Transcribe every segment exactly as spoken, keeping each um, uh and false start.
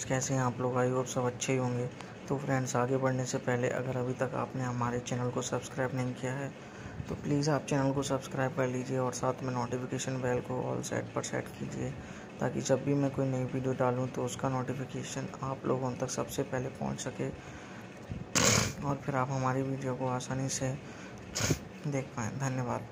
Friends, कैसे हैं आप लोग? आई होप सब अच्छे ही होंगे। तो फ्रेंड्स, आगे बढ़ने से पहले अगर अभी तक आपने हमारे चैनल को सब्सक्राइब नहीं किया है तो प्लीज़ आप चैनल को सब्सक्राइब कर लीजिए और साथ में नोटिफिकेशन बेल को ऑल सेट पर सेट कीजिए, ताकि जब भी मैं कोई नई वीडियो डालूं तो उसका नोटिफिकेशन आप लोगों तक सबसे पहले पहुंच सके और फिर आप हमारी वीडियो को आसानी से देख पाएँ। धन्यवाद।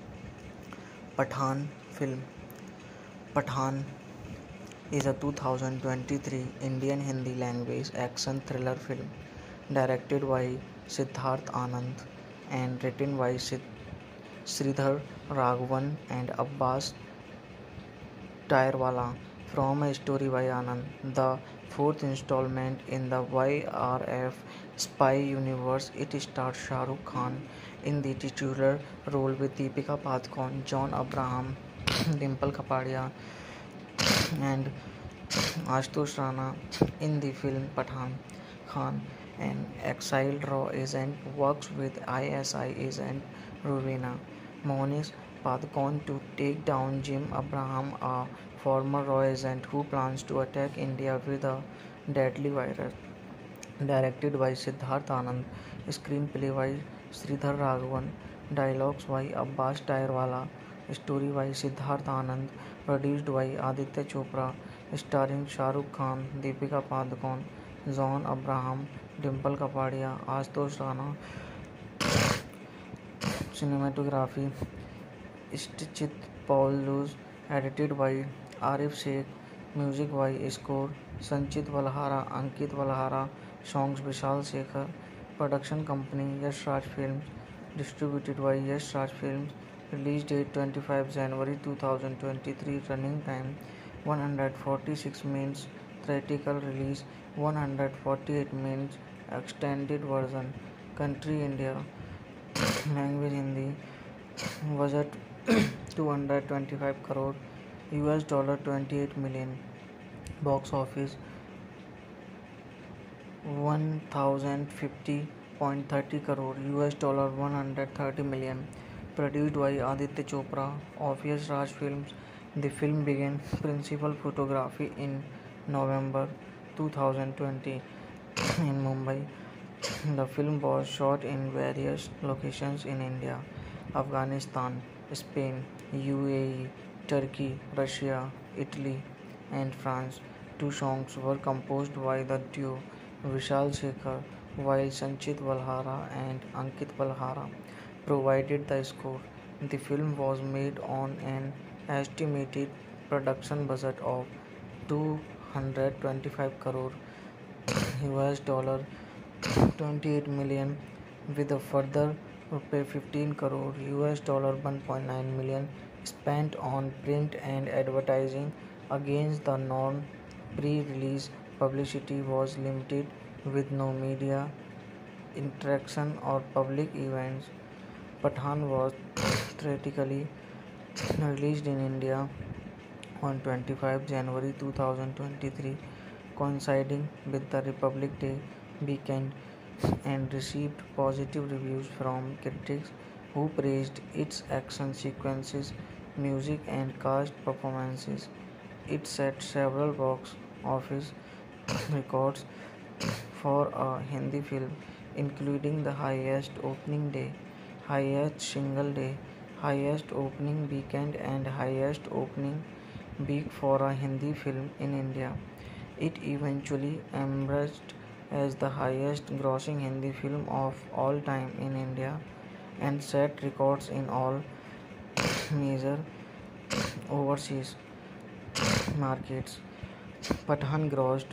Pathaan film. Pathaan is a two thousand twenty-three Indian Hindi language action thriller film directed by Siddharth Anand and written by Sridhar Raghavan and Abbas Tyrewala from a story by Anand, the fourth installment in the Y R F spy universe. It stars Shah Rukh Khan in the titular role with Deepika Padukone, John Abraham, Dimple Kapadia and Ashutosh Rana. In the film, Pathan Khan, an exiled raw agent, works with I S I agent Rowena Monish Padukone to take down Jim Abraham, a former raw agent who plans to attack India with a deadly virus. Directed by Siddharth Anand, screenplay by Sridhar Raghavan, dialogues by Abbas Tyrewala, story by Siddharth Anand, produced by Aditya Chopra, starring Shah Rukh Khan, Deepika Padukone, John Abraham, Dimple Kapadia, Ashutosh Rana. Cinematography Stichit Paul Luz, edited by Arif Sheikh, music by Score Sanchit Valhara, Ankit Valhara, songs Vishal Shekhar. Production company Yash Raj Films, distributed by Yash Raj Films. Release date twenty-fifth January two thousand twenty-three. Running time one hundred forty-six minutes. Theatrical release one hundred forty-eight minutes. Extended version. Country India. Language Hindi. Budget two hundred twenty-five crore, U S dollar twenty-eight million. Box office one thousand fifty point three zero crore, U S dollar one hundred thirty million. Produced by Aditya Chopra of Yash Raj Films. The film began principal photography in November two thousand twenty in Mumbai. The film was shot in various locations in India, Afghanistan, Spain, U A E, Turkey, Russia, Italy, and France. Two songs were composed by the duo Vishal Shekhar, while Sanchit Valhara and Ankit Valhara provided the score. The film was made on an estimated production budget of two hundred twenty-five crore, U S dollar twenty-eight million, with a further rupees fifteen crore, U S dollar one point nine million spent on print and advertising. Against the norm, pre-release publicity was limited with no media interaction or public events. Pathan was theatrically released in India on twenty-fifth January two thousand twenty-three, coinciding with the Republic Day weekend, and received positive reviews from critics who praised its action sequences, music, and cast performances. It set several box office records for a Hindi film, including the highest opening day, highest single day, highest opening weekend, and highest opening week for a Hindi film in India. It eventually emerged as the highest grossing Hindi film of all time in India and set records in all major overseas markets. Pathan grossed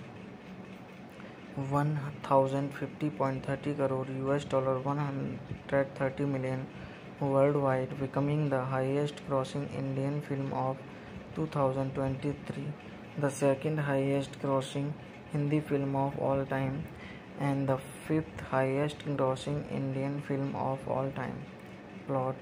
one thousand fifty point three crore, U S dollar one hundred thirty million worldwide, becoming the highest grossing Indian film of two thousand twenty-three, the second highest grossing Hindi film of all time, and the fifth highest grossing Indian film of all time. Plot.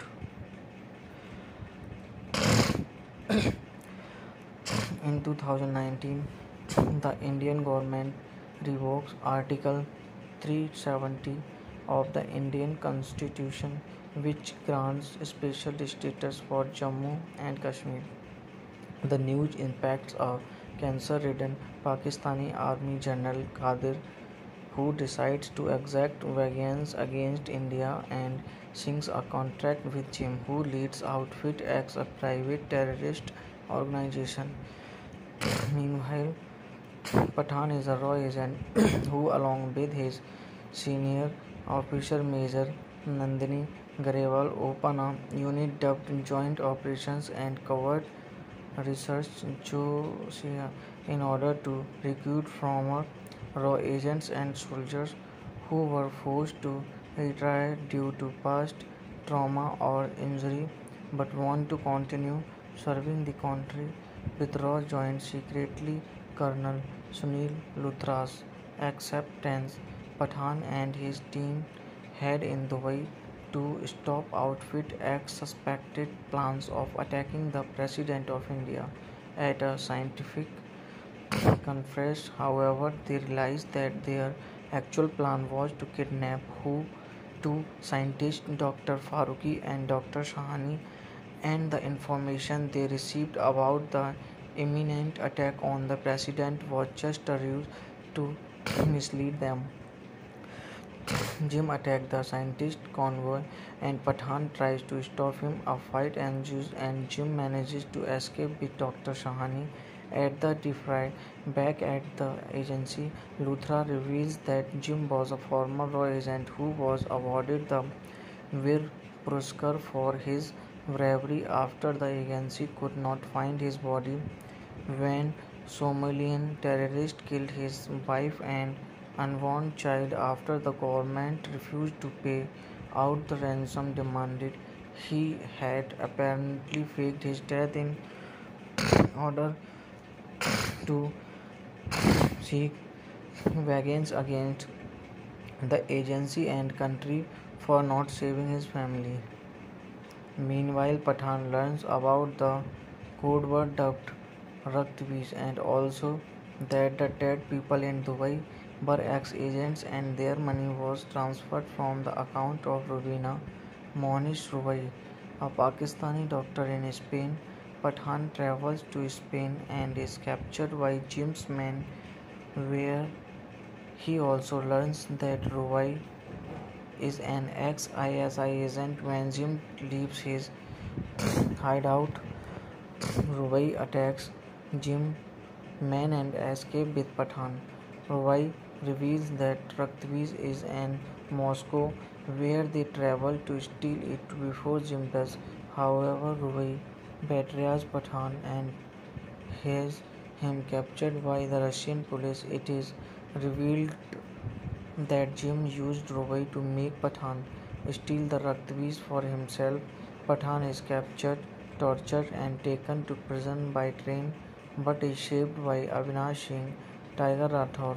In two thousand nineteen, the Indian government revokes Article three seventy of the Indian Constitution, which grants special status for Jammu and Kashmir. The news impacts a cancer-ridden Pakistani Army General Qadir, who decides to exact vengeance against India and signs a contract with Jim, who leads Outfit X, a private terrorist organization. Meanwhile, Pathan is a raw agent who, along with his senior officer Major Nandini Garewal, open a unit dubbed Joint Operations and Covert Research Josiah in order to recruit former raw agents and soldiers who were forced to retire due to past trauma or injury but want to continue serving the country. With Raw joined secretly Colonel Sunil Luthra's acceptance, Pathan and his team head in Dubai to stop Outfit X's suspected plans of attacking the President of India. At a scientific conference, however, they realized that their actual plan was to kidnap who two scientists, Doctor Faruqi and Doctor Shahani, and the information they received about the imminent attack on the president was just a ruse to mislead them. Jim attacks the scientist convoy and Pathan tries to stop him. A fight ensues and Jim manages to escape with Doctor Shahani. At the defray, back at the agency, Luthra reveals that Jim was a former raw agent who was awarded the Veer Puruskar for his bravery after the agency could not find his body when Somalian terrorists killed his wife and unborn child after the government refused to pay out the ransom demanded. He had apparently faked his death in order to seek vengeance against the agency and country for not saving his family. Meanwhile, Pathan learns about the code word dubbed Raktveer and also that the dead people in Dubai were ex-agents and their money was transferred from the account of Rubina Monish Rubai, a Pakistani doctor in Spain. Pathan travels to Spain and is captured by Jim's men, where he also learns that Rubai is an ex-I S I agent. When Jim leaves his hideout, Rubai attacks Jim's men and escapes with Pathan. Rubai reveals that Raktveer is in Moscow, where they travel to steal it before Jim does. However, Rubai betrays Pathan and has him captured by the Russian police. It is revealed that Jim used Rubai to make Pathan steal the Raktveer for himself. Pathan is captured, tortured, and taken to prison by train, but is saved by Avinash Singh, Tiger Rathore.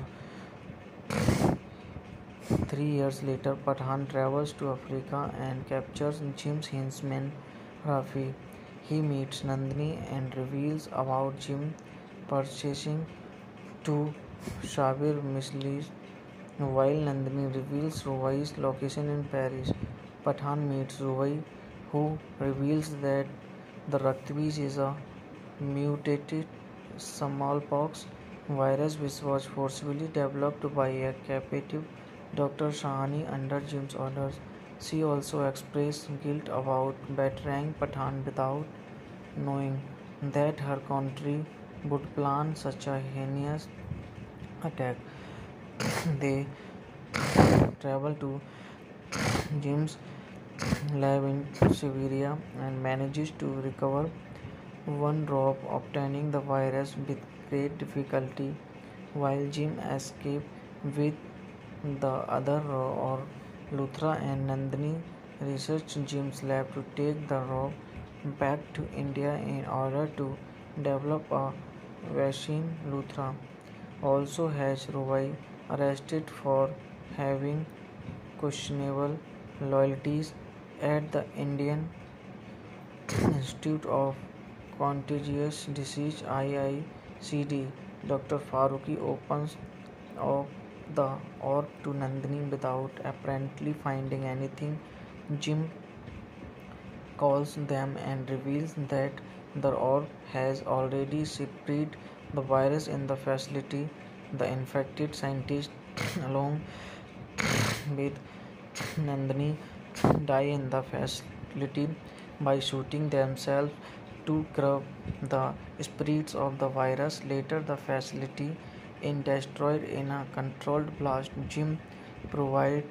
Three years later, Pathan travels to Africa and captures Jim's henchman Rafi. He meets Nandini and reveals about Jim purchasing two Shabir missiles, while Nandini reveals Rubai's location in Paris. Pathan meets Rubai, who reveals that the Raktveer is a mutated smallpox virus which was forcibly developed by a captive Doctor Shahani under Jim's orders. She also expressed guilt about betraying Pathan without knowing that her country would plan such a heinous attack. They travel to Jim's lab in Siberia and manages to recover one drop, obtaining the virus with great difficulty, while Jim escapes with the other raw. Or Luthra and Nandini research Jim's lab to take the raw back to India in order to develop a vaccine. Luthra also has Rubai arrested for having questionable loyalties at the Indian Institute of Contagious Disease I I C D. Doctor Faruqi opens up the orb to Nandini without apparently finding anything. Jim calls them and reveals that the orb has already spread the virus in the facility. The infected scientists, along with Nandini, die in the facility by shooting themselves to curb the spread of the virus. Later, the facility is destroyed in a controlled blast. Jim provides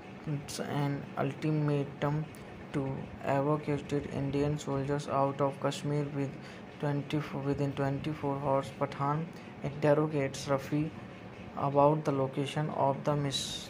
an ultimatum to evacuate Indian soldiers out of Kashmir with twenty-four, within twenty-four hours. Pathan interrogates Rafi about the location of the missile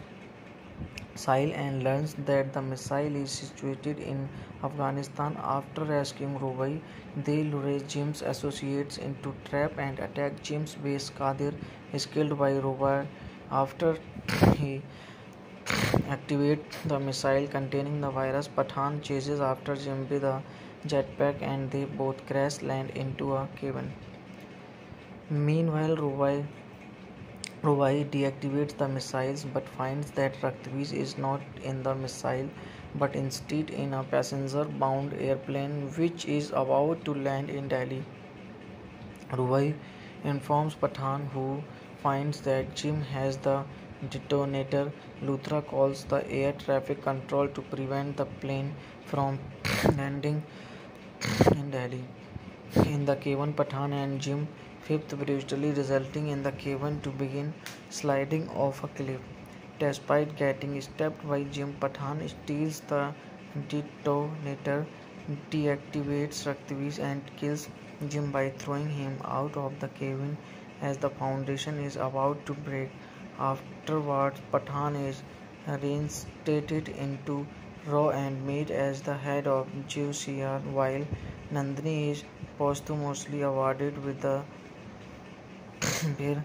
and learns that the missile is situated in Afghanistan. After rescuing Rubai, they lure Jim's associates into trap and attack Jim's base. Qadir is killed by Rubai after he activates the missile containing the virus. Pathan chases after Jim with a jetpack and they both crash land into a cabin. Meanwhile, Rubai Rubai deactivates the missiles but finds that Rakhtviz is not in the missile but instead in a passenger-bound airplane which is about to land in Delhi. Rubai informs Pathan, who finds that Jim has the detonator. Luthra calls the air traffic control to prevent the plane from landing in Delhi. In the cabin, Pathan and Jim fifth brutally resulting in the cabin to begin sliding off a cliff. Despite getting stabbed by Jim, Pathan steals the detonator, deactivates Rakhtviz and kills Jim by throwing him out of the cabin as the foundation is about to break. Afterwards, Pathan is reinstated into Raw and made as the head of J O C R, while Nandini is posthumously awarded with the Veer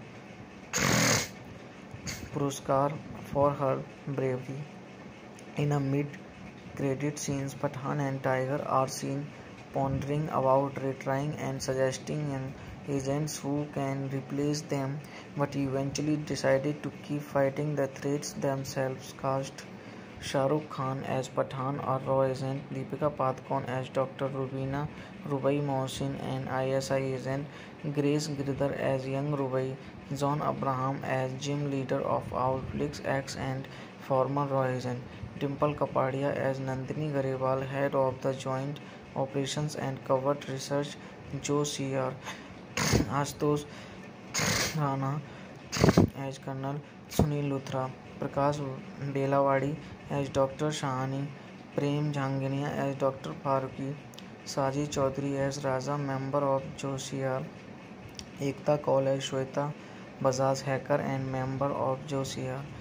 Puruskar for her bravery. In a mid-credit scenes, Pathan and Tiger are seen pondering about retrying and suggesting agents who can replace them, but eventually decided to keep fighting the threats themselves. Cast Shah Rukh Khan as Pathan or Raw agent, Deepika Padukone as Doctor Rubina, Rubai Mohsin and I S I agent, Grace Girdhar as young Rubai, John Abraham as Jim, leader of Owlflix X and former Raw agent, Dimple Kapadia as Nandini Garewal, head of the Joint Operations and Covert Research, J O C R, Ashutosh Rana as Colonel Sunil Luthra, Prakash Belawadi as Doctor Shahani, Prem Jhanginia as Doctor Faruqi, Saji Chaudhary as Raza, member of J O C R, Ekta Kaul as Shweta Bajaj, hacker and member of J O C R,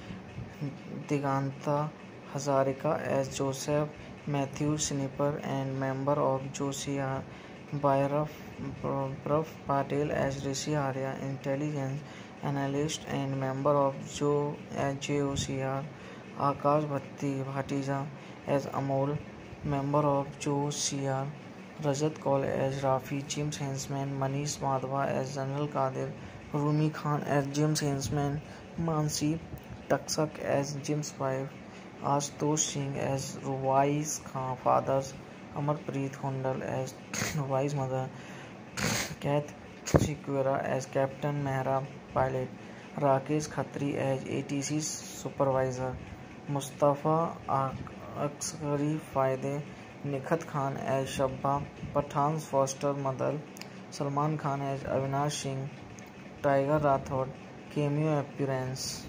Diganta Hazarika as Joseph Matthew Sniper and member of J O C R, Bhairav Patel as Rishi Arya, intelligence analyst and member of J O C R, Akash Bhatija as Amol, member of J O C R, Rajat Kaul as Rafi, Jim's henchman, Manish Madhwa as General Qadir, Rumi Khan as Jim's henchman, Mansi Taksak as Jim's wife, Ashutosh Singh as Rubai's fathers, Amarpreet Hundal as Rubai's mother, Kath Sequeira as Captain Mehra pilot, Rakesh Khatri as A T C supervisor, Mustafa Askari Faide, Nikhat Khan as Shabba, Pathan's foster mother, Salman Khan as Avinash Singh, Tiger Rathod, cameo appearance.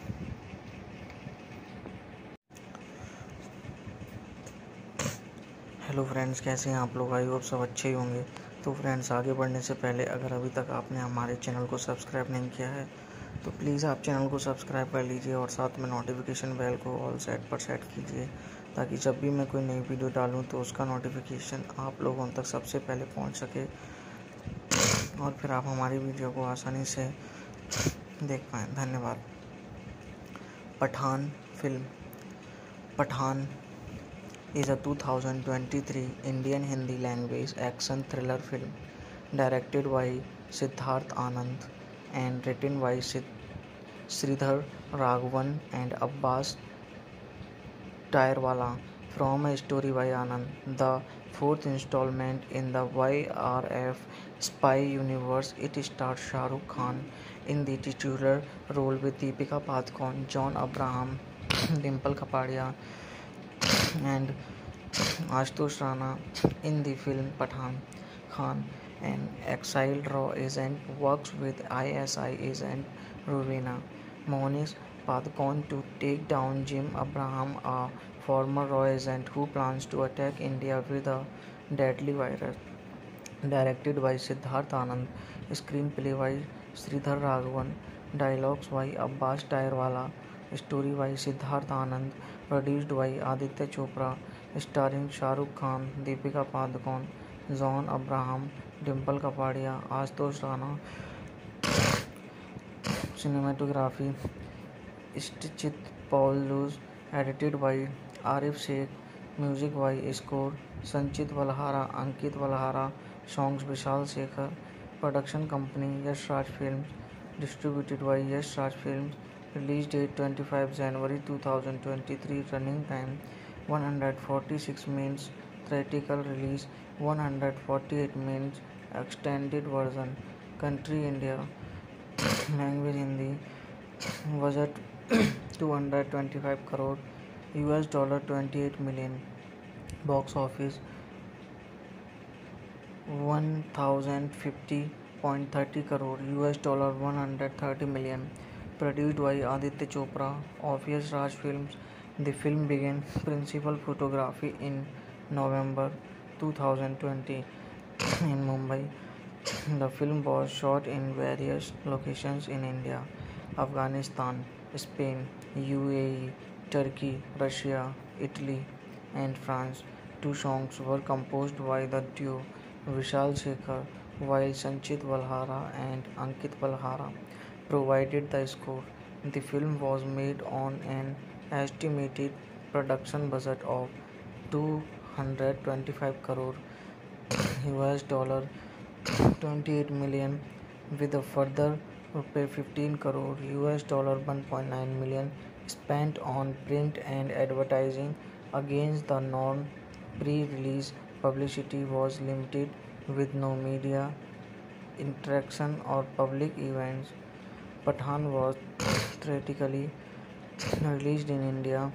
Hello friends, कैसे हैं आप लोग? I hope सब अच्छे ही होंगे। तो friends, आगे बढ़ने से पहले अगर अभी तक आपने हमारे चैनल को सब्सक्राइब नहीं किया है तो प्लीज़ आप चैनल को सब्सक्राइब कर लीजिए और साथ में नोटिफिकेशन बेल को ऑल सेट पर सेट कीजिए, ताकि जब भी मैं कोई नई वीडियो डालूं तो उसका नोटिफिकेशन आप लोगों तक सबसे पहले पहुंच सके और फिर आप हमारी वीडियो को आसानी से देख पाएँ। धन्यवाद। Pathaan film. Pathaan is a two thousand twenty-three Indian Hindi language action thriller film directed by Siddharth Anand and written by Sridhar Raghavan and Abbas Tyrewala from a story by Anand, the fourth installment in the Y R F spy universe. It stars Shah Rukh Khan in the titular role with Deepika Padukone, John Abraham, Dimple Kapadia, and Ashutosh Rana in the film Pathan. Khan, an exiled raw agent, works with I S I agent Rowena Moniz Padukone to take down Jim Abraham, a former raw agent who plans to attack India with a deadly virus. Directed by Siddharth Anand, screenplay by Sridhar Raghavan, dialogues by Abbas Tyrewala, story by Siddharth Anand, produced by Aditya Chopra, starring Shah Rukh Khan, Deepika Padukone, John Abraham, Dimple Kapadia, Ashutosh Rana. Cinematography Stichit Paul Luz, edited by Arif Sheikh, music by Score Sanchit Valhara, Ankit Valhara, songs Vishal Shekhar, production company Yash Raj Films, distributed by Yash Raj Films, release date twenty-fifth January two thousand twenty-three, running time one hundred forty-six minutes, theatrical release one hundred forty-eight minutes, extended version, country India, language Hindi, budget two hundred twenty-five crore, U S dollar twenty-eight million, box office one thousand fifty point three zero crore, U S dollar one hundred thirty million, produced by Aditya Chopra, Obvious Raj Films. The film began principal photography in November two thousand twenty in Mumbai. The film was shot in various locations in India, Afghanistan, Spain, U A E, Turkey, Russia, Italy, and France. Two songs were composed by the duo Vishal Shekhar, while Sanchit Valhara and Ankit Valhara provided the score. The film was made on an estimated production budget of two hundred twenty-five crore U S dollar twenty-eight million, with a further rupee fifteen crore U S dollar one point nine million spent on print and advertising. Against the norm, pre-release publicity was limited with no media interaction or public events. Pathan was theatrically released in India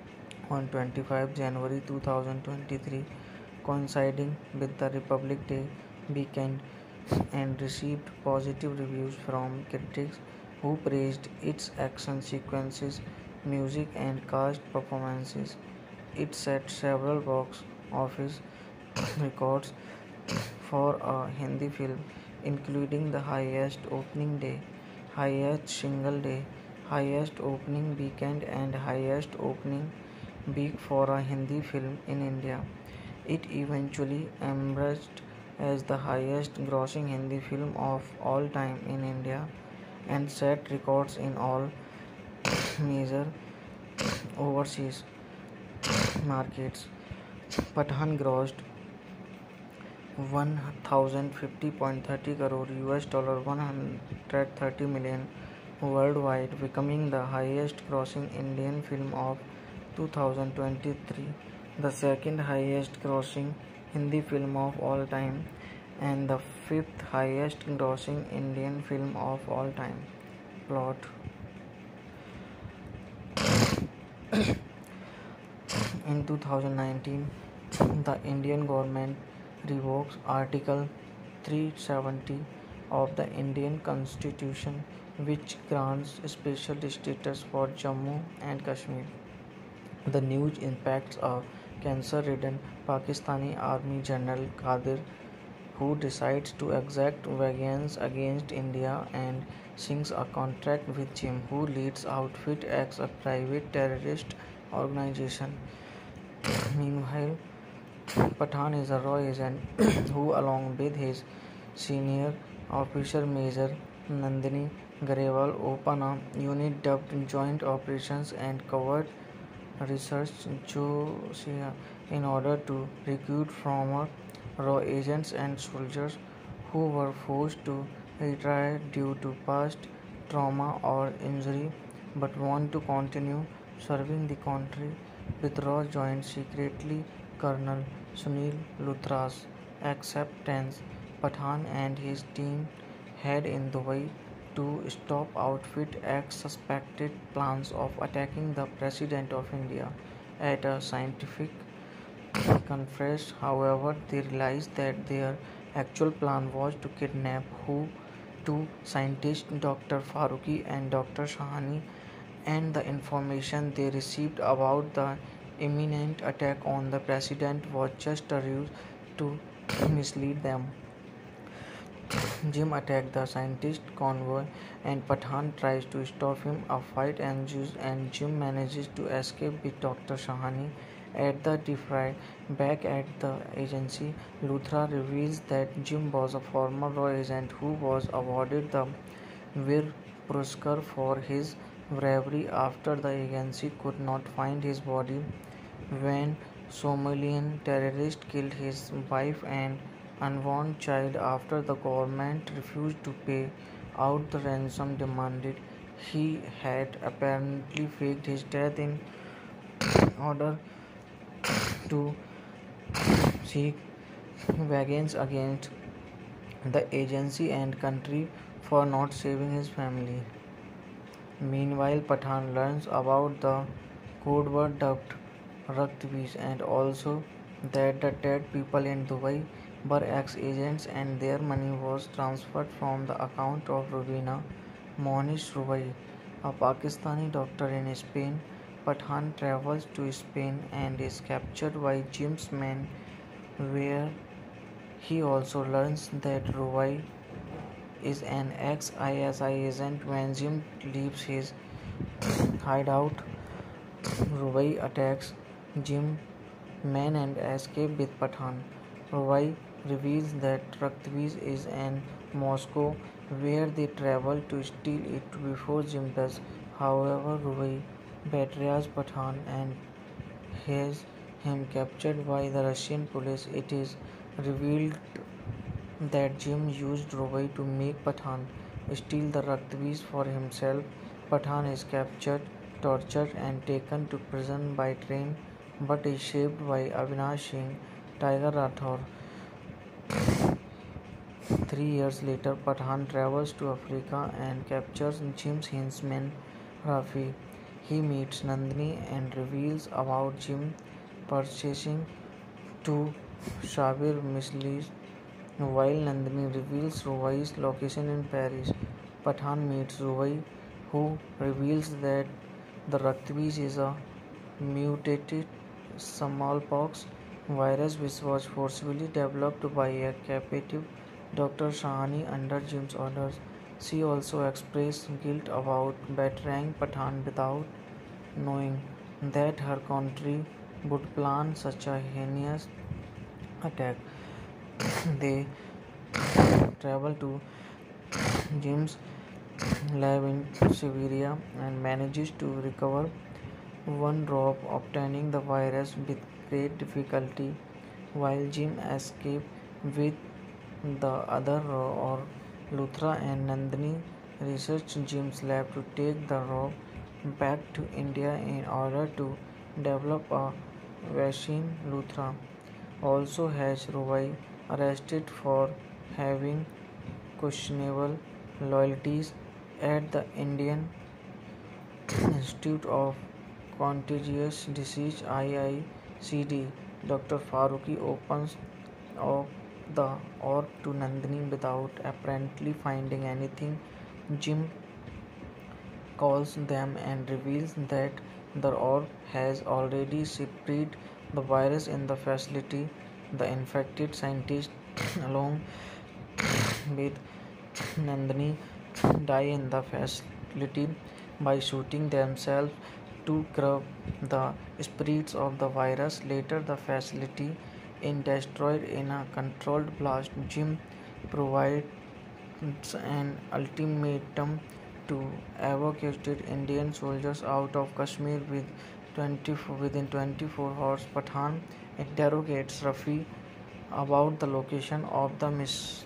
on twenty-fifth January two thousand twenty-three, coinciding with the Republic Day weekend, and received positive reviews from critics who praised its action sequences, music, and cast performances. It set several box office records for a Hindi film, including the highest opening day, highest single day, highest opening weekend, and highest opening week for a Hindi film in India. It eventually emerged as the highest grossing Hindi film of all time in India and set records in all major overseas markets. Pathan grossed one thousand fifty point three zero crore U S dollar one hundred thirty million worldwide, becoming the highest grossing Indian film of two thousand twenty-three, the second highest grossing Hindi film of all time, and the fifth highest grossing Indian film of all time. Plot. In two thousand nineteen, the Indian government revokes Article three seventy of the Indian Constitution, which grants special status for Jammu and Kashmir. The news impacts a cancer-ridden Pakistani Army General Qadir, who decides to exact vengeance against India and signs a contract with Jim, who leads outfit as a private terrorist organization. Meanwhile, Pathan is a raw agent who, along with his senior officer Major Nandini Garewal, open a unit dubbed Joint Operations and Covert Research Josiah in order to recruit former raw agents and soldiers who were forced to retire due to past trauma or injury but want to continue serving the country. Withdraw joined secretly Colonel Sunil Luthra's acceptance Pathan and his team head in Dubai to stop Outfit X suspected plans of attacking the President of India. At a scientific conference, however, they realized that their actual plan was to kidnap who two scientists, Doctor Faruqi and Doctor Shahani, and the information they received about the imminent attack on the president was just a ruse to mislead them. Jim attacks the scientist convoy and Pathan tries to stop him. A fight ensues and Jim manages to escape with Doctor Shahani. At the defray, back at the agency, Luthra reveals that Jim was a former raw agent who was awarded the Veer Puruskar for his bravery after the agency could not find his body when Somalian terrorists killed his wife and unborn child after the government refused to pay out the ransom demanded. He had apparently faked his death in order to seek vengeance against the agency and country for not saving his family. Meanwhile, Pathan learns about the code word dubbed Raktviz and also that the dead people in Dubai were ex-agents and their money was transferred from the account of Rubina Monish Rubai, a Pakistani doctor in Spain. Pathan travels to Spain and is captured by Jim's men, where he also learns that Rubai is an ex-I S I agent. When Jim leaves his hideout, Rubai attacks Jim's men and escapes with Pathan. Rubai reveals that Raktviz is in Moscow, where they travel to steal it before Jim does. However, Rubai betrays Pathan and has him captured by the Russian police. It is revealed that Jim used Rubai to make Pathan steal the Raktviz for himself. Pathan is captured, tortured, and taken to prison by train, but is saved by Avinash Singh, Tiger Rathore. Three years later, Pathan travels to Africa and captures Jim's henchman Rafi. He meets Nandini and reveals about Jim purchasing two Shabir missiles, while Nandini reveals Rubai's location in Paris. Pathan meets Rubai, who reveals that the Raktviz is a mutated smallpox virus which was forcibly developed by a captive Doctor Shahani under Jim's orders. She also expressed guilt about betraying Pathan without knowing that her country would plan such a heinous attack. They travel to Jim's lab in Siberia and manages to recover one drop, obtaining the virus with great difficulty, while Jim escapes with the other raw. Luthra and Nandini research Jim's lab to take the raw back to India in order to develop a vaccine. Luthra also has Rubai arrested for having questionable loyalties at the Indian Institute of Contagious Disease I I C D. Doctor Faruqi opens up the orb to Nandini without apparently finding anything. Jim calls them and reveals that the orb has already spread the virus in the facility. The infected scientists, along with Nandini, die in the facility by shooting themselves to curb the spread of the virus. Later, the facility is destroyed in a controlled blast. Jim provides an ultimatum to evacuate Indian soldiers out of Kashmir with twenty within twenty-four hours. Pathan interrogates Rafi about the location of the missile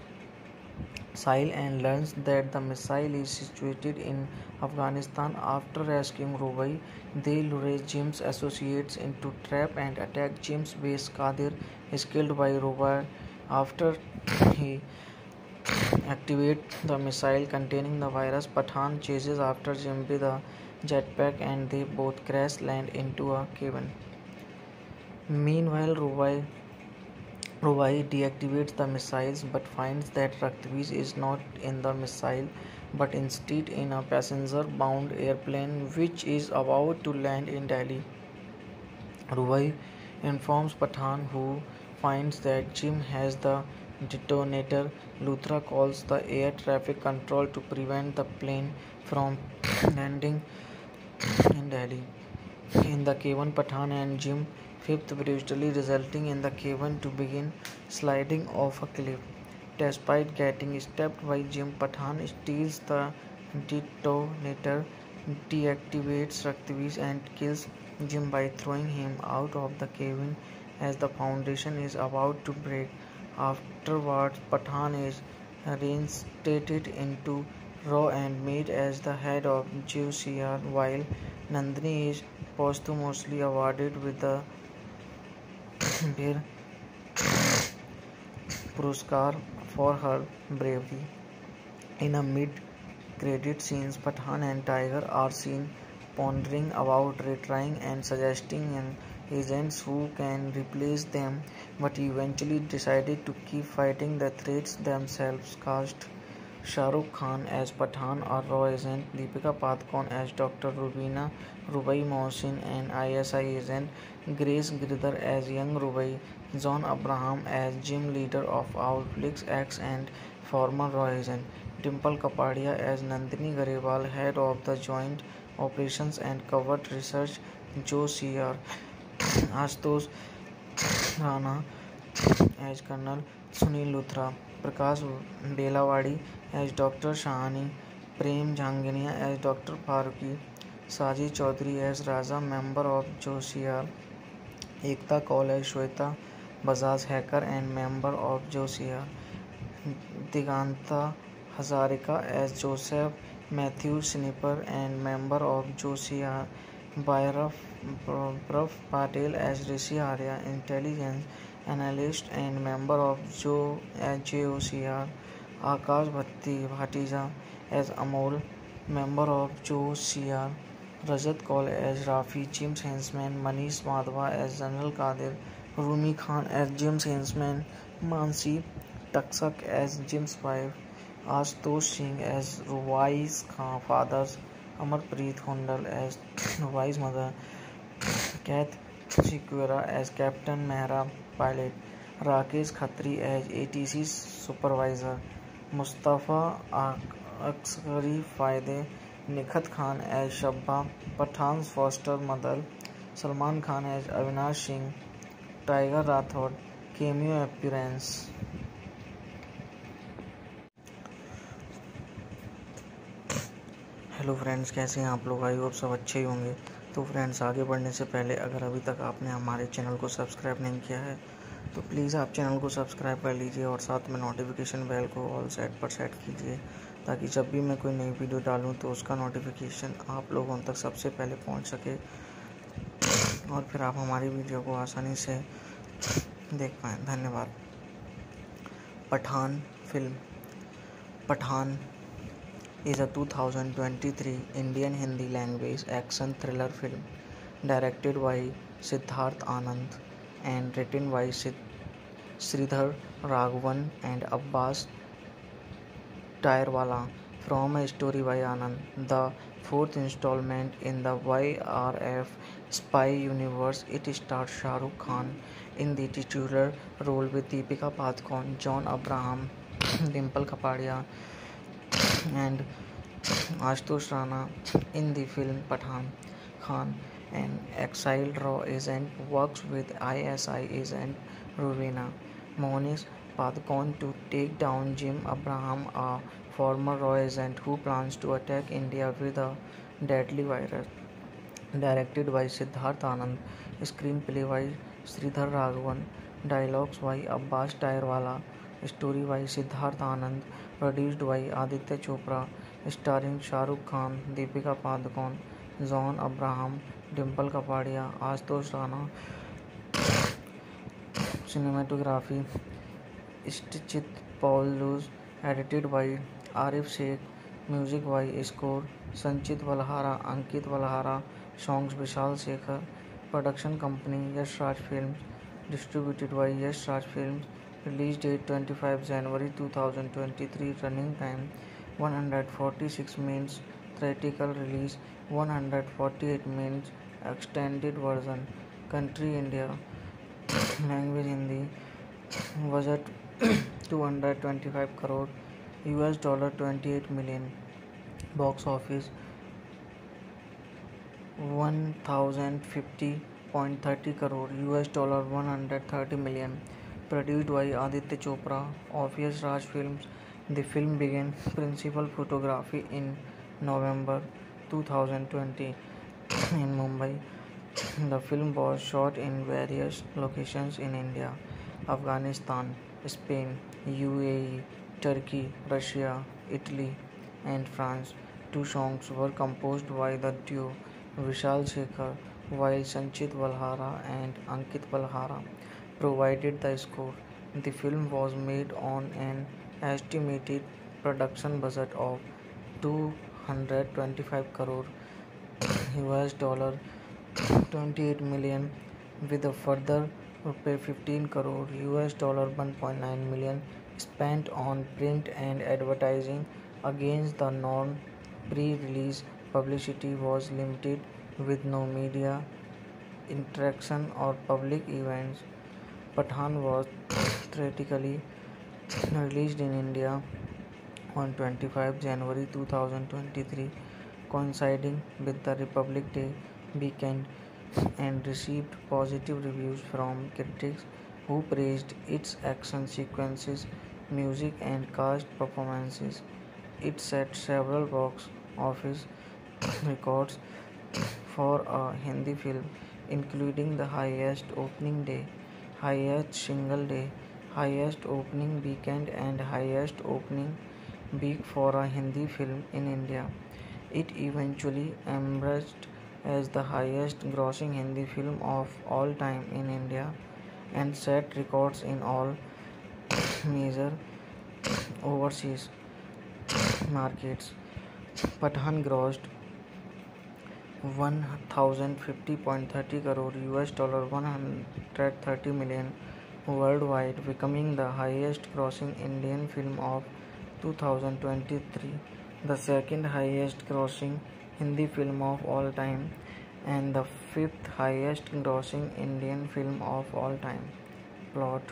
and learns that the missile is situated in Afghanistan. After rescuing Rubai, they lure Jim's associates into trap and attack Jim's base. Qadir is killed by Rubai After he activates the missile containing the virus, Pathan chases after Jim with a jetpack and they both crash land into a cabin. Meanwhile, Rubai, Rubai deactivates the missiles but finds that Rakhtvis is not in the missile but instead in a passenger-bound airplane which is about to land in Delhi. Rubai informs Pathan, who finds that Jim has the detonator. Luthra calls the air traffic control to prevent the plane from landing in Delhi. In the cabin, Pathan and Jim fifth brutally, resulting in the cabin to begin sliding off a cliff. Despite getting stabbed by Jim, Pathan steals the detonator, deactivates Rakhtvis and kills Jim by throwing him out of the cabin as the foundation is about to break. Afterwards, Pathan is reinstated into Raw and made as the head of J O C R, while Nandini is posthumously awarded with the Veer Puruskar for her bravery. In a mid-credit scenes, Pathan and Tiger are seen pondering about retrying and suggesting an agents who can replace them, but eventually decided to keep fighting the threats themselves. Cast Shah Rukh Khan as Pathan or Raw agent, Deepika Padukone as Doctor Rubina Rubai Mohsin, and I S I agent Grace Girdhar as young Rubai, John Abraham as Jim, leader of Owlflix X and former Raw agent, Dimple Kapadia as Nandini Garewal, head of the Joint Operations and Covert Research J O C R, Ashutosh Rana as Colonel Sunil Luthra, Prakash Belawadi as Doctor Shahani, Prem Jhanginia as Doctor Faruqi, Saji Chaudhary as Raja, member of J O C R, Ekta Kaul as Shweta Bajaj, hacker and member of J O C R, Diganta Hazarika as Joseph Matthew, sniper and member of J O C R, Bhairav Patel as Rishi Arya, intelligence analyst and member of J O C R, Akash Bhatija as Amol, member of J O C R, Rajat Kaul as Rafi, Jim's henchman, Manish Madhwa as General Qadir, Rumi Khan as Jim's henchman, Mansi Taksak as Jim's wife, Ashutosh Singh as Rubai's father, Amarpreet Hundal as Rubai's mother, Kath Sequeira as Captain Mehra pilot, Rakesh Khatri as A T C supervisor, Mustafa Askari Faide, Nikhat Khan as Shabba, Pathan's foster mother, Salman Khan as Avinash Singh, Tiger Rathod, cameo appearance. Hello friends, कैसे हैं आप लोग? I hope सब अच्छे ही होंगे। तो friends, आगे बढ़ने से पहले अगर अभी तक आपने हमारे चैनल को सब्सक्राइब नहीं किया है तो प्लीज़ आप चैनल को सब्सक्राइब कर लीजिए और साथ में नोटिफिकेशन बेल को ऑल सेट पर सेट कीजिए, ताकि जब भी मैं कोई नई वीडियो डालूं तो उसका नोटिफिकेशन आप लोगों तक सबसे पहले पहुंच सके और फिर आप हमारी वीडियो को आसानी से देख पाएँ। धन्यवाद। Pathaan film. Pathaan is a two thousand twenty-three Indian Hindi language action thriller film directed by Siddharth Anand and written by Sridhar Raghavan and Abbas Tyrewala, from a story by Anand. The fourth installment in the Y R F spy universe. It stars Shah Rukh Khan in the titular role with Deepika Padukone, John Abraham, Dimple Kapadia and Ashutosh Rana. In the film, Pathan Khan, an exiled Raw agent, works with I S I agent Rubina Mohsin Padukone to take down Jim Abraham, a former Raw agent who plans to attack India with a deadly virus. Directed by Siddharth Anand, screenplay by Sridhar Raghavan, dialogues by Abbas Tyrewala, story by Siddharth Anand, produced by Aditya Chopra, starring Shah Rukh Khan, Deepika Padukone, John Abraham, Dimple Kapadia, Ashutosh Rana. Cinematography Stichit Paul Luz, edited by Arif Sheikh, music by Score, Sanchit Valhara, Ankit Valhara, songs Vishal Shekhar, production company Yash Raj Films, distributed by Yash Raj Films, release date twenty-fifth January two thousand twenty-three, running time one hundred forty-six minutes, theatrical release one hundred forty-eight minutes, extended version, country India, language Hindi, budget two hundred twenty-five crore, U S dollar twenty-eight million, box office one thousand fifty point three crore, U S dollar one hundred thirty million, produced by Aditya Chopra of Yash Raj Films. The film began principal photography in November two thousand twenty in Mumbai. The film was shot in various locations in India, Afghanistan, Spain, U A E, Turkey, Russia, Italy, and France. Two songs were composed by the duo Vishal Shekhar, while Sanchit Valhara and Ankit Valhara provided the score. The film was made on an estimated production budget of two hundred twenty-five crore U S dollar twenty-eight million, with a further rupee fifteen crore U S dollar one point nine million spent on print and advertising. Against the norm, pre-release publicity was limited with no media interaction or public events. Pathan was theatrically released in India on twenty-fifth January two thousand twenty-three, coinciding with the Republic Day weekend, and received positive reviews from critics who praised its action sequences, music, and cast performances. It set several box office records for a Hindi film, including the highest opening day, highest single day, highest opening weekend, and highest opening week for a Hindi film in India. It eventually emerged as the highest grossing Hindi film of all time in India and set records in all major overseas markets. Pathan grossed one thousand fifty point three crore U S dollar one hundred thirty million worldwide, becoming the highest grossing Indian film of two thousand twenty-three, the second highest grossing Hindi film of all time, and the fifth highest grossing Indian film of all time. Plot.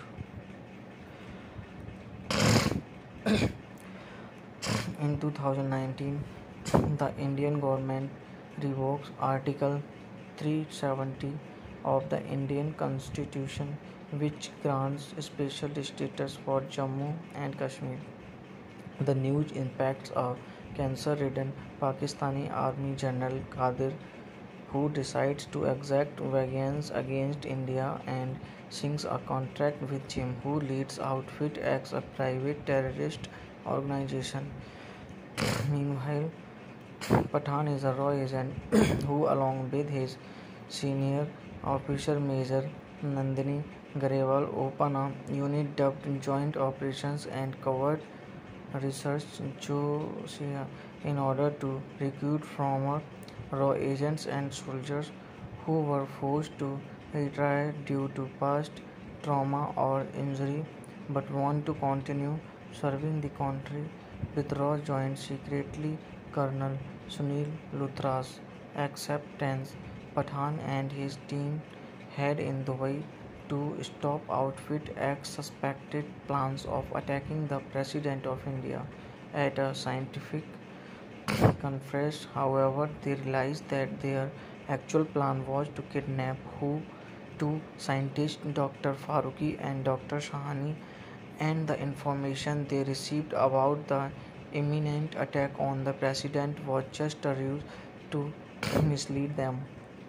In two thousand nineteen, the Indian government revokes Article three seventy of the Indian Constitution, which grants special status for Jammu and Kashmir. The news impacts a cancer-ridden Pakistani Army General Qadir, who decides to exact vengeance against India and signs a contract with Jim, who leads outfit as a private terrorist organization. Meanwhile, Pathan is a raw agent who, along with his senior officer Major Nandini Garewal, open a unit dubbed Joint Operations and Covert Research Josiah in order to recruit former raw agents and soldiers who were forced to retire due to past trauma or injury but want to continue serving the country. With Raw joined secretly Colonel Sunil Luthra's acceptance, Pathan and his team head in Dubai to stop outfit X suspected plans of attacking the President of India. At a scientific conference, however, they realized that their actual plan was to kidnap who two scientists, Doctor Faruqi and Doctor Shahani, and the information they received about the imminent attack on the president was just a ruse to mislead them.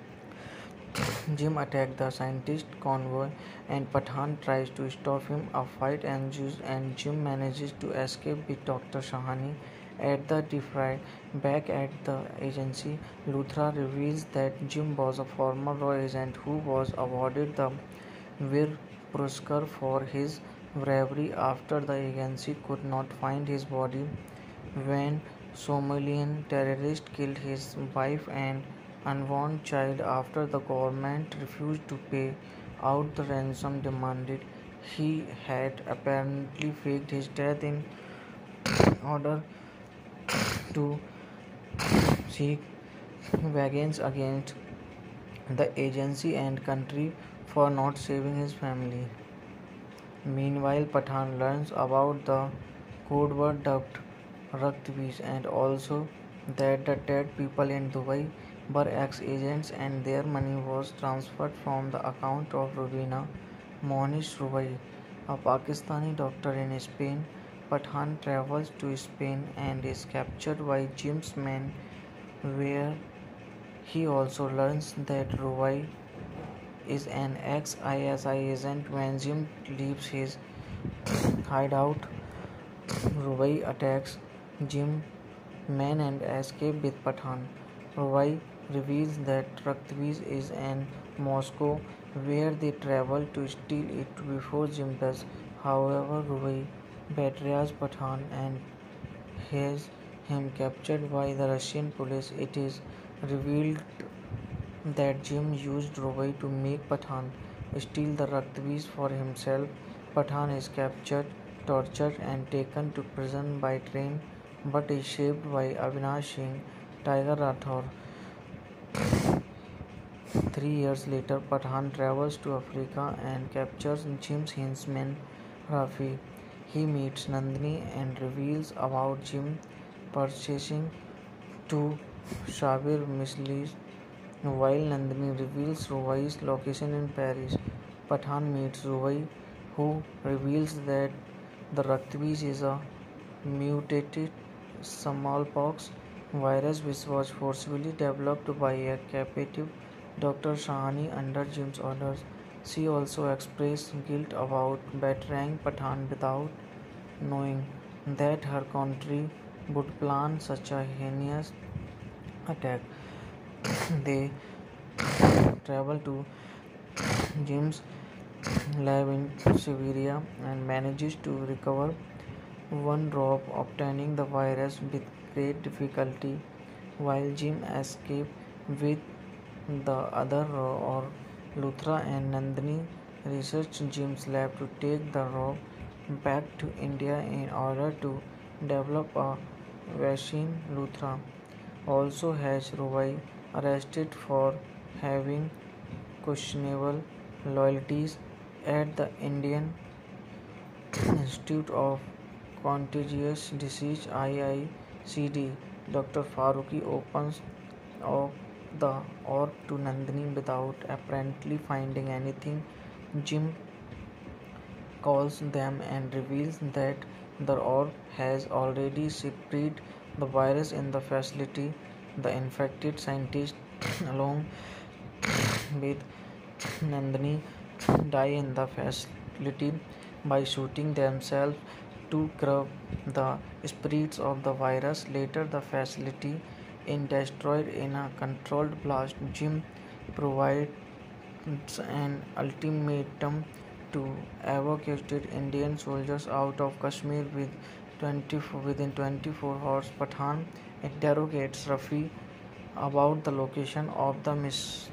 Jim attacks the scientist convoy and Pathan tries to stop him. A fight ensues and Jim manages to escape with Doctor Shahani. At the defray back at the agency, Luthra reveals that Jim was a former raw agent who was awarded the Veer Puraskar for his bravery after the agency could not find his body when Somalian terrorists killed his wife and unborn child after the government refused to pay out the ransom demanded. He had apparently faked his death in order to seek vengeance against the agency and country for not saving his family. Meanwhile, Pathan learns about the code word dubbed Raktviz and also that the dead people in Dubai were ex-agents and their money was transferred from the account of Rubina Monish Rubai, a Pakistani doctor in Spain. Pathan travels to Spain and is captured by Jim's men, where he also learns that Rubai is an ex-I S I agent. When Jim leaves his hideout, Rubai attacks Jim men and escape with Pathan. Rubai reveals that Raktviz is in Moscow, where they travel to steal it before Jim does. However, Rubai betrays Pathan and has him captured by the Russian police. It is revealed that Jim used Rubai to make Pathan steal the Raktviz for himself. Pathan is captured, tortured, and taken to prison by train, but is saved by Avinash Singh, Tiger Rathore. Three years later, Pathan travels to Africa and captures Jim's henchman Rafi. He meets Nandini and reveals about Jim purchasing two Shabir missiles, while Nandini reveals Rubai's location in Paris. Pathan meets Rubai, who reveals that the Raktviz is a mutated smallpox virus which was forcibly developed by a captive Doctor Shahani under Jim's orders. She also expressed guilt about betraying Pathan without knowing that her country would plan such a heinous attack. They travel to Jim's lab in Siberia and manages to recover one drop, obtaining the virus with great difficulty, while Jim escapes with the other, or Luthra and Nandini research Jim's lab to take the rope back to India in order to develop a vaccine. Luthra also has Rubai arrested for having questionable loyalties at the Indian Institute of Contagious Disease I I C D. Doctor Faruqi opens up the orb to Nandini without apparently finding anything. Jim calls them and reveals that the orb has already spread the virus in the facility. The infected scientists, along with Nandini, die in the facility by shooting themselves to curb the spread of the virus. Later, the facility is destroyed in a controlled blast. Jim provides an ultimatum to evacuate Indian soldiers out of Kashmir with twenty-four, within twenty-four hours. Pathan interrogates Rafi about the location of the missile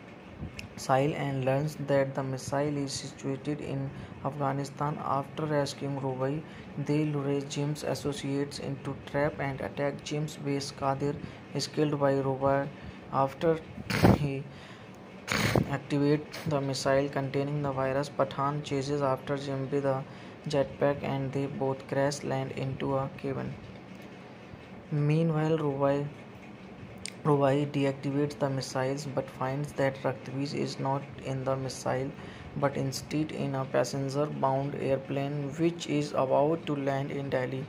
and learns that the missile is situated in Afghanistan. After rescuing Rubai, they lure Jim's associates into trap and attack Jim's base. Qadir is killed by Rubai after he activates the missile containing the virus. Pathan chases after Jim with a jetpack and they both crash land into a cabin. Meanwhile, Rubai Rubai deactivates the missiles but finds that Raktviz is not in the missile but instead in a passenger-bound airplane which is about to land in Delhi.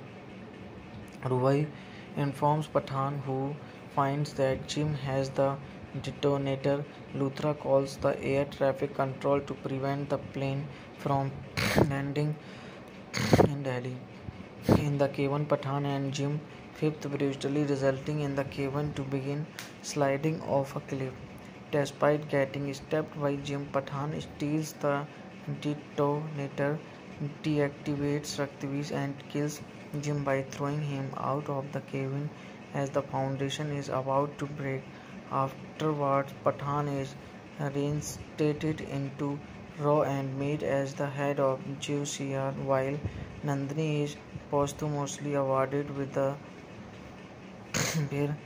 Rubai informs Pathan, who finds that Jim has the detonator. Luthra calls the air traffic control to prevent the plane from landing in Delhi. In the cabin, Pathan and Jim fifth brutally resulting in the cabin to begin sliding off a cliff. Despite getting stabbed by Jim, Pathan steals the detonator deactivates Raktavis and kills Jim by throwing him out of the cabin as the foundation is about to break. Afterwards, Pathan is reinstated into Raw and made as the head of J C R, while Nandini is posthumously awarded with the Bir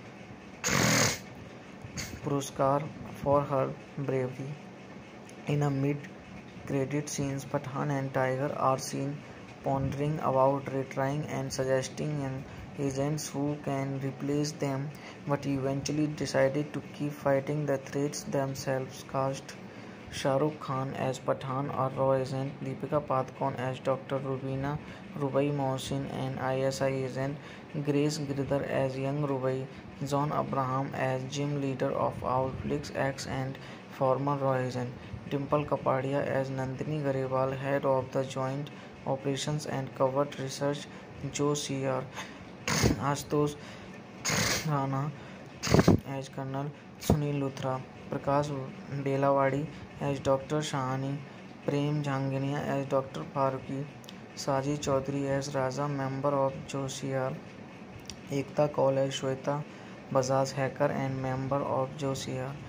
Puruskar for her bravery. In a mid-credit scenes, Pathan and Tiger are seen pondering about retrying and suggesting an agents who can replace them, but eventually decided to keep fighting the threats themselves. Cast Shah Rukh Khan as Pathan or Raw agent, Deepika Padukone as Doctor Rubina Rubai Mohsin, and I S I agent Grace Girdhar as young Rubai, John Abraham as gym leader of Owlflix X and former Raw agent, Dimple Kapadia as Nandini Garewal, head of the Joint Operations and Covert Research J C R, Ashutosh Rana as Colonel Sunil Luthra, Prakash Belawadi as Doctor Shahani, Prem Jhanginia as Doctor Faruqi, Saji Chaudhary as Raza, member of J C R, Ekta Kaul as Shweta Bajaj, hacker and member of J C R,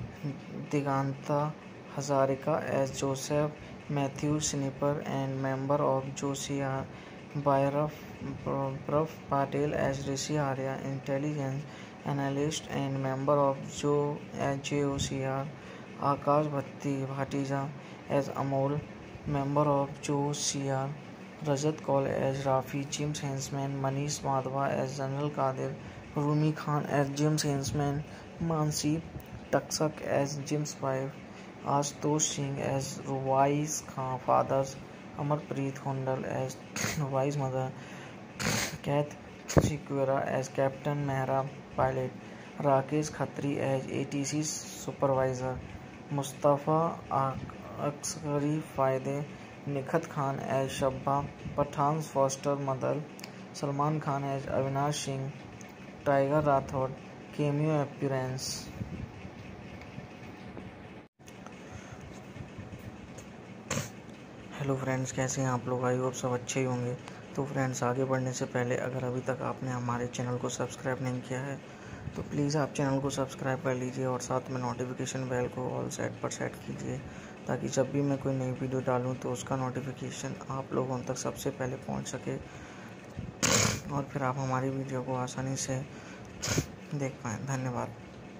Diganta Hazarika as Joseph Matthew Sniper and member of J C R, Bhairav Patel as Rishi Arya, intelligence analyst and member of J O C R, Akash Bhatija as Amol, member of J O C R, Rajat Kaul as Rafi, Jim's henchman, Manish Madhwa as General Qadir, Rumi Khan as Jim's henchman, Mansi Taksak as Jim's wife, Ashutosh Singh as Ruwai's fathers, Amarpreet Hundal as Ruwai's mother, Kath Chikwera as Captain Mehra pilot, Rakesh Khatri as A T C supervisor, Mustafa Askari Faide, Nikhat Khan as Shabba, Pathan's foster mother, Salman Khan as Avinash Singh, Tiger Rathod cameo appearance. Hello friends, कैसे हैं आप लोग? I hope सब अच्छे ही होंगे। तो friends, आगे बढ़ने से पहले अगर अभी तक आपने हमारे चैनल को सब्सक्राइब नहीं किया है तो प्लीज़ आप चैनल को सब्सक्राइब कर लीजिए और साथ में नोटिफिकेशन बेल को ऑल सेट पर सेट कीजिए, ताकि जब भी मैं कोई नई वीडियो डालूं तो उसका नोटिफिकेशन आप लोगों तक सबसे पहले पहुंच सके और फिर आप हमारी वीडियो को आसानी से देख पाएँ। धन्यवाद।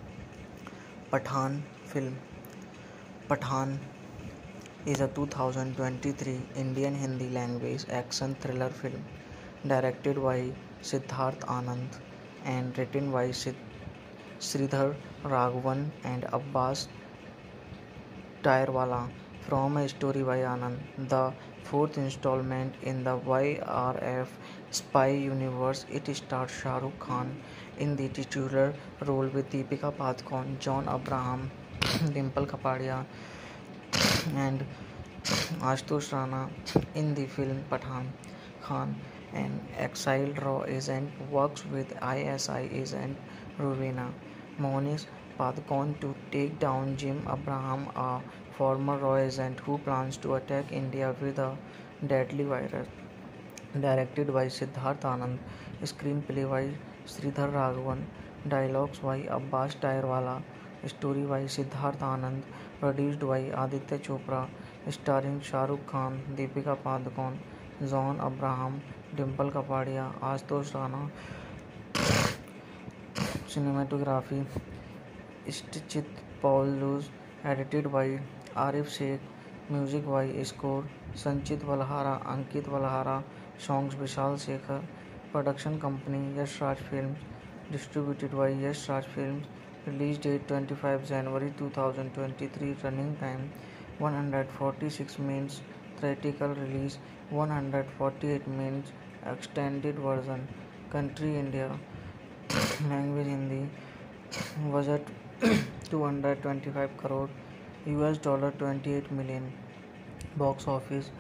Pathaan film. Pathaan is a two thousand twenty-three Indian Hindi language action thriller film directed by Siddharth Anand and written by Sridhar Raghavan and Abbas Tyrewala from a story by Anand. The fourth installment in the Y R F spy universe, it stars Shah Rukh Khan in the titular role with Deepika Padukone, John Abraham, Dimple Kapadia and Ashutosh Rana in the film. Pathan Khan, an exiled Raw agent, works with I S I agent Rubina Mohsin Padukone to take down Jim Abraham, a former Raw agent who plans to attack India with a deadly virus. Directed by Siddharth Anand, screenplay by Sridhar Raghavan, dialogues by Abbas Tyrewala, story by Siddharth Anand, produced by Aditya Chopra, starring Shah Rukh Khan, Deepika Padukone, John Abraham, Dimple Kapadia, Ashutosh Rana. Cinematography Stichit Paul Luz, edited by Arif Sheikh, music by Score Sanchit Valhara, Ankit Valhara, songs Vishal Shekhar. Production company Yash Raj Films, distributed by Yash Raj Films. Release date twenty-fifth January two thousand twenty-three. Running time one hundred forty-six minutes. Theatrical release one hundred forty-eight minutes. Extended version. Country India. Language Hindi. Budget two hundred twenty-five crore, U S dollar twenty-eight million. Box office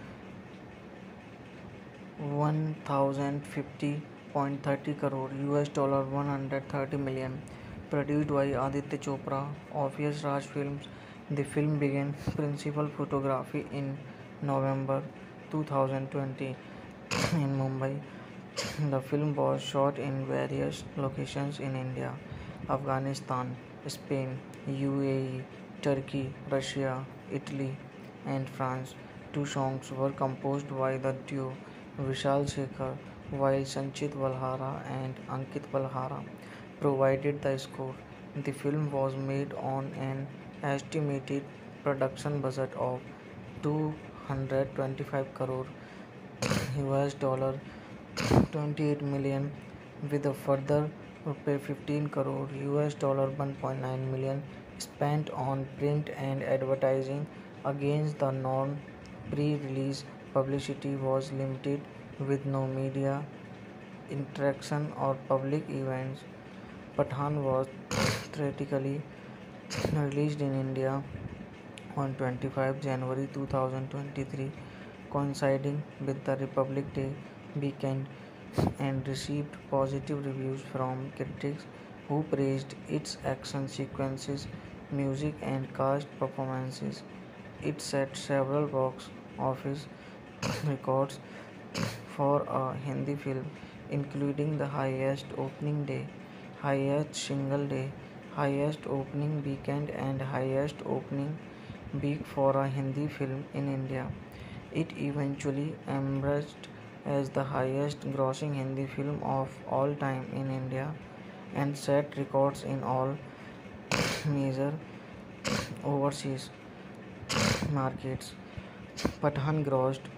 one thousand fifty point three zero crore, U S dollar one hundred thirty million. Produced by Aditya Chopra of Yash Raj Films. The film began principal photography in November two thousand twenty in Mumbai. The film was shot in various locations in India, Afghanistan, Spain, U A E, Turkey, Russia, Italy, and France. Two songs were composed by the duo Vishal Shekhar, while Sanchit Valhara and Ankit Valhara provided the score. The film was made on an estimated production budget of two hundred twenty-five crore U S dollar twenty-eight million, with a further rupee fifteen crore U S dollar one point nine million spent on print and advertising. Against the norm, pre-release publicity was limited with no media interaction or public events. Pathan was theatrically released in India on twenty-fifth January two thousand twenty-three, coinciding with the Republic Day weekend, and received positive reviews from critics who praised its action sequences, music, and cast performances. It set several box office records for a Hindi film, including the highest opening day, highest single day, highest opening weekend, and highest opening week for a Hindi film in India. It eventually emerged as the highest grossing Hindi film of all time in India and set records in all major overseas markets. Pathan grossed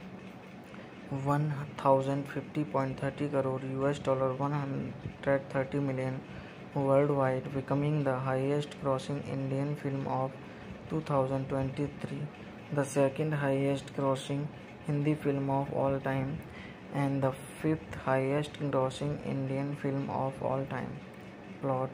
one thousand fifty point three crore U S dollar one hundred thirty million worldwide, becoming the highest grossing Indian film of two thousand twenty-three, the second highest grossing Hindi film of all time, and the fifth highest grossing Indian film of all time. Plot.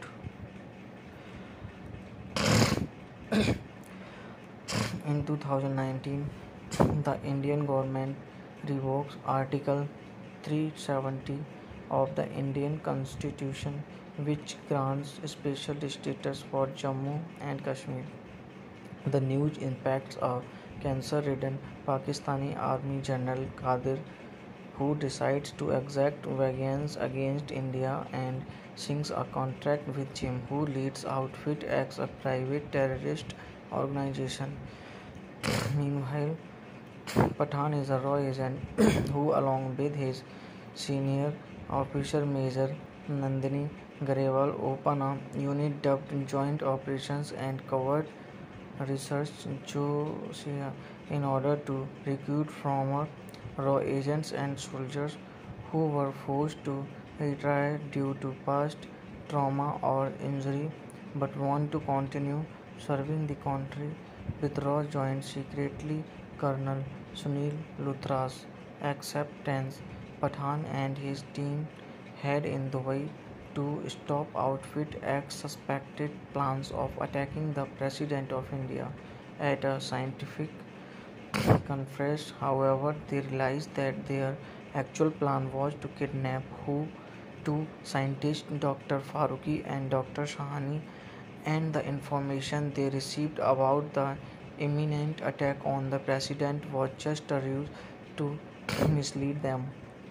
In two thousand nineteen, the Indian government revokes Article three seventy of the Indian Constitution, which grants special status for Jammu and Kashmir. The news impacts a cancer-ridden Pakistani Army General Qadir, who decides to exact vengeance against India and signs a contract with Jim, who leads outfit as a private terrorist organization. Meanwhile, Pathan is a raw agent who, along with his senior officer Major Nandini Garewal, open a unit dubbed Joint Operations and Covert Research Josiah in order to recruit former raw agents and soldiers who were forced to retire due to past trauma or injury but want to continue serving the country. With Raw joined secretly Colonel Sunil Luthra's acceptance, Pathan and his team head in Dubai to stop outfit X suspected plans of attacking the President of India. At a scientific conference, however, they realized that their actual plan was to kidnap who two scientists, Doctor Faruqi and Doctor Shahani, and the information they received about the imminent attack on the president was just a ruse to mislead them.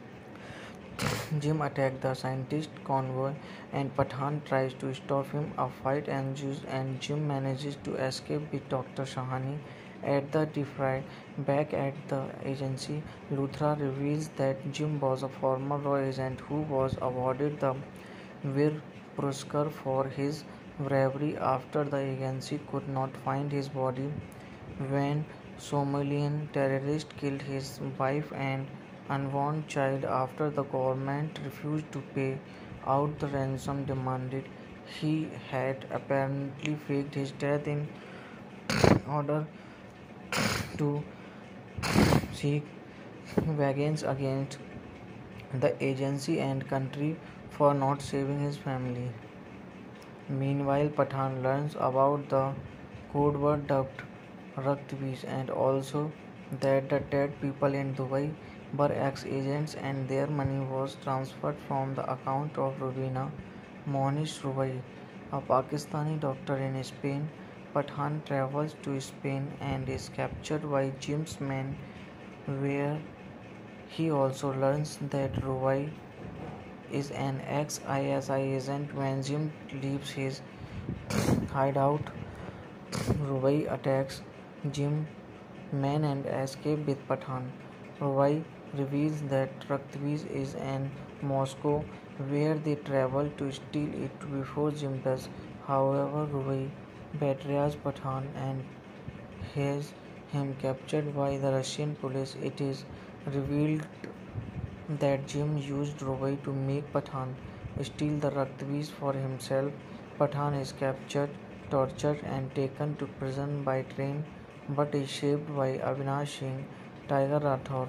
Jim attacks the scientist convoy and Pathan tries to stop him. A fight ensues and Jim manages to escape with Doctor Shahani. At the defray, back at the agency, Luthra reveals that Jim was a former raw agent who was awarded the Veer Puruskar for his bravery after the agency could not find his body when Somalian terrorists killed his wife and unborn child after the government refused to pay out the ransom demanded. He had apparently faked his death in order to seek vengeance against the agency and country for not saving his family. Meanwhile, Pathan learns about the code word dubbed Raktbeej and also that the dead people in Dubai were ex-agents and their money was transferred from the account of Rubina Monish Rubai, a Pakistani doctor in Spain. Pathan travels to Spain and is captured by Jim's men where he also learns that Roy is an ex-I S I agent. When Jim leaves his hideout, Roy attacks Jim men and escape with Pathan. Roy reveals that Raktviz is in Moscow, where they travel to steal it before Jim does. However, Roy betrays Pathan and has him captured by the Russian police. It is revealed that Jim used Roy to make Pathan steal the Raktviz for himself. Pathan is captured, tortured, and taken to prison by train, but is saved by Avinash Singh, Tiger Rathore.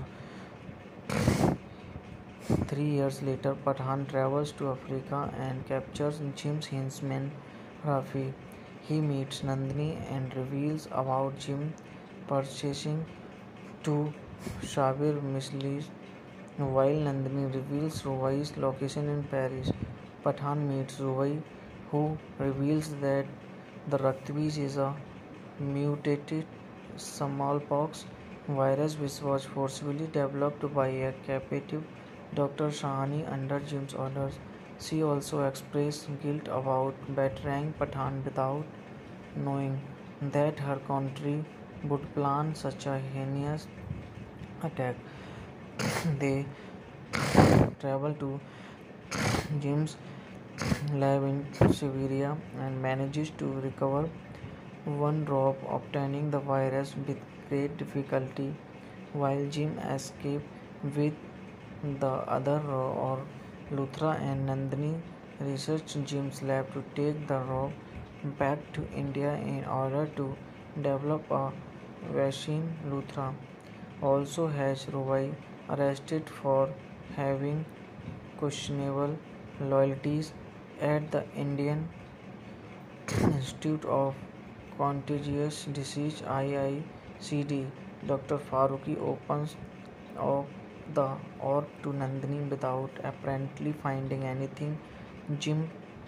Three years later, Pathan travels to Africa and captures Jim's henchman Rafi. He meets Nandini and reveals about Jim purchasing two Shabir misleads, while Nandini reveals Roy's location in Paris. Pathan meets Roy, who reveals that the Raktviz is a mutated smallpox virus which was forcibly developed by a captive Doctor Shahani under Jim's orders. She also expressed guilt about betraying Pathan without knowing that her country would plan such a heinous attack. They travel to Jim's lab in Siberia and manages to recover one drop, obtaining the virus with great difficulty, while Jim escapes with the other or Luthra and Nandini research Jim's lab to take the raw back to India in order to develop a vaccine. Luthra also has Roy arrested for having questionable loyalties at the Indian Institute of Contagious Disease I I C D. Doctor Faruqi opens up the orb to Nandini without apparently finding anything. Jim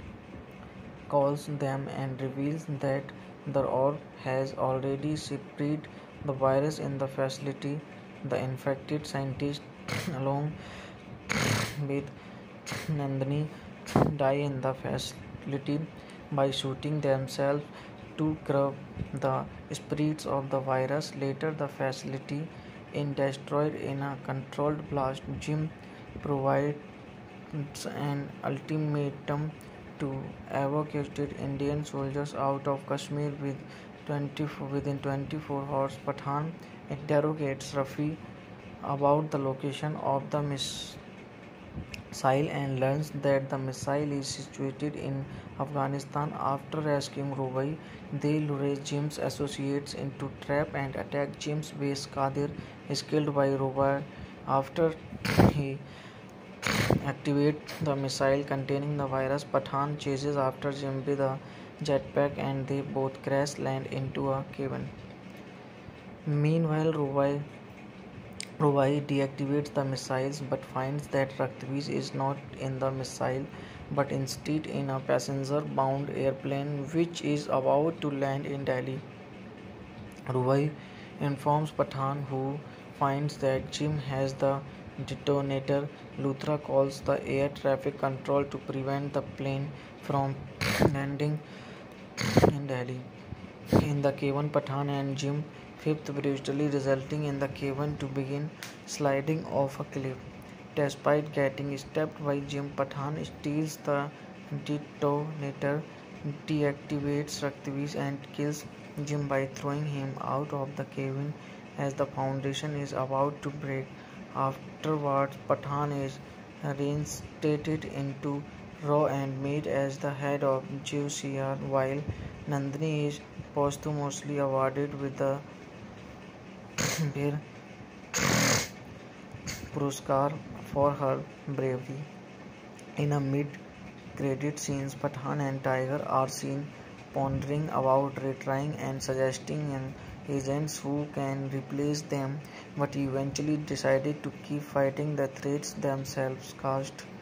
calls them and reveals that the orb has already spread the virus in the facility. The infected scientists, along with Nandini, die in the facility by shooting themselves to curb the spreads of the virus. Later, the facility is destroyed in a controlled blast. Jim provides an ultimatum to evacuated Indian soldiers out of Kashmir with twenty-four, within twenty-four hours. Pathan interrogates Rafi about the location of the missile and learns that the missile is situated in Afghanistan. After rescuing Roy, they lure Jim's associates into trap and attack Jim's base. Qadir is killed by Roy after he activates the missile containing the virus. Pathan chases after Jim with a jetpack and they both crash land into a cabin. Meanwhile, Roy Roy deactivates the missiles but finds that Raktviz is not in the missile but instead in a passenger-bound airplane which is about to land in Delhi. Roy informs Pathan, who finds that Jim has the detonator. Luthra calls the air traffic control to prevent the plane from landing in Delhi. In the cabin, Pathan and Jim fifth brutally resulting in the cabin to begin sliding off a cliff. Despite getting stabbed by Jim, Pathan steals the detonator, deactivates Raktviz and kills Jim by throwing him out of the cabin as the foundation is about to break. Afterwards, Pathan is reinstated into Raw and made as the head of J C R, while Nandini is posthumously awarded with the Veer Puruskar for her bravery. In a mid-credit scenes, Pathan and Tiger are seen pondering about retrying and suggesting agents who can replace them, but eventually decided to keep fighting the threats themselves. Cast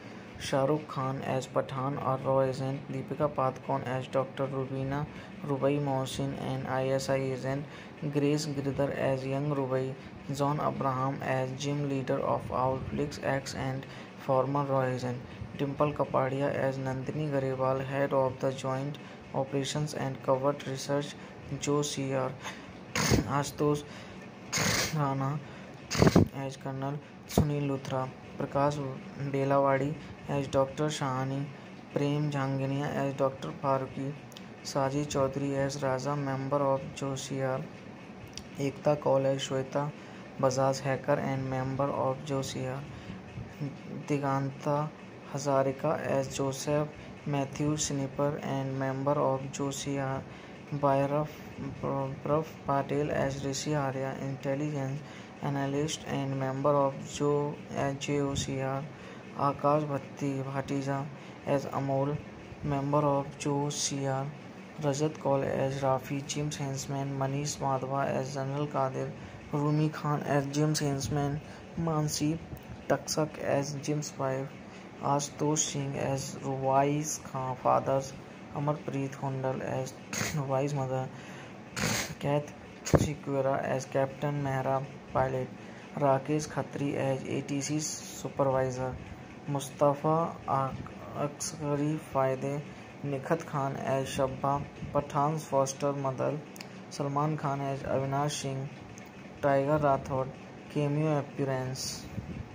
Shah Rukh Khan as Pathan or Raw agent, Deepika Padukone as Doctor Rubina Rubai Mohsin and I S I agent, Grace Girdhar as young Rubai, John Abraham as gym leader of Owlflix X and former Raw agent, Dimple Kapadia as Nandini Garewal, head of the Joint Operations and Covert Research, Joe C R, Ashutosh Rana as Colonel Sunil Luthra, Prakash Belawadi as Doctor Shahani, Prem Jhanginia as Doctor Faruqi, Saji Chaudhary as Raza, member of J C R, Ekta Kaul as Shweta Bajaj, hacker and member of J C R, Diganta Hazarika as Joseph Matthew Sniper and member of J C R, Bhairav Patel as Rishi Arya, intelligence analyst and member of J O C R, Akash Bhatija as Amol, member of J O C R, Rajat Kaul as Rafi, gym salesman, Manish Madhwa as General Qadir, Rumi Khan as gym salesman, Mansi Taksak as gym's wife, Ashutosh Singh as Ruwai's fathers, Amarpreet Hundal as Ruwai's mother, Kath Chikwera as Captain Mehra pilot, Rakesh Khatri as A T C supervisor, Mustafa Askari Faide, Nikhat Khan as Shabba, Pathan's foster mother, Salman Khan as Avinash Singh, Tiger Rathod, cameo appearance.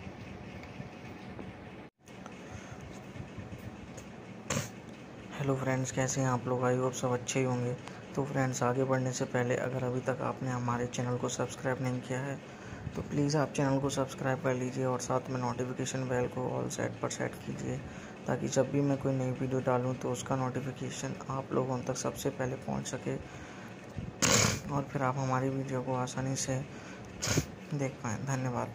Hello friends, कैसे हैं आप लोग? I hope सब अच्छे ही होंगे। तो friends, आगे बढ़ने से पहले अगर अभी तक आपने हमारे चैनल को सब्सक्राइब नहीं किया है तो प्लीज़ आप चैनल को सब्सक्राइब कर लीजिए और साथ में नोटिफिकेशन बेल को ऑल सेट पर सेट कीजिए, ताकि जब भी मैं कोई नई वीडियो डालूं तो उसका नोटिफिकेशन आप लोगों तक सबसे पहले पहुंच सके और फिर आप हमारी वीडियो को आसानी से देख पाएँ। धन्यवाद।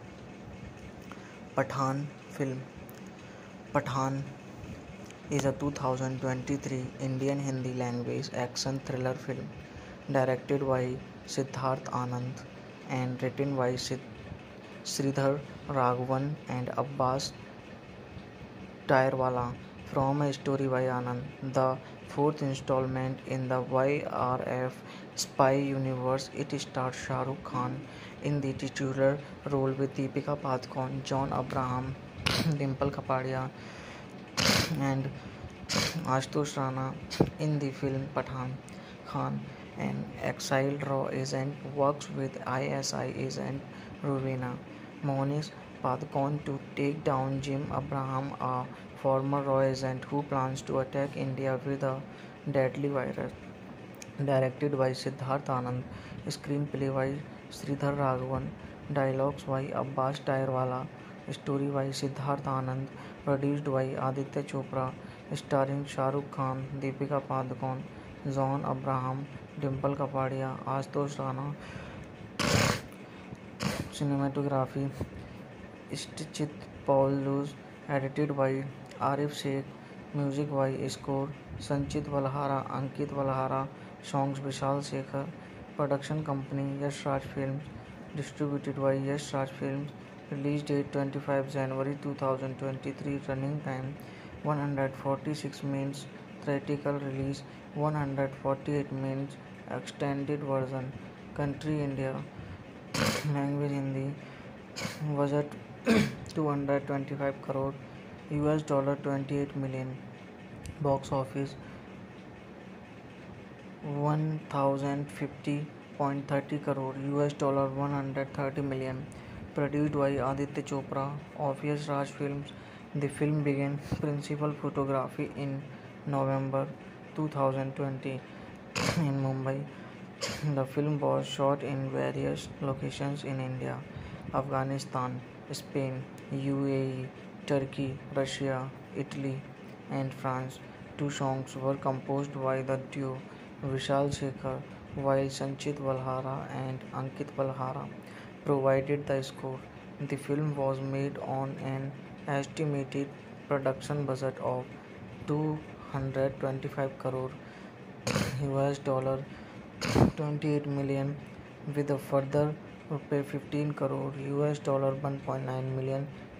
Pathaan film. Pathaan is a two thousand twenty-three Indian Hindi language action thriller film directed by Siddharth Anand and written by Sridhar Raghavan and Abbas Tyrewala, from a story by Anand, the fourth installment in the Y R F spy universe. It stars Shah Rukh Khan in the titular role with Deepika Padukone, John Abraham, Dimple Kapadia and Ashutosh Rana in the film. Pathan. Khan, an exiled Raw agent, works with I S I agent Rubina Mohsin Padukone to take down Jim Abraham, a former Raw agent who plans to attack India with a deadly virus. Directed by Siddharth Anand, screenplay by Sridhar Raghavan, dialogues by Abbas Tyrewala, story by Siddharth Anand, produced by Aditya Chopra, starring Shah Rukh Khan, Deepika Padukone, John Abraham, Dimple Kapadia, Ashutosh Rana. Cinematography Stichit Paul Luz, edited by Arif Sheikh, music by Score Sanchit Valhara, Ankit Valhara, songs Vishal Shekhar. Production company Yash Raj Films, distributed by Yash Raj Films. Release date twenty-fifth January two thousand twenty-three. Running time one hundred forty-six minutes. Theatrical release one hundred forty-eight minutes. Extended version. Country India. Language Hindi. Budget two hundred twenty-five crore, U S dollar twenty-eight million. Box office one thousand fifty point three zero crore, U S dollar one hundred thirty million. Produced by Aditya Chopra, Obvious Raj Films. The film began principal photography in November two thousand twenty in Mumbai. The film was shot in various locations in India, Afghanistan, Spain, U A E, Turkey, Russia, Italy, and France. Two songs were composed by the duo Vishal Shekhar, while Sanchit Valhara and Ankit Valhara provided the score. The film was made on an estimated production budget of two hundred twenty-five crore, U S dollar twenty-eight million, with a further fifteen crore, U S dollar one point nine million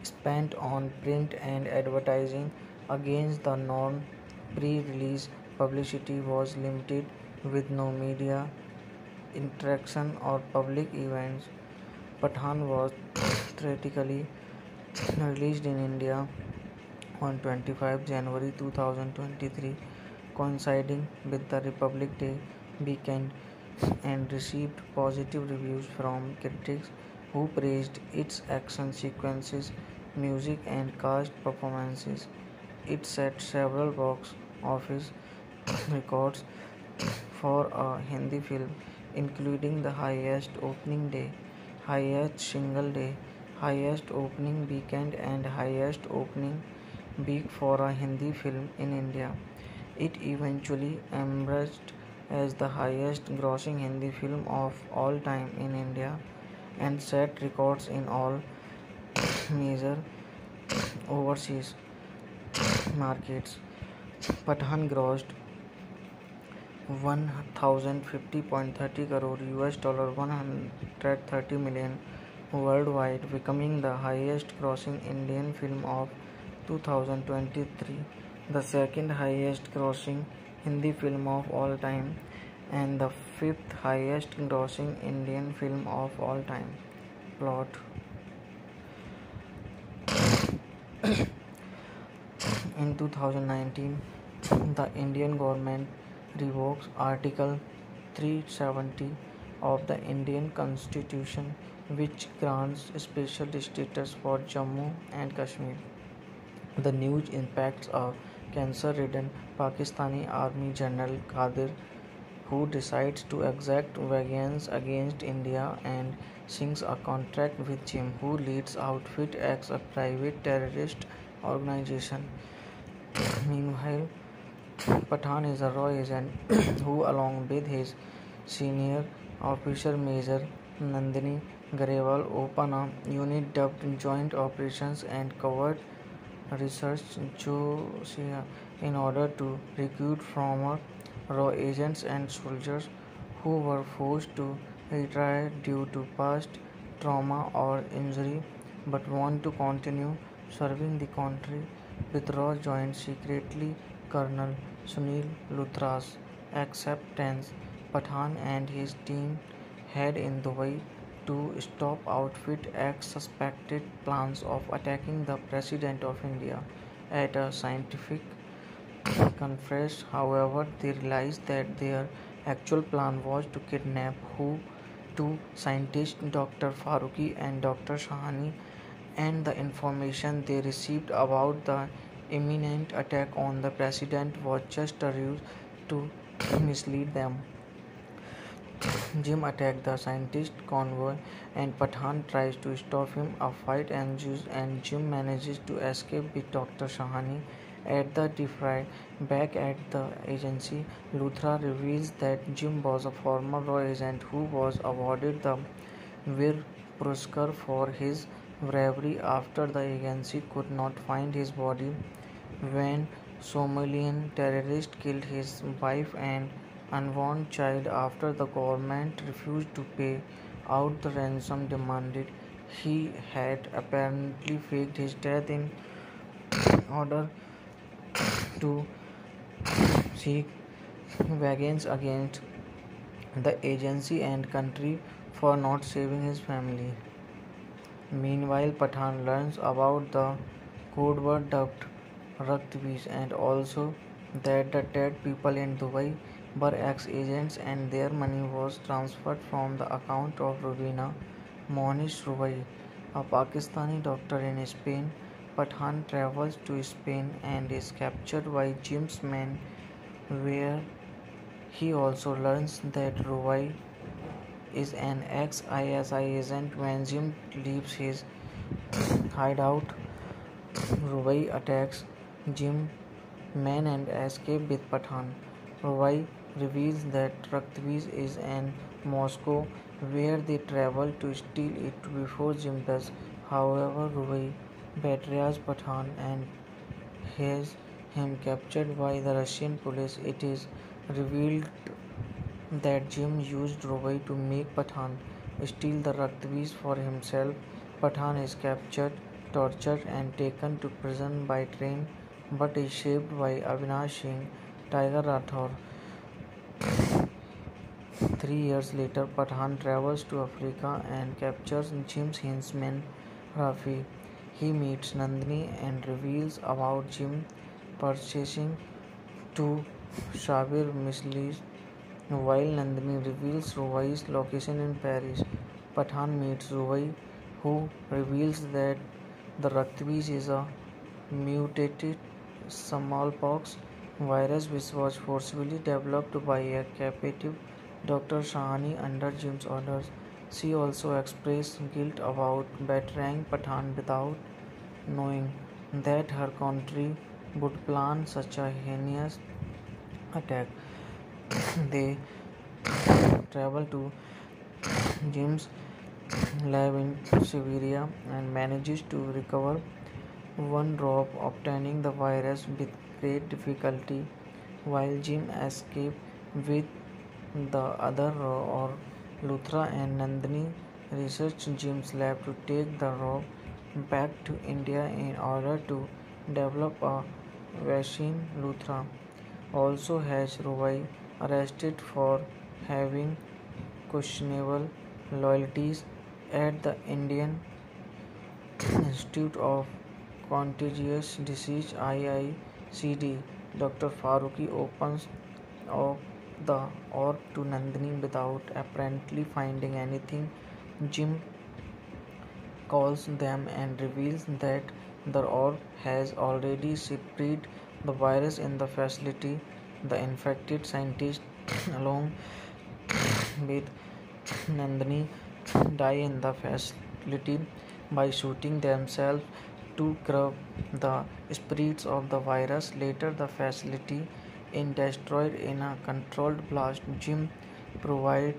spent on print and advertising against the norm. Pre-release publicity was limited with no media interaction or public events. Pathan was theatrically released in India on twenty-fifth January two thousand twenty-three, coinciding with the Republic Day weekend, and received positive reviews from critics who praised its action sequences, music, and cast performances. It set several box office records for a Hindi film, including the highest opening day, highest single day, highest opening weekend, and highest opening week for a Hindi film in India. It eventually emerged as the highest grossing Hindi film of all time in India and set records in all major overseas markets. Pathan grossed one thousand fifty point three crore U S dollar one hundred thirty million worldwide, becoming the highest grossing Indian film of two thousand twenty-three, the second highest grossing Hindi film of all time, and the fifth highest grossing Indian film of all time. Plot. In two thousand nineteen, the Indian government revokes Article three seventy of the Indian Constitution, which grants special status for Jammu and Kashmir. The news impacts a cancer-ridden Pakistani Army General Qadir, who decides to exact vengeance against India and signs a contract with Jim, who leads outfit as a private terrorist organization. Meanwhile, Pathan is a raw agent who, along with his senior officer Major Nandini Garewal, open a unit dubbed Joint Operations and Covert Research Josiah in order to recruit former raw agents and soldiers who were forced to retire due to past trauma or injury but want to continue serving the country. With Raw joined secretly Colonel Sunil Luthra's acceptance, Pathan and his team head in Dubai to stop outfit X suspected plans of attacking the President of India. At a scientific conference, however, they realized that their actual plan was to kidnap who two scientists, Doctor Faruqi and Doctor Shahani, and the information they received about the imminent attack on the president was just a ruse to mislead them. Jim attacks the scientist convoy and Pathan tries to stop him. A fight ensues and Jim manages to escape with Doctor Shahani. At the defray, back at the agency, Luthra reveals that Jim was a former raw agent who was awarded the Veer Puruskar for his bravery after the agency could not find his body when Somalian terrorists killed his wife and unborn child after the government refused to pay out the ransom demanded. He had apparently faked his death in order to seek vengeance against the agency and country for not saving his family. Meanwhile, Pathan learns about the code word dubbed Raktveez and also that the dead people in Dubai were ex-agents and their money was transferred from the account of Rubina Monish Rubai, a Pakistani doctor in Spain. Pathan travels to Spain and is captured by Jim's men, where he also learns that Rubai is an ex-I S I agent. When Jim leaves his hideout, Rubai attacks Jim's men and escapes with Pathan. Rubai reveals that Raktveez is in Moscow, where they travel to steal it before Jim does. However, Rubai betrays Pathan and has him captured by the Russian police. It is revealed that Jim used Rubai to make Pathan steal the Raktveez for himself. Pathan is captured tortured and taken to prison by train, but is shaped by Avinash Singh, Tiger Rathore. Three years later, Pathan travels to Africa and captures Jim's henchman Rafi. He meets Nandini and reveals about Jim purchasing to Shabir Misli's, while Nandini reveals Ruwai's location in Paris. Pathan meets Ruwai, who reveals that the Raktbij is a mutated smallpox virus which was forcibly developed by a captive Doctor Shahani under Jim's orders. She also expressed guilt about betraying Pathan without knowing that her country would plan such a heinous attack. They travel to Jim's lab in Siberia and manages to recover one drop, obtaining the virus with great difficulty, while Jim escapes with the other, or Luthra and Nandini research Jim's lab to take the rope back to India in order to develop a vaccine. Luthra also has Ruwai arrested for having questionable loyalties at the Indian Institute of Contagious Disease I I C D. Doctor Faruqi opens up the orb to Nandini without apparently finding anything. Jim calls them and reveals that the orb has already spread the virus in the facility. The infected scientists, along with Nandini, die in the facility by shooting themselves to curb the spread of the virus. Later, the facility is destroyed in a controlled blast. Jim provides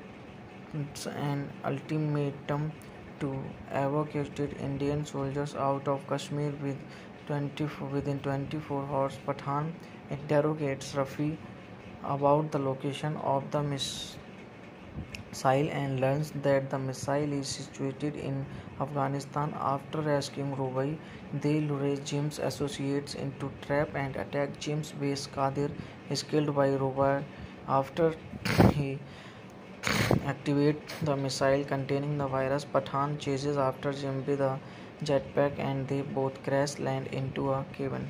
an ultimatum to evacuated Indian soldiers out of Kashmir with twenty-four, within twenty-four hours. Pathan interrogates Rafi about the location of the missile and learns that the missile is situated in Afghanistan. After rescuing Ruwai, they lure Jim's associates into trap and attack Jim's base. Qadir is killed by Ruwai after he activates the missile containing the virus. Pathan chases after Jim with a jetpack and they both crash land into a cabin.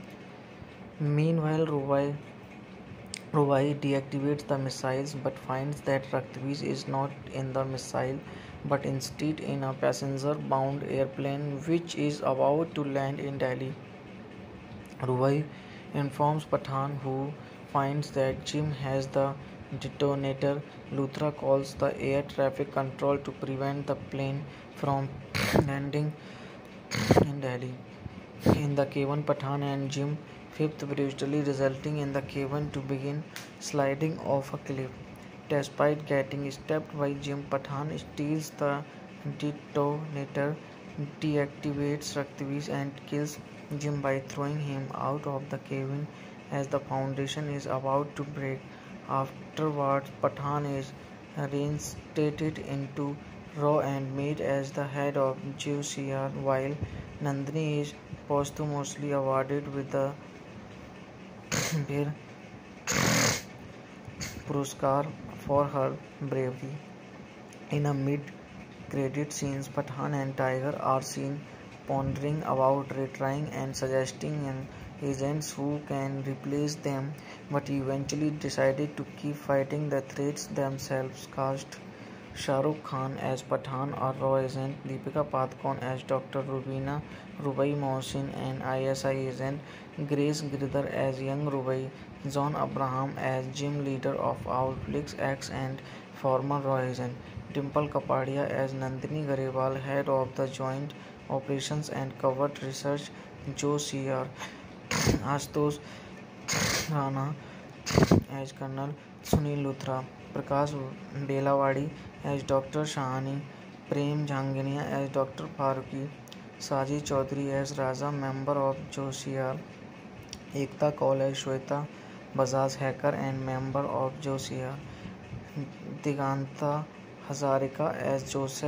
Meanwhile, Ruwai Ruwai deactivates the missiles but finds that Raktbij is not in the missile but instead in a passenger-bound airplane which is about to land in Delhi. Ruwai informs Pathan, who finds that Jim has the detonator. Luthra calls the air traffic control to prevent the plane from landing in Delhi. In the cabin, Pathan and Jim fifth brutally resulting in the cabin to begin sliding off a cliff. Despite getting stabbed by Jim, Pathan steals the detonator, deactivates Raktbij and kills Jim by throwing him out of the cabin as the foundation is about to break. Afterwards, Pathan is reinstated into Raw and made as the head of J C R, while Nandini is posthumously awarded with the Veer Puruskar for her bravery. In a mid-credit scenes, Pathan and Tiger are seen pondering about retrying and suggesting agents who can replace them, but eventually decided to keep fighting the threats themselves. Cast Shah Rukh Khan as Pathan or Raw agent, Deepika Padukone as Doctor Rubina, Rubai Mohsin and I S I agent, Grace Girdhar as young Rubai, John Abraham as Jim, leader of Owlflix X and former Raw agent, Dimple Kapadia as Nandini Garewal, head of the Joint Operations and Covert Research, J C R, Ashutosh Rana as Colonel Sunil Luthra, Prakash Belawadi as Doctor Shahani, Prem Jhangiania as Doctor Faruqi, Saji Chaudhary as Raja, member of J C R, Ekta Kaul as Shweta Bajaj, hacker and member of J C R, Diganta Hazarika as Joseph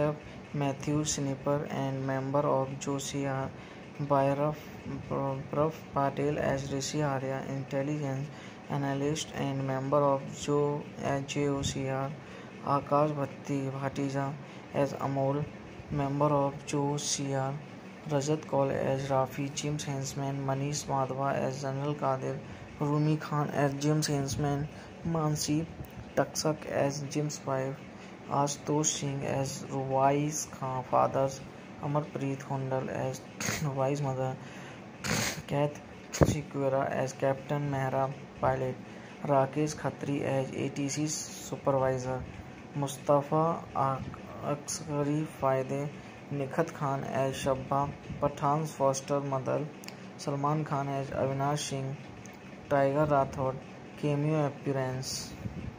Matthew Snipper, and member of Josiah Bhairav Patel as Rishi Arya, intelligence analyst and member of Jo J O C R. Akash Bhatija as Amol, member of J O C R. Rajat Kaul as Rafi, Jim's henchman. Manish Madhwa as General Qadir. Rumi Khan as Jim's henchman. Mansi Taksak as Jim's wife. Ashutosh Singh as Ruwai's fathers. Amarpreet Hundal as Ruwai's mother. Kath Sequeira as Captain Mehra pilot. Rakesh Khatri as A T C supervisor. Mustafa Askari Faide. Nikhat Khan as Shabba, Pathan's foster mother. Salman Khan as Avinash Singh. Tiger Rathod cameo appearance.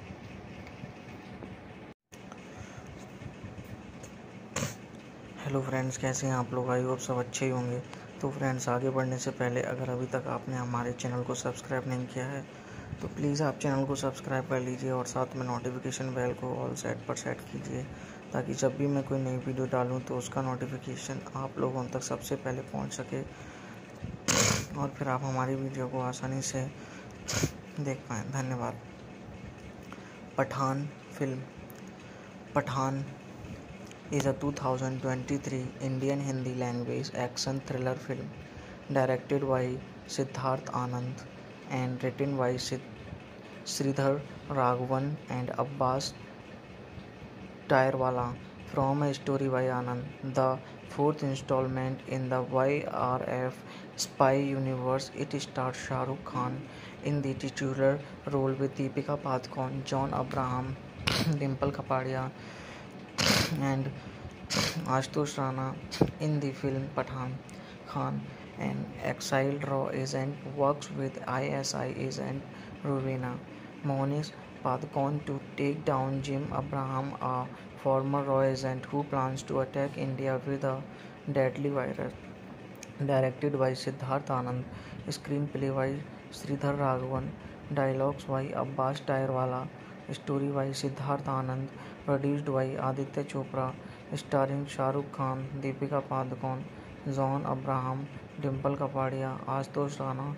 Hello friends, कैसे हैं आप लोग? I hope सब अच्छे ही होंगे। तो friends, आगे बढ़ने से पहले अगर अभी तक आपने हमारे चैनल को सब्सक्राइब नहीं किया है तो प्लीज़ आप चैनल को सब्सक्राइब कर लीजिए और साथ में नोटिफिकेशन बेल को ऑल सेट पर सेट कीजिए, ताकि जब भी मैं कोई नई वीडियो डालूं तो उसका नोटिफिकेशन आप लोगों तक सबसे पहले पहुंच सके और फिर आप हमारी वीडियो को आसानी से देख पाएँ। धन्यवाद। Pathaan film. Pathaan is a two thousand twenty-three Indian Hindi language action thriller film directed by Siddharth Anand and written by Sridhar Raghavan and Abbas Tyrewala from a story by Anand, the fourth installment in the Y R F spy universe. It stars Shah Rukh Khan in the titular role with Deepika Padukone, John Abraham, Dimple Kapadia and Ashutosh Rana. In the film, Pathan Khan, an exiled raw agent, works with I S I agent Rowena Monish Padukone to take down Jim Abraham, a former raw agent who plans to attack India with a deadly virus. Directed by Siddharth Anand, screenplay by Sridhar Raghavan, dialogues by Abbas Tyrewala, story by Siddharth Anand, produced by Aditya Chopra, starring Shah Rukh Khan, Deepika Padukone, John Abraham, Dimple Kapadia, Ashutosh Rana.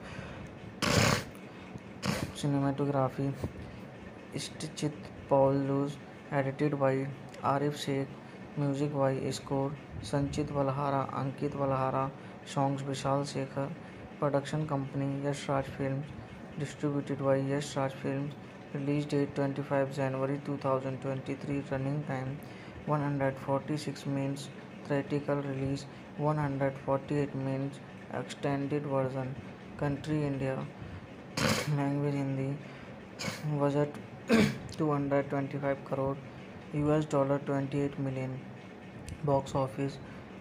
Cinematography Stichit Paul Luz, edited by Arif Sheikh, music by Score Sanchit Valhara, Ankit Valhara, songs Vishal Shekhar. Production company Yash Raj Films, distributed by Yash Raj Films. Release date twenty-fifth January two thousand twenty-three. Running time one hundred forty-six minutes. Theatrical release one hundred forty-eight minutes. Extended version. Country India. Language Hindi. Budget two hundred twenty-five crore, U S dollar twenty-eight million. Box office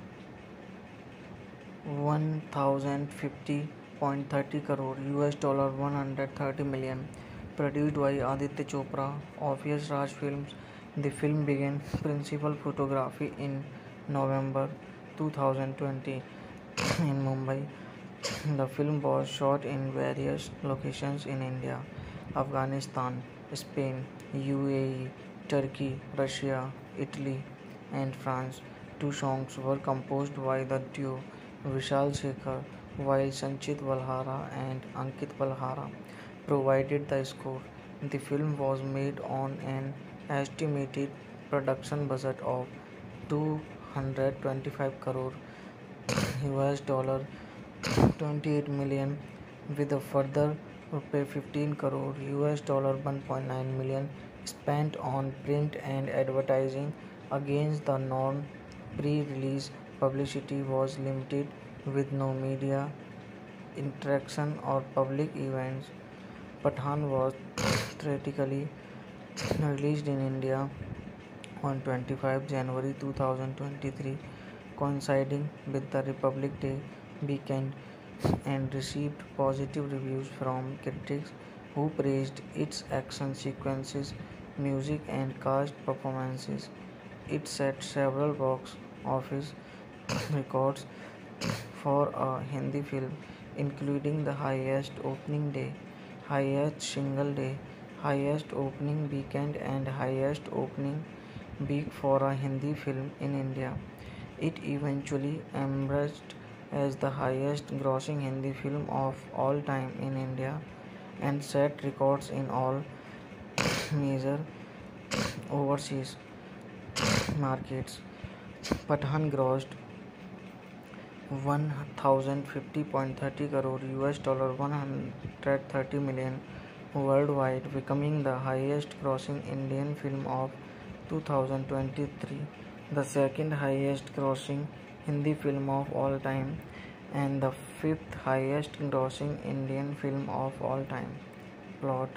one thousand fifty point three crore, U S dollar one hundred thirty million. Produced by Aditya Chopra of Yash Raj Films. The film began principal photography in November two thousand twenty in Mumbai. The film was shot in various locations in India, Afghanistan, Spain, U A E, Turkey, Russia, Italy, and France. Two songs were composed by the duo Vishal Shekhar, while Sanchit Valhara and Ankit Valhara provided the score. The film was made on an estimated production budget of two hundred twenty-five crore, U S dollar twenty-eight million, with a further rupees fifteen crore, U S dollar one point nine million spent on print and advertising. Against the norm, pre-release publicity was limited with no media interaction or public events. Pathan was theatrically released in India on twenty-fifth January two thousand twenty-three, coinciding with the Republic Day weekend, and received positive reviews from critics who praised its action sequences, music, and cast performances. It set several box office records for a Hindi film, including the highest opening day, highest single day, highest opening weekend, and highest opening big for a Hindi film in India. It eventually emerged as the highest grossing Hindi film of all time in India and set records in all major overseas markets. Pathan grossed one thousand fifty point three zero crore U S dollar one hundred thirty million worldwide, becoming the highest grossing Indian film of two thousand twenty-three, the second highest grossing Hindi film of all time, and the fifth highest grossing Indian film of all time. Plot.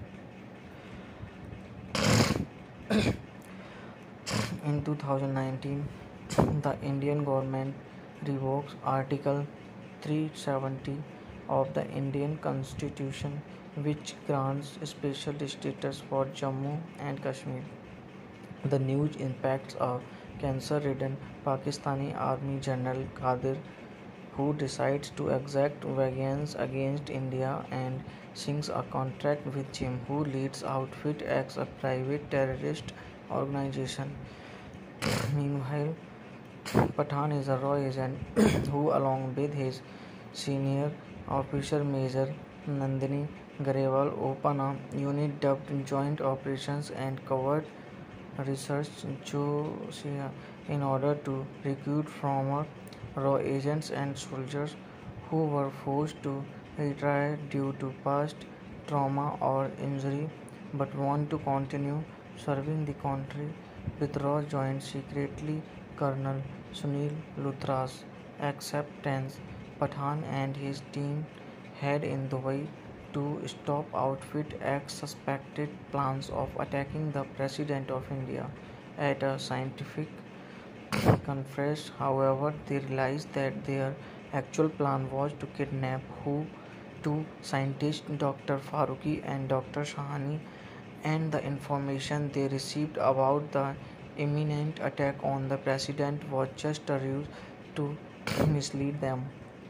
In two thousand nineteen, the Indian government revokes Article three seventy of the Indian Constitution, which grants special status for Jammu and Kashmir. The news impacts a cancer-ridden Pakistani Army General Qadir, who decides to exact vengeance against India and signs a contract with Jim, who leads Outfit X, a private terrorist organization. Meanwhile, Pathan is a raw agent who, along with his senior officer Major Nandini Garewal, open a unit dubbed Joint Operations and Covert Research Josiah in order to recruit former raw agents and soldiers who were forced to retire due to past trauma or injury but want to continue serving the country. Withdraw joined secretly Colonel Sunil Luthra's acceptance. Pathan and his team head in Dubai to stop Outfit X's suspected plans of attacking the President of India. At a scientific conference, however, they realized that their actual plan was to kidnap who two scientists, Doctor Faruqi and Doctor Shahani, and the information they received about the imminent attack on the president was just a ruse to mislead them.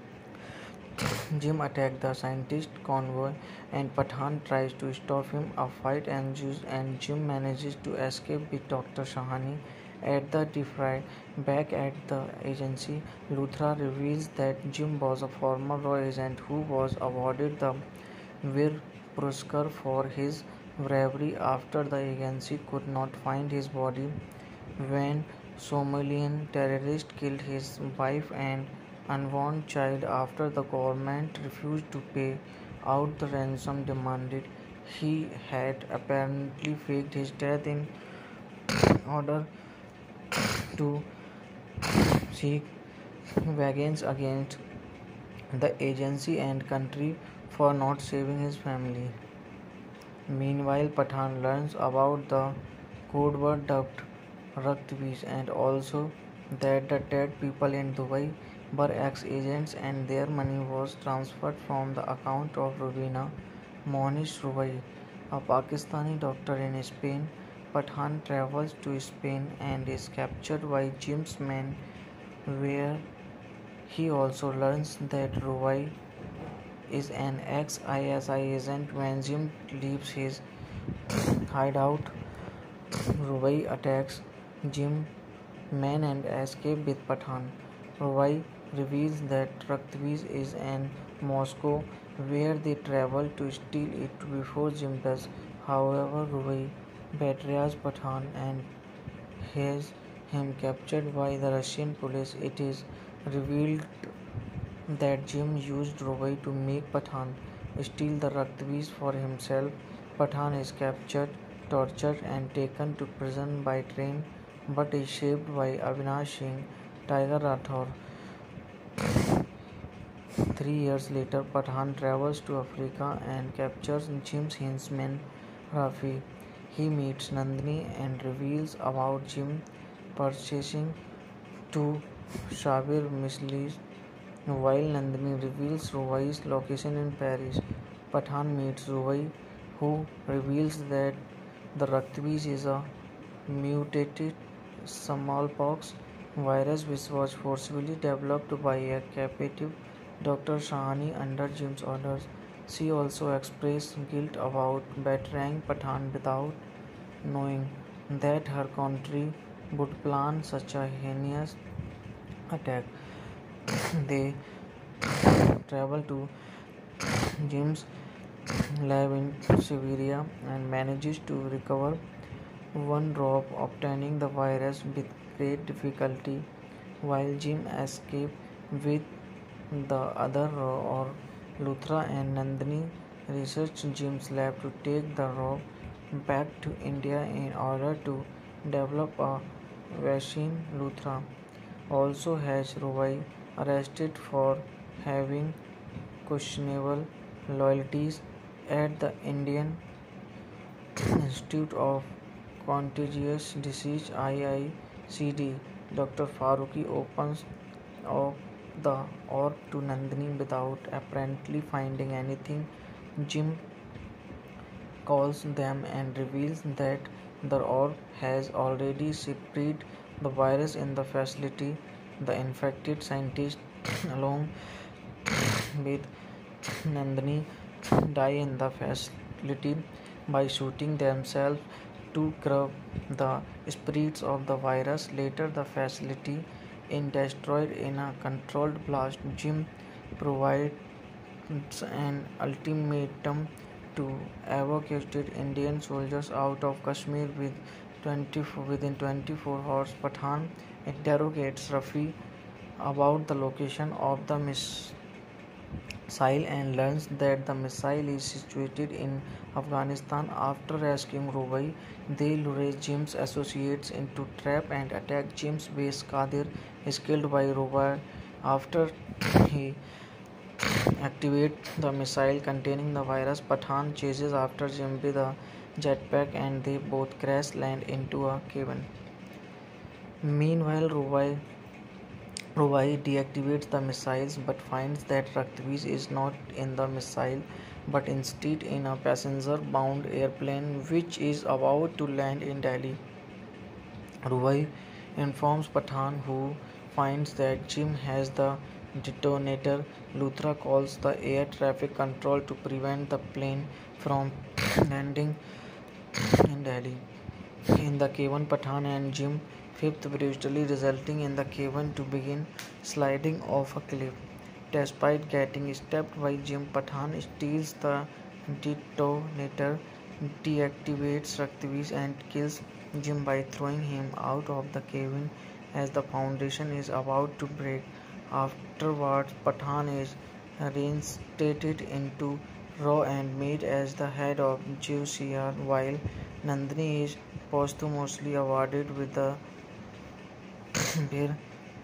Jim attacks the scientist convoy and Pathan tries to stop him. A fight ensues and Jim manages to escape with Doctor Shahani. At the defray, back at the agency, Luthra reveals that Jim was a former raw agent who was awarded the Veer Puruskar for his bravery after the agency could not find his body when Somalian terrorists killed his wife and unborn child after the government refused to pay out the ransom demanded. He had apparently faked his death in order to seek vengeance against the agency and country for not saving his family. Meanwhile, Pathan learns about the code word dubbed Raktviz and also that the dead people in Dubai were ex-agents and their money was transferred from the account of Rubina Monish Rubai, a Pakistani doctor in Spain. Pathan travels to Spain and is captured by Jim's men, where he also learns that Rubai is an ex-I S I agent. When Jim leaves his hideout, Rubai attacks Jim's men and escapes with Pathan. Rubai reveals that Raktviz is in Moscow, where they travel to steal it before Jim does. However, Rubai betrays Pathan and has him captured by the Russian police. It is revealed that Jim used Rubai to make Pathan steal the Raktviz for himself. Pathan is captured, tortured and taken to prison by train but is saved by Avinash Singh Tiger Rathore. Three years later, Pathan travels to Africa and captures Jim's henchman Rafi. He meets Nandini and reveals about Jim purchasing two Shabir missiles, while Nandini reveals Rubai's location in Paris. Pathan meets Rubai, who reveals that the Raktviz is a mutated smallpox virus which was forcibly developed by a captive Doctor Shahani under Jim's orders. She also expressed guilt about betraying Pathan without knowing that her country would plan such a heinous attack. They travel to Jim's lab in Siberia and manages to recover one drop, obtaining the virus with great difficulty, while Jim escaped with the other, or Luthra and Nandini researched Jim's lab to take the rope back to India in order to develop a vaccine. Luthra also has Rubai arrested for having questionable loyalties at the Indian Institute of Contagious Disease I I C D. Doctor Faruqi opens up the orb to Nandini without apparently finding anything. Jim calls them and reveals that the orb has already spread the virus in the facility. The infected scientists, along with Nandini, die in the facility by shooting themselves to curb the spread of the virus. Later, the facility is destroyed in a controlled blast. Jim provides an ultimatum to evacuate Indian soldiers out of Kashmir with twenty within twenty-four hours. Pathan interrogates Rafi about the location of the missile and learns that the missile is situated in Afghanistan. After rescuing Rubai, they lure Jim's associates into trap and attack Jim's base. Qadir is killed by Rubai after he activates the missile containing the virus. Pathan chases after Jim with a jetpack and they both crash land into a cabin. Meanwhile, Rubai Rubai deactivates the missiles but finds that Rakhtviz is not in the missile but instead in a passenger-bound airplane which is about to land in Delhi. Rubai informs Pathan, who finds that Jim has the detonator. Luthra calls the air traffic control to prevent the plane from landing in Delhi. In the cabin, Pathan and Jim fifth brutally resulting in the cabin to begin sliding off a cliff. Despite getting stabbed by Jim, Pathan steals the detonator, deactivates Rakhtviz and kills Jim by throwing him out of the cabin as the foundation is about to break. Afterwards, Pathan is reinstated into Raw and made as the head of J O C R, while Nandini is posthumously awarded with the Bir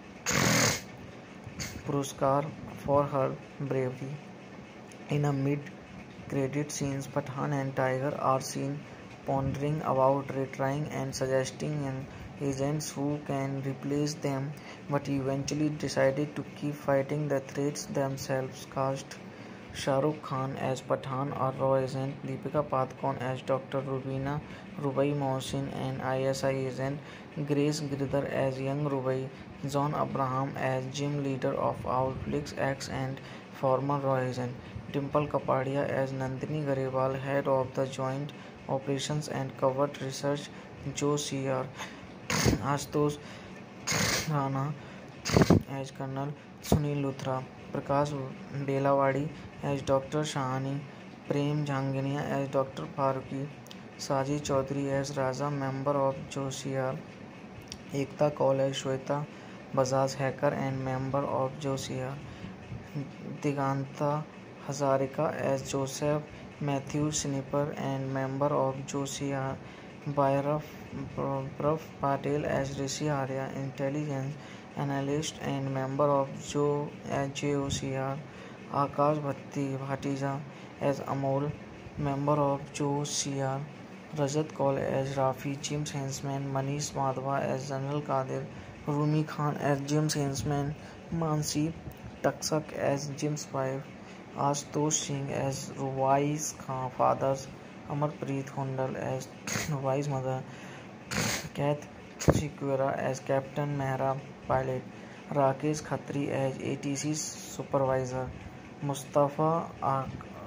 Puruskar for her bravery. In a mid-credit scenes, Pathan and Tiger are seen pondering about retrying and suggesting an agents who can replace them, but eventually decided to keep fighting the threats themselves. Cast Shah Rukh Khan as Pathan or Raw agent, Deepika Padukone as Doctor Rubina, Rubai Mohsin and I S I agent Grace Girdhar as young Rubai, John Abraham as Jim, leader of Owlflix X and former Raw agent, Dimple Kapadia as Nandini Garewal, head of the Joint Operations and Covert Research J O C R, Ashutosh Rana as Colonel Sunil Luthra, Prakash Belawadi as Doctor Shahani, Prem Jhanginia as Doctor Faruqi, Saji Chaudhary as Raza, member of J O C R, Ekta Kaul as Shweta Bajaj, hacker and member of J O C R, Diganta Hazarika as Joseph Matthew, sniper and member of J O C R, Bhairav Patel as Rishi Arya, intelligence analyst and member of J O C R, Akash Bhatija as Amol, member of J O C R, Rajat Kaul as Rafi, Jim's henchman, Manish Madhwa as General Qadir, Rumi Khan as Jim's henchman, Mansi Taksak as Jim's wife, Ashutosh Singh as Rubai's fathers, Amarpreet Hundal as Rubai's mother, Kath Sikwera as Captain Mehra pilot, Rakesh Khatri as A T C supervisor, Mustafa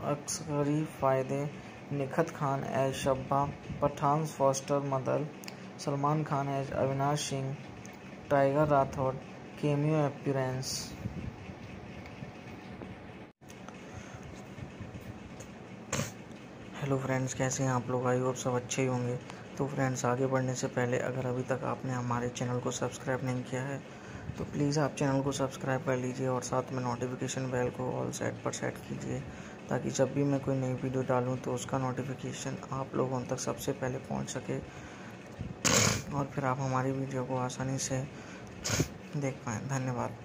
Askari Faide, Nikhat Khan as Shabba, Pathan's foster mother, Salman Khan as Avinash Singh, Tiger Rathod cameo appearance. Hello friends, कैसे हैं आप लोग? I hope सब अच्छे ही होंगे। तो friends, आगे बढ़ने से पहले अगर अभी तक आपने हमारे चैनल को सब्सक्राइब नहीं किया है तो प्लीज़ आप चैनल को सब्सक्राइब कर लीजिए और साथ में नोटिफिकेशन बेल को ऑल सेट पर सेट कीजिए, ताकि जब भी मैं कोई नई वीडियो डालूं तो उसका नोटिफिकेशन आप लोगों तक सबसे पहले पहुंच सके और फिर आप हमारी वीडियो को आसानी से देख पाएँ। धन्यवाद।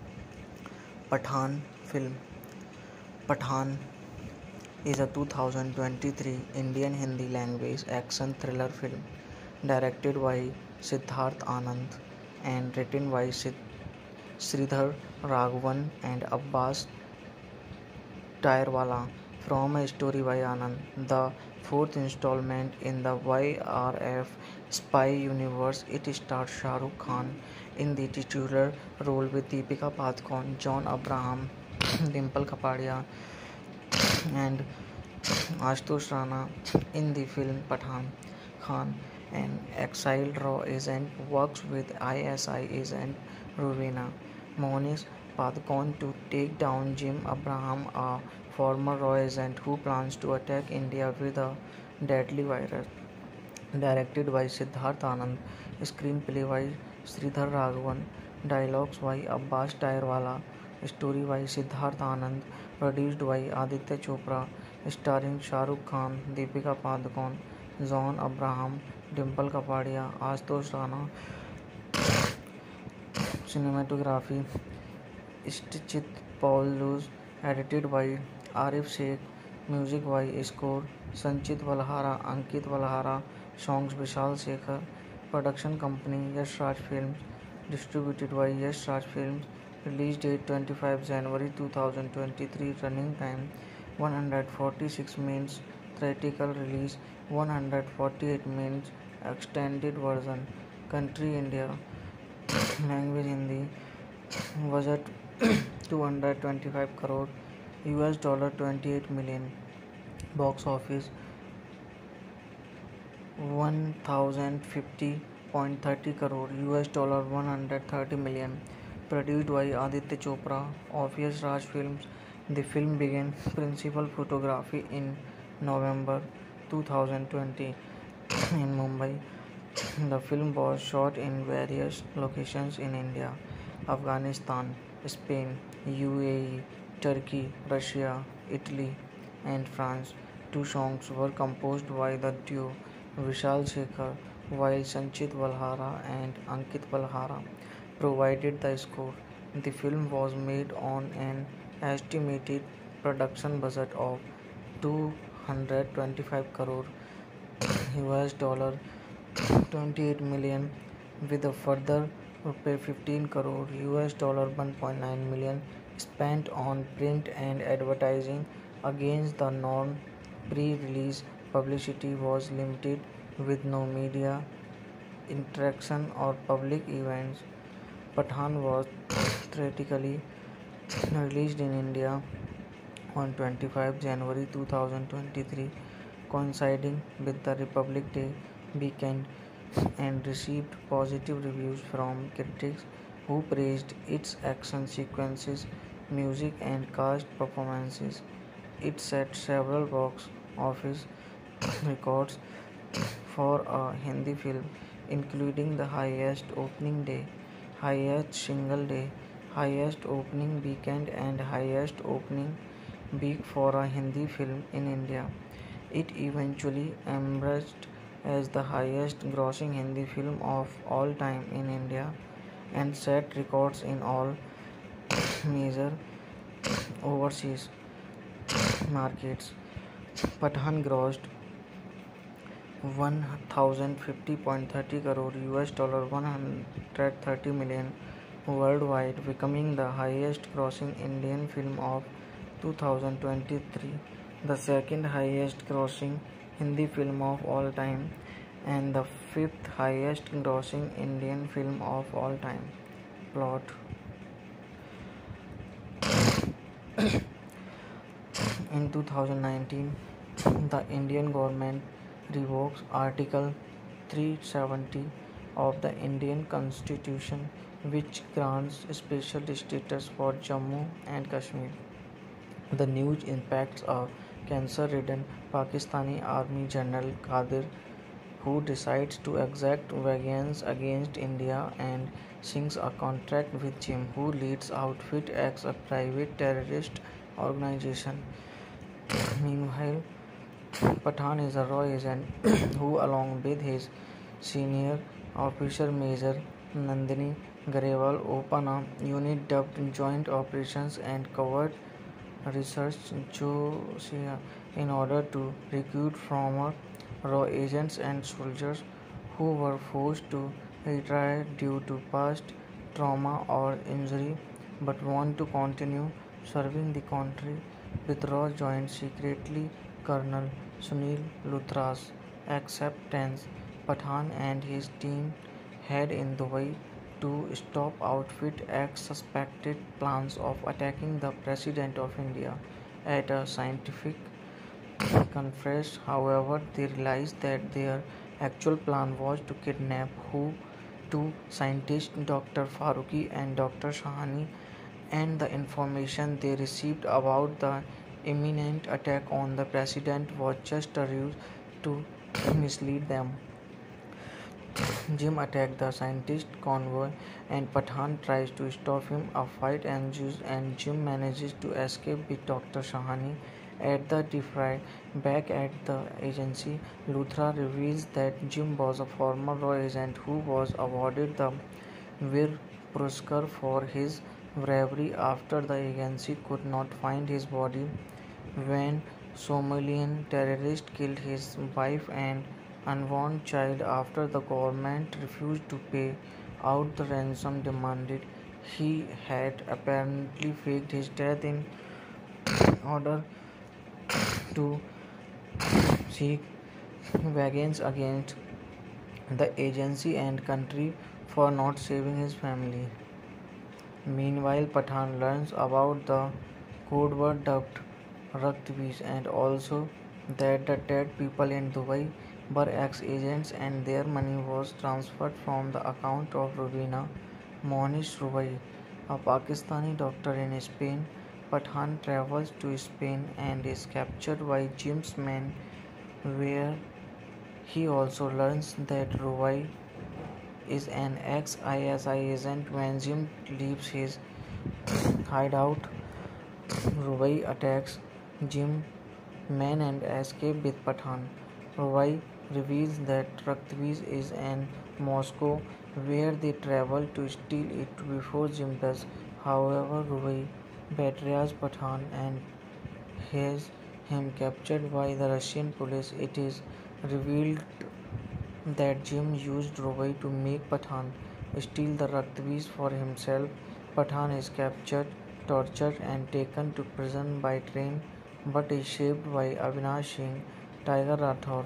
Pathaan film. Pathaan is a two thousand twenty-three Indian Hindi language action thriller film directed by Siddharth Anand and written by Sridhar Raghavan and Abbas Tyrewala from a story by Anand, the fourth installment in the Y R F spy universe. It stars Shah Rukh Khan in the titular role with Deepika Padukone, John Abraham, Dimple Kapadia and Ashutosh Rana in the film. Pathan. Khan, an exiled raw agent, works with I S I agent Rowena Moniz Padukone to take down Jim Abraham, a former raw agent who plans to attack India with a deadly virus. Directed by Siddharth Anand, screenplay by Sridhar Raghavan, dialogues by Abbas Tyrewala, story by Siddharth Anand, produced by Aditya Chopra, starring Shah Rukh Khan, Deepika Padukone, John Abraham, Dimple Kapadia, Ashutosh Rana. Cinematography Stichit Paul Luz, edited by Arif Sheikh, music by Score Sanchit Valhara, Ankit Valhara, songs Vishal Shekhar. Production company Yash Raj Films, distributed by Yash Raj Films. Release date twenty-fifth January two thousand twenty-three. Running time one hundred forty-six minutes. Theatrical release one hundred forty-eight minutes. Extended version. Country India. Language Hindi. Budget two hundred twenty-five crore, U S dollar twenty-eight million. Box office one thousand fifty point three zero crore, U S dollar one hundred thirty million. Produced by Aditya Chopra of Yash Raj Films. The film began principal photography in November two thousand twenty in Mumbai. The film was shot in various locations in India, Afghanistan, Spain, U A E, Turkey, Russia, Italy, and France. Two songs were composed by the duo Vishal Shekhar, while Sanchit Valhara and Ankit Valhara provided the score. The film was made on an estimated production budget of two hundred twenty-five crore, U S dollar twenty-eight million, with a further fifteen crore, U S dollar one point nine million spent on print and advertising. Against the norm, pre-release publicity was limited with no media interaction or public events. Pathan was theatrically released in India on twenty-fifth January two thousand twenty-three, coinciding with the Republic Day weekend, and received positive reviews from critics who praised its action sequences, music, and cast performances. It set several box office records for a Hindi film, including the highest opening day, highest single day, highest opening weekend, and highest opening week for a Hindi film in India. It eventually emerged as the highest grossing Hindi film of all time in India and set records in all major overseas markets. Pathan grossed one thousand fifty point three zero crore, U S dollar one hundred thirty million worldwide, becoming the highest grossing Indian film of two thousand twenty-three, the second highest grossing Hindi film of all time, and the fifth highest grossing Indian film of all time. Plot. In two thousand nineteen, the Indian government revokes Article three seventy of the Indian Constitution, which grants special status for Jammu and Kashmir. The news impacts a cancer-ridden Pakistani Army General Qadir, who decides to exact vengeance against India and signs a contract with Jim, who leads outfit as a private terrorist organization. Meanwhile, Pathan is a raw agent who, along with his senior officer Major Nandini Garewal, open a unit dubbed Joint Operations and Covert Research Josiah in order to recruit former raw agents and soldiers who were forced to retire due to past trauma or injury but want to continue serving the country. With Raw joined secretly Colonel Sunil Luthra's acceptance, Pathan and his team head in Dubai to stop outfit X suspected plans of attacking the President of India. At a scientific conference, however, they realized that their actual plan was to kidnap who two scientists, Doctor Faruqi and Doctor Shahani, and the information they received about the imminent attack on the president was just a ruse to mislead them. Jim attacks the scientist convoy and Pathan tries to stop him. A fight ensues and Jim manages to escape with Doctor Shahani. At the defray, back at the agency, Luthra reveals that Jim was a former raw agent who was awarded the Veer Puruskar for his bravery after the agency could not find his body when Somalian terrorists killed his wife and unborn child after the government refused to pay out the ransom demanded. He had apparently faked his death in order to seek vengeance against the agency and country for not saving his family. Meanwhile, Pathan learns about the code word dubbed Raktviz and also that the dead people in Dubai were ex-agents and their money was transferred from the account of Rubina Monish Rubai, a Pakistani doctor in Spain. Pathan travels to Spain and is captured by Jim's men, where he also learns that Rubai is an ex-I S I agent. When Jim leaves his hideout, Rubai attacks Jim's men and escapes with Pathan. Rubai reveals that Raktviz is in Moscow, where they travel to steal it before Jim does. However, Rubai betrays Pathan and has him captured by the Russian police. It is revealed that Jim used Rubai to make Pathan steal the Raktviz for himself. Pathan is captured, tortured, and taken to prison by train, but is saved by Avinash Singh, Tiger Rathore.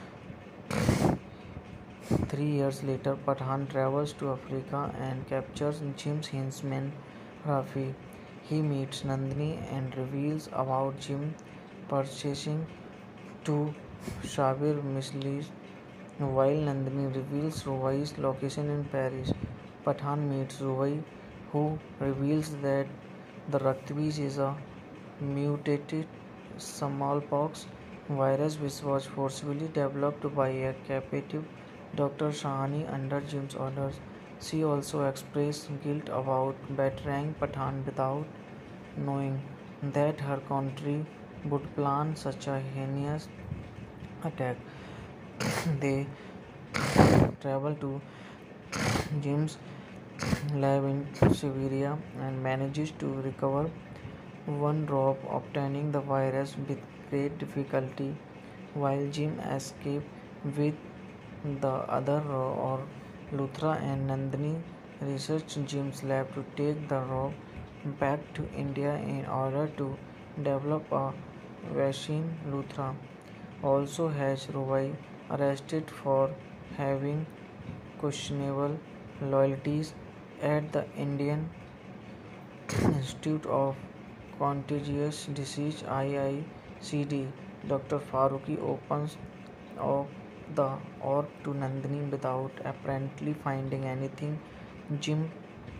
Three years later, Pathan travels to Africa and captures Jim's henchman Rafi. He meets Nandini and reveals about Jim purchasing two Shabir misleads, while Nandini reveals Rubai's location in Paris. Pathan meets Rubai, who reveals that the Raktviz is a mutated smallpox virus which was forcibly developed by a captive Doctor Shahani under Jim's orders. She also expressed guilt about betraying Pathan without knowing that her country would plan such a heinous attack. They travel to Jim's lab in Siberia and manages to recover one drop, obtaining the virus with great difficulty, while Jim escapes with the other raw. Or Luthra and Nandini research Jim's lab to take the raw back to India in order to develop a vaccine. Luthra also has Rubai arrested for having questionable loyalties at the Indian Institute of Contagious Disease I I C D. Doctor Faruqi opens up the orb to Nandini without apparently finding anything. Jim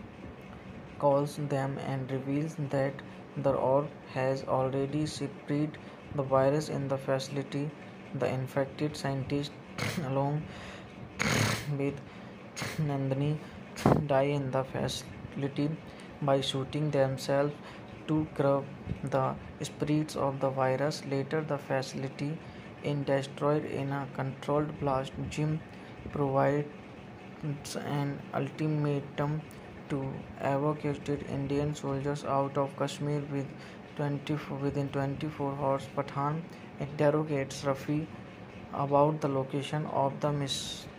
calls them and reveals that the orb has already spread the virus in the facility. The infected scientists, along with Nandini, die in the facility by shooting themselves to curb the spreads of the virus. Later, the facility is destroyed in a controlled blast. Jim provides an ultimatum to evacuate Indian soldiers out of Kashmir with twenty, within twenty-four hours. Pathan interrogates Rafi about the location of the missile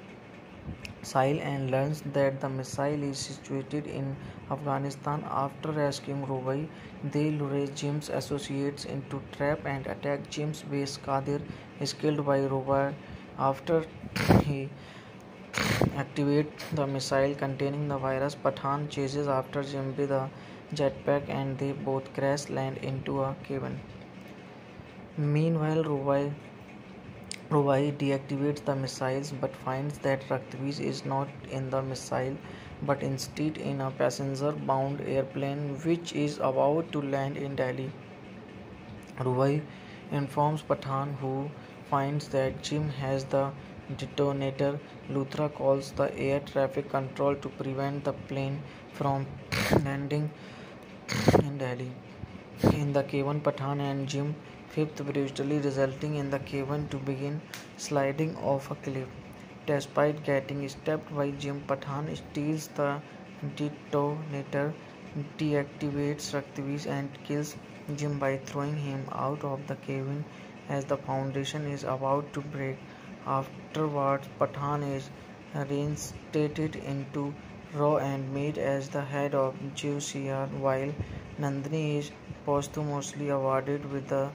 and learns that the missile is situated in Afghanistan. After rescuing Rubai, they lure Jim's associates into trap and attack Jim's base. Qadir is killed by Rubai after he activates the missile containing the virus. Pathan chases after Jim with a jetpack and they both crash land into a cabin. Meanwhile, Rubai Rubai deactivates the missiles but finds that Rakhtviz is not in the missile but instead in a passenger-bound airplane which is about to land in Delhi. Rubai informs Pathan, who finds that Jim has the detonator. Luthra calls the air traffic control to prevent the plane from landing in Delhi. In the cabin, Pathan and Jim fifth brutally resulting in the cabin to begin sliding off a cliff. Despite getting stabbed by Jim, Pathan steals the detonator, deactivates Rakhtviz and kills Jim by throwing him out of the cabin as the foundation is about to break. Afterwards, Pathan is reinstated into Raw and made as the head of J O C R, while Nandini is posthumously awarded with the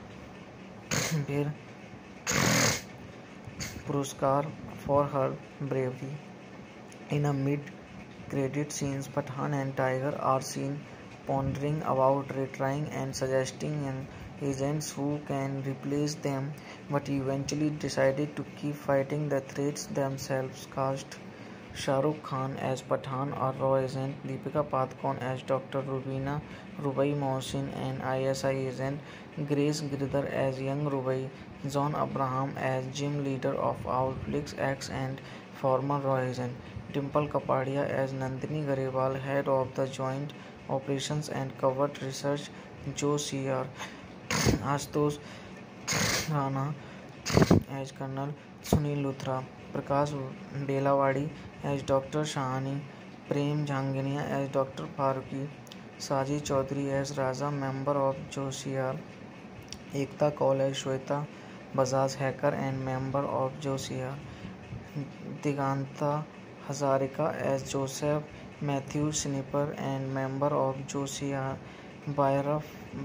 Veer Puruskar for her bravery. In a mid-credit scenes, Pathan and Tiger are seen pondering about retrying and suggesting agents who can replace them, but eventually decided to keep fighting the threats themselves. Cast Shah Rukh Khan as Pathan or Raw agent, Deepika Padukone as Doctor Rubina, Rubai Mohsin and I S I agent, Grace Girdhar as young Rubai, John Abraham as Jim, leader of Owlflix X and former Raw agent, Dimple Kapadia as Nandini Garewal, head of the Joint Operations and Covert Research, J O C R, Ashutosh Rana as Colonel Sunil Luthra, Prakash Belawadi as Doctor Shahani, Prem Jhanginia as Doctor Faruqi, Saji Chaudhary as Raza, member of J O C R, Ekta Kaul as Shweta Bajaj, hacker and member of J O C R, Diganta Hazarika as Joseph Matthew, sniper and member of J O C R, Bhairav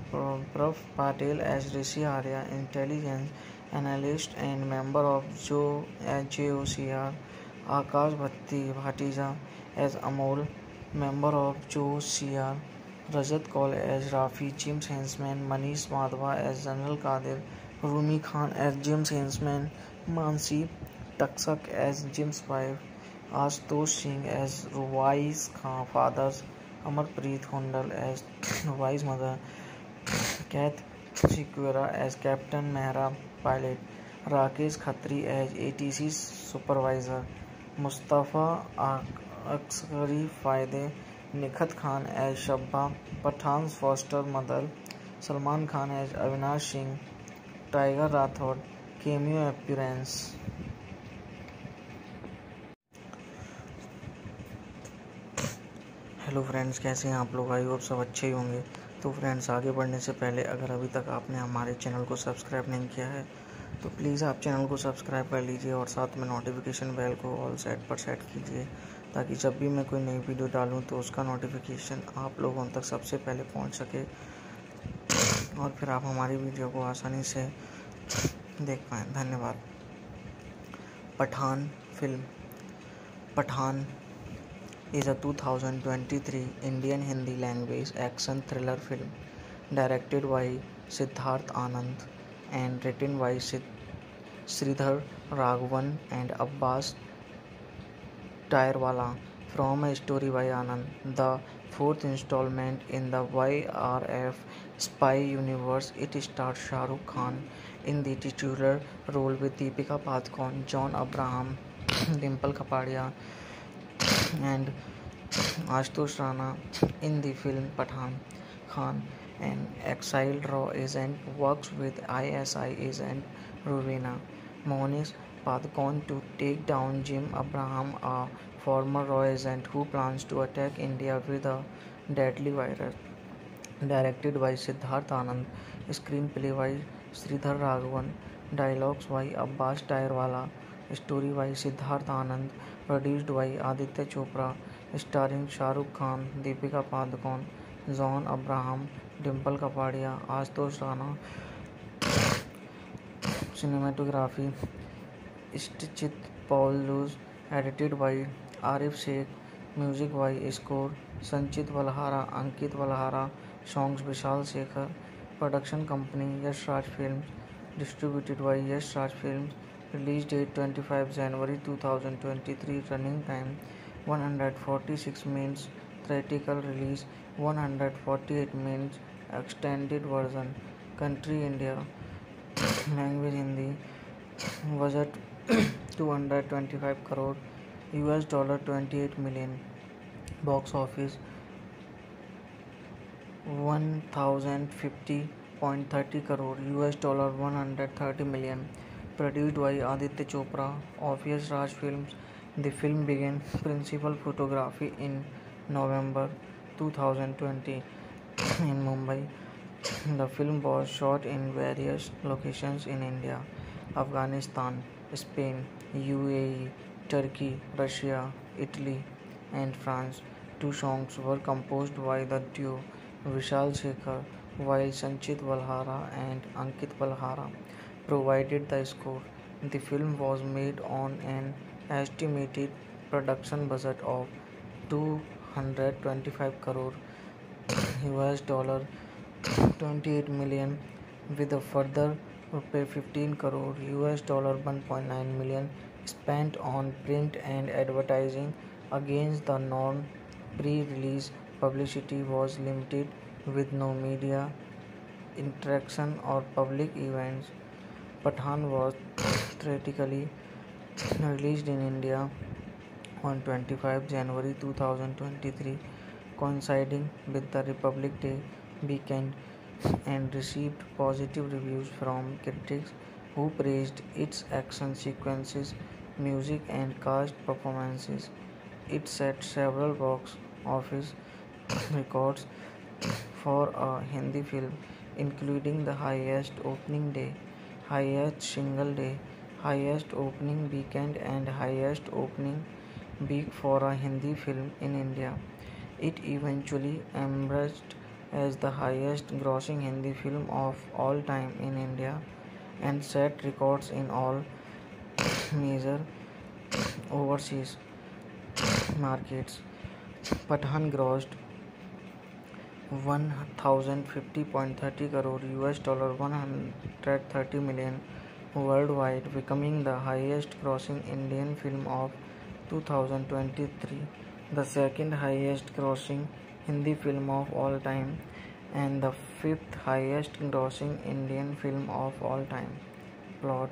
Patel as Rishi Arya, intelligence analyst and member of J O C R, Akash Bhatija as Amol, member of J O C R, Rajat Kaul as Rafi, Jim's henchman, Manish Madhwa as General Qadir, Rumi Khan as Jim's henchman, Mansi Taksak as Jim's wife, Ashutosh Singh as Rubai's father, Amarpreet Hundal as Rubai's mother, Kath Chikwera as Captain Mehra pilot, Rakesh Khatri as A T C supervisor, Mustafa Askari Faide, Nikhat Khan as Shabba, Pathan's foster mother, Salman Khan as Avinash Singh, Tiger Rathod cameo appearance. Hello friends, कैसे हैं आप लोग? I hope सब अच्छे ही होंगे। तो friends, आगे बढ़ने से पहले अगर अभी तक आपने हमारे चैनल को सब्सक्राइब नहीं किया है तो प्लीज़ आप चैनल को सब्सक्राइब कर लीजिए और साथ में नोटिफिकेशन बेल को ऑल सेट पर सेट कीजिए, ताकि जब भी मैं कोई नई वीडियो डालूं तो उसका नोटिफिकेशन आप लोगों तक सबसे पहले पहुंच सके और फिर आप हमारी वीडियो को आसानी से देख पाएँ। धन्यवाद। Pathaan film. Pathaan is a two thousand twenty-three Indian Hindi language action thriller film directed by Siddharth Anand and written by Sid- Sridhar Raghavan and Abbas Tyrewala from a story by Anand, the fourth installment in the Y R F spy universe. It stars Shah Rukh Khan in the titular role with Deepika Padukone, John Abraham, Dimple Kapadia, and Ashutosh Rana in the film Pathan. Khan, an exiled raw agent, works with I S I agent Rowena Moniz Padukone to take down Jim Abraham, a former raw agent who plans to attack India with a deadly virus. Directed by Siddharth Anand, screenplay by Sridhar Raghavan, dialogues by Abbas Tyrewala, story by Siddharth Anand, produced by Aditya Chopra, starring Shah Rukh Khan, Deepika Padukone, John Abraham, Dimple Kapadia, Ashutosh Rana. Cinematography Stitchit Paul Luz, edited by Arif Sheikh, music by Score Sanchit Valhara, Ankit Valhara, songs Vishal Shekhar, production company Yash Raj Films, distributed by Yash Raj Films, release date twenty-fifth January two thousand twenty-three, running time one hundred forty-six minutes, theatrical release one hundred forty-eight minutes, extended version, country India, language Hindi, budget two hundred twenty-five crore, U S dollar twenty-eight million, box office one thousand fifty point three zero crore, U S dollar one hundred thirty million, produced by Aditya Chopra, Obvious Raj Films. The film began principal photography in November two thousand twenty in Mumbai. The film was shot in various locations in India, Afghanistan, Spain, U A E, Turkey, Russia, Italy, and France. Two songs were composed by the duo Vishal Shekhar, while Sanchit Valhara and Ankit Valhara provided the score. The film was made on an estimated production budget of two hundred twenty-five crore U S dollar twenty-eight million, with a further rupee fifteen crore U S dollar one point nine million spent on print and advertising. Against the norm, pre-release publicity was limited with no media interaction or public events. Pathan was theatrically released in India on twenty-fifth January two thousand twenty-three, coinciding with the Republic Day weekend, and received positive reviews from critics who praised its action sequences, music, and cast performances. It set several box office records for a Hindi film, including the highest opening day, highest single day, highest opening weekend, and highest opening week for a Hindi film in India. It eventually emerged as the highest grossing Hindi film of all time in India and set records in all major overseas markets. Pathan grossed one thousand fifty point three zero crore U S dollar one hundred thirty million worldwide, becoming the highest grossing Indian film of two thousand twenty-three, the second highest grossing Hindi film of all time, and the fifth highest grossing Indian film of all time. Plot.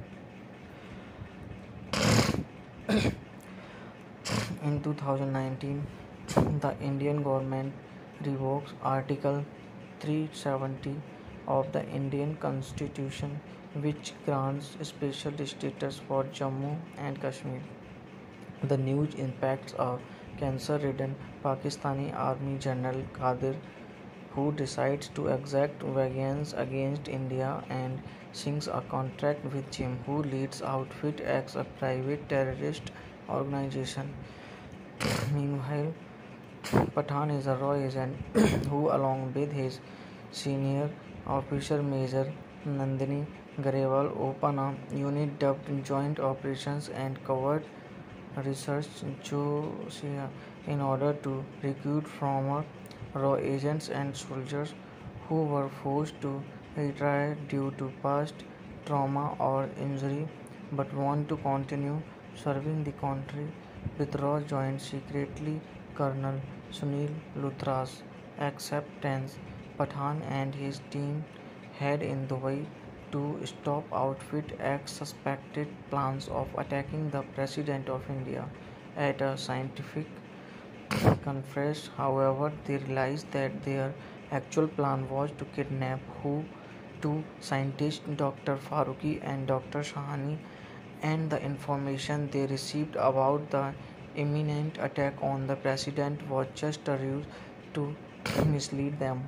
In two thousand nineteen, the Indian government revokes Article three seventy of the Indian Constitution, which grants special status for Jammu and Kashmir. The news impacts a cancer-ridden Pakistani Army General Qadir, who decides to exact vengeance against India and signs a contract with Jim, who leads outfit as a private terrorist organization. Meanwhile, Pathan is a raw agent who, along with his senior officer Major Nandini Garewal, open a unit dubbed Joint Operations and Covert Research Josiah in order to recruit former raw agents and soldiers who were forced to retire due to past trauma or injury but want to continue serving the country. Withdraw joined secretly Colonel Sunil Luthra's acceptance. Pathan and his team head in Dubai to stop outfit X suspected plans of attacking the President of India. At a scientific conference, however, they realized that their actual plan was to kidnap who two scientists, Doctor Faruqi and Doctor Shahani, and the information they received about the imminent attack on the president was just a ruse to mislead them.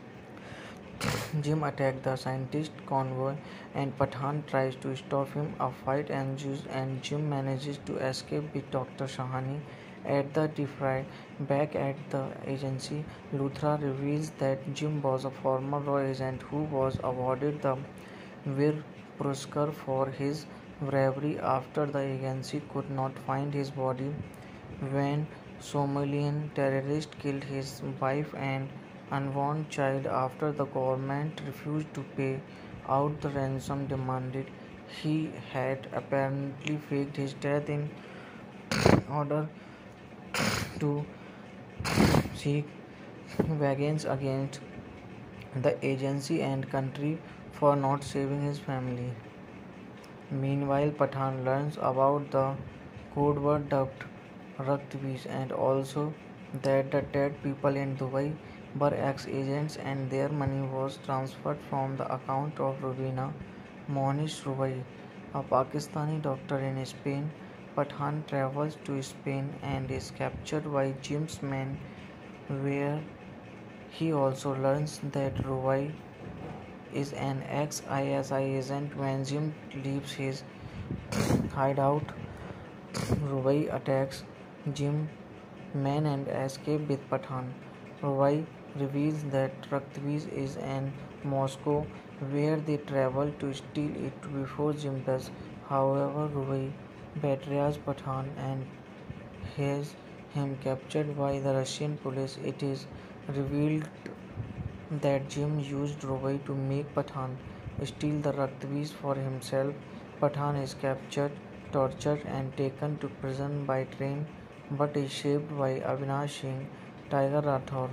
Jim attacks the scientist convoy and Pathan tries to stop him. A fight ensues and Jim manages to escape with Doctor Shahani. At the defray, back at the agency, Luthra reveals that Jim was a former raw agent who was awarded the Veer Puruskar for his bravery after the agency could not find his body when Somalian terrorists killed his wife and unborn child after the government refused to pay out the ransom demanded. He had apparently faked his death in order to seek vengeance against the agency and country for not saving his family. Meanwhile, Pathan learns about the code word dubbed Raktviz and also that the dead people in Dubai were ex-agents and their money was transferred from the account of Rubina Monish Rubai, a Pakistani doctor in Spain. Pathan travels to Spain and is captured by Jim's men, where he also learns that Rubai is an ex-I S I agent. When Jim leaves his hideout, Rubai attacks Jim's men and escapes with Pathan. Rubai reveals that Raktviz is in Moscow, where they travel to steal it before Jim does. However, Rubai betrays Pathan and has him captured by the Russian police. It is revealed that Jim used Rubai to make Pathan steal the Raktviz for himself. Pathan is captured, tortured, and taken to prison by train, but is saved by Avinash Singh, Tiger Rathore.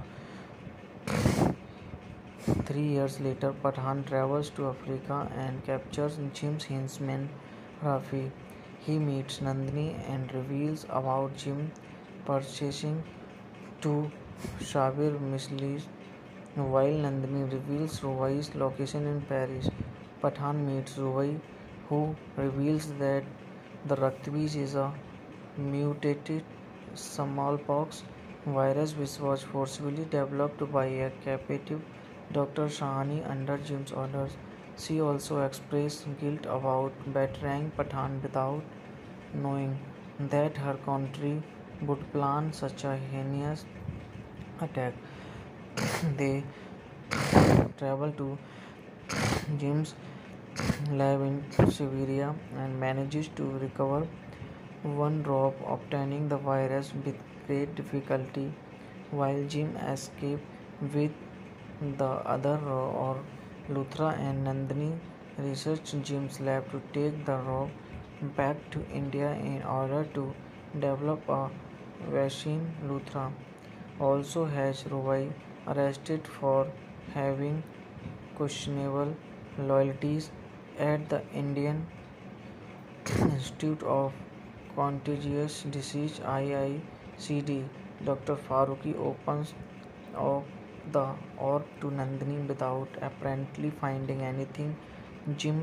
Three years later, Pathan travels to Africa and captures Jim's henchman Rafi. He meets Nandini and reveals about Jim purchasing two Shabir misleads, while Nandini reveals Rubai's location in Paris. Pathan meets Rubai, who reveals that the Raktviz is a mutated smallpox virus which was forcibly developed by a captive Doctor Shahani under Jim's orders. She also expressed guilt about betraying Pathan without knowing that her country would plan such a heinous attack. They travel to Jim's lab in Siberia and manages to recover one drop, obtaining the virus with great difficulty, while Jim escapes with the other raw. Or Luthra and Nandini research Jim's lab to take the raw back to India in order to develop a vaccine. Luthra also has Rubai arrested for having questionable loyalties at the Indian Institute of Contagious Disease I I C D. Doctor Faruqi opens up the orb to Nandini without apparently finding anything. Jim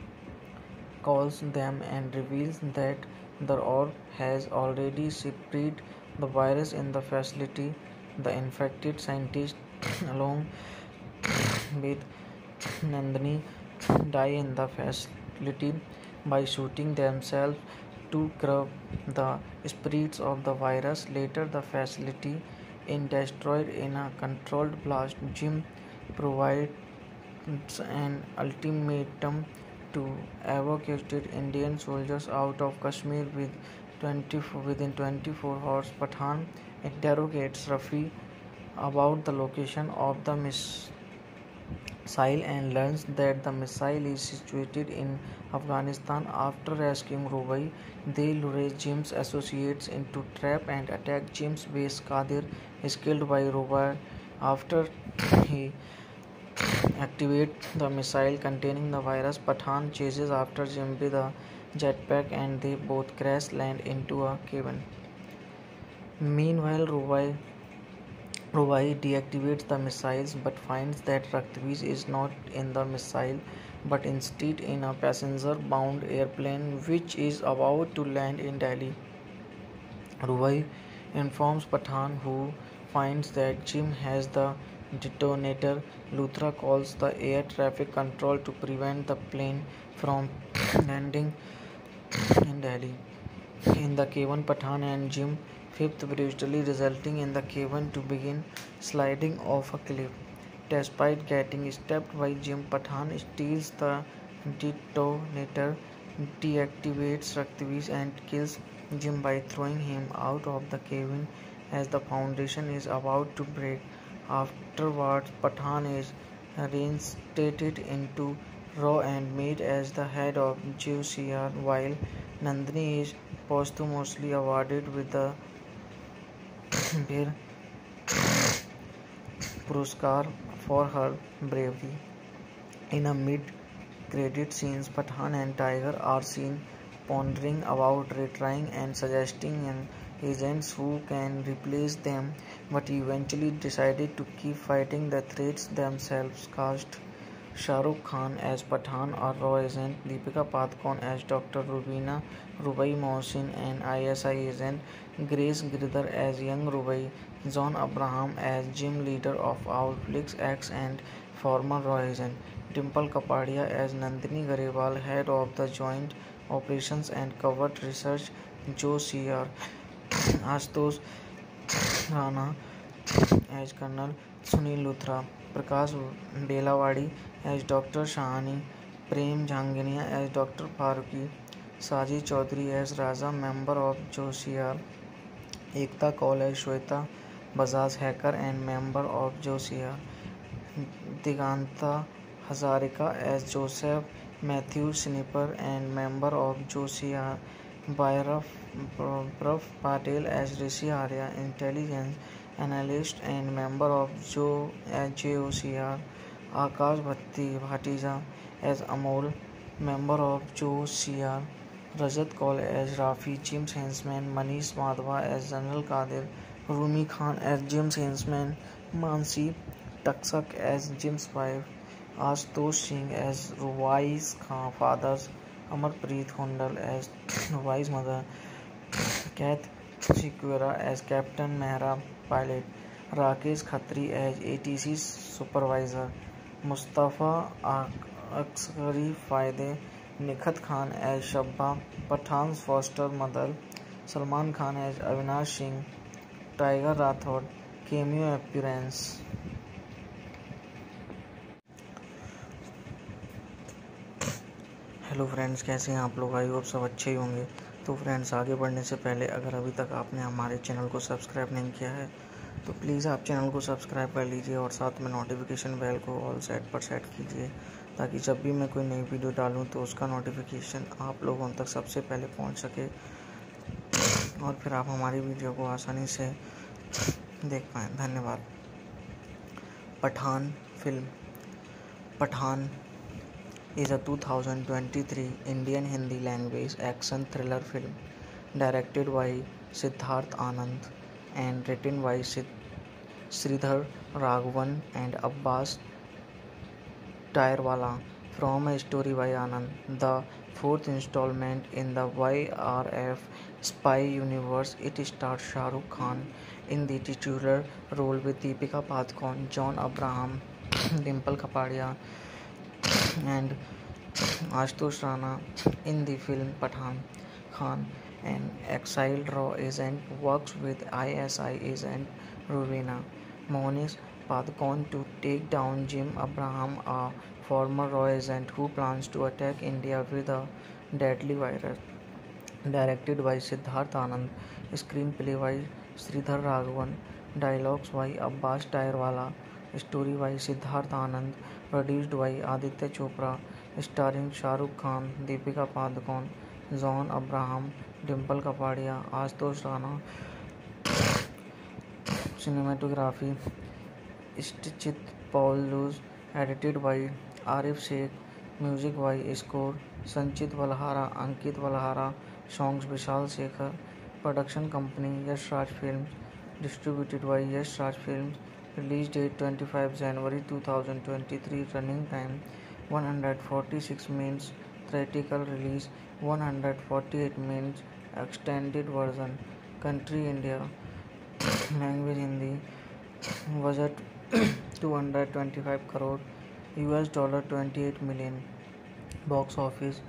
calls them and reveals that the orb has already spread the virus in the facility. The infected scientists, along with Nandini, die in the facility by shooting themselves to curb the spread of the virus. Later, the facility is destroyed in a controlled blast. Jim provides an ultimatum to evacuate Indian soldiers out of Kashmir with twenty-four, within twenty-four hours. Pathan interrogates Rafi about the location of the Sile and learns that the missile is situated in Afghanistan. After rescuing Rubai, they lure Jim's associates into trap and attack Jim's base. Qadir is killed by Rubai after he activates the missile containing the virus. Pathan chases after Jim with a jetpack and they both crash land into a cabin. Meanwhile, Rubai Rubai deactivates the missiles but finds that Raktviz is not in the missile but instead in a passenger-bound airplane which is about to land in Delhi. Rubai informs Pathan, who finds that Jim has the detonator. Luthra calls the air traffic control to prevent the plane from landing in Delhi. In the cabin, Pathan and Jim fifth brutally resulting in the cabin to begin sliding off a cliff. Despite getting stabbed by Jim, Pathan steals the detonator, deactivates Raktviz and kills Jim by throwing him out of the cabin as the foundation is about to break. Afterwards, Pathan is reinstated into Raw and made as the head of J O C R, while Nandini is posthumously awarded with the Veer Puruskar for her bravery. In a mid-credit scenes, Pathan and Tiger are seen pondering about retrying and suggesting agents who can replace them, but eventually decided to keep fighting the threats themselves. Cast Shah Rukh Khan as Pathan or Raw agent, Deepika Padukone as Doctor Rubina Rubai Mohsin, and I S I agent Grace Girdhar as young Rubai, John Abraham as Jim, leader of Outflix X and former Raw agent, Dimple Kapadia as Nandini Garewal, head of the Joint Operations and Covert Research J O C R, Ashutosh Rana as Colonel Sunil Luthra, Prakash Belawadi as Doctor Shahani, Prem Jhanginia as Doctor Faruqi, Saji Chaudhary as Raza, member of J O C R, Ekta Kaul as Shweta Bajaj, hacker and member of J O C R, Diganta Hazarika as Joseph Matthew Sniper and member of J O C R, Bhairav Patel as Rishi Arya, intelligence analyst and member of J O C R, Akash Bhatija as Amol, member of J O C R, Rajat Kaul as Rafi, Jim's henchman, Manish Madhwa as General Qadir, Rumi Khan as Jim's henchman, Mansi Taksak as Jim's wife, Ashutosh Singh as Rubai's fathers, Amarpreet Hundal as Rubai's mother, Kath Sequeira as Captain Mehra pilot, Rakesh Khatri as A T C supervisor, Mustafa Askari Faide, Nikhat Khan as Shabba, Pathan's foster mother, Salman Khan as Avinash Singh, Tiger Rathod, cameo appearance. Hello friends, कैसे हैं आप लोग? I hope सब अच्छे ही होंगे। तो friends, आगे बढ़ने से पहले अगर अभी तक आपने हमारे चैनल को सब्सक्राइब नहीं किया है तो प्लीज़ आप चैनल को सब्सक्राइब कर लीजिए और साथ में नोटिफिकेशन बेल को ऑल सेट पर सेट कीजिए, ताकि जब भी मैं कोई नई वीडियो डालूं तो उसका नोटिफिकेशन आप लोगों तक सबसे पहले पहुंच सके और फिर आप हमारी वीडियो को आसानी से देख पाएँ। धन्यवाद। Pathaan film. Pathaan is a two thousand twenty-three Indian Hindi language action thriller film directed by Siddharth Anand and written by Sridhar Raghavan and Abbas Tyrewala from a story by Anand. The fourth installment in the Y R F spy universe. It stars Shah Rukh Khan in the titular role with Deepika Padukone, John Abraham, Dimple Kapadia and Ashutosh Rana. In the film, Pathan Khan, an exiled Raw agent, works with I S I agent Rubina Mohsin Padukone to take down Jim Abraham, a former Raw agent who plans to attack India with a deadly virus. Directed by Siddharth Anand, screenplay by Sridhar Raghavan, dialogues by Abbas Tyrewala, story by Siddharth Anand, produced by Aditya Chopra, starring Shah Rukh Khan, Deepika Padukone, John Abraham, Dimple Kapadia, Ashutosh Rana. Cinematography Stichit Paul Luz, edited by Arif Sheikh, music by Score Sanchit Valhara, Ankit Valhara, songs Vishal Shekhar, production company Yash Raj Films, distributed by Yash Raj Films, release date twenty-fifth January two thousand twenty-three, running time one hundred forty-six minutes, theatrical release one hundred forty-eight minutes, extended version, country India, language Hindi, budget two hundred twenty-five crore, U S dollar twenty-eight million, box office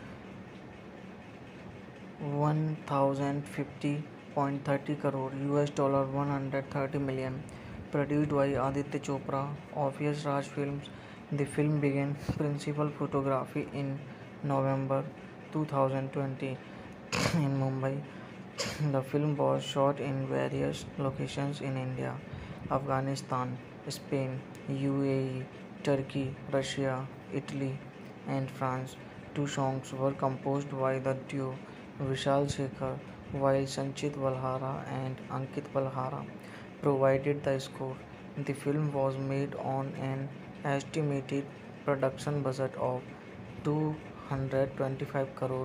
one thousand fifty point three zero crore, U S dollar one hundred thirty million, produced by Aditya Chopra, Obvious Raj Films. The film began principal photography in November two thousand twenty in Mumbai. The film was shot in various locations in India, Afghanistan, Spain, U A E, Turkey, Russia, Italy, and France. Two songs were composed by the duo Vishal Shekhar, while Sanchit Valhara and Ankit Valhara provided the score. The film was made on an estimated production budget of two hundred twenty-five crore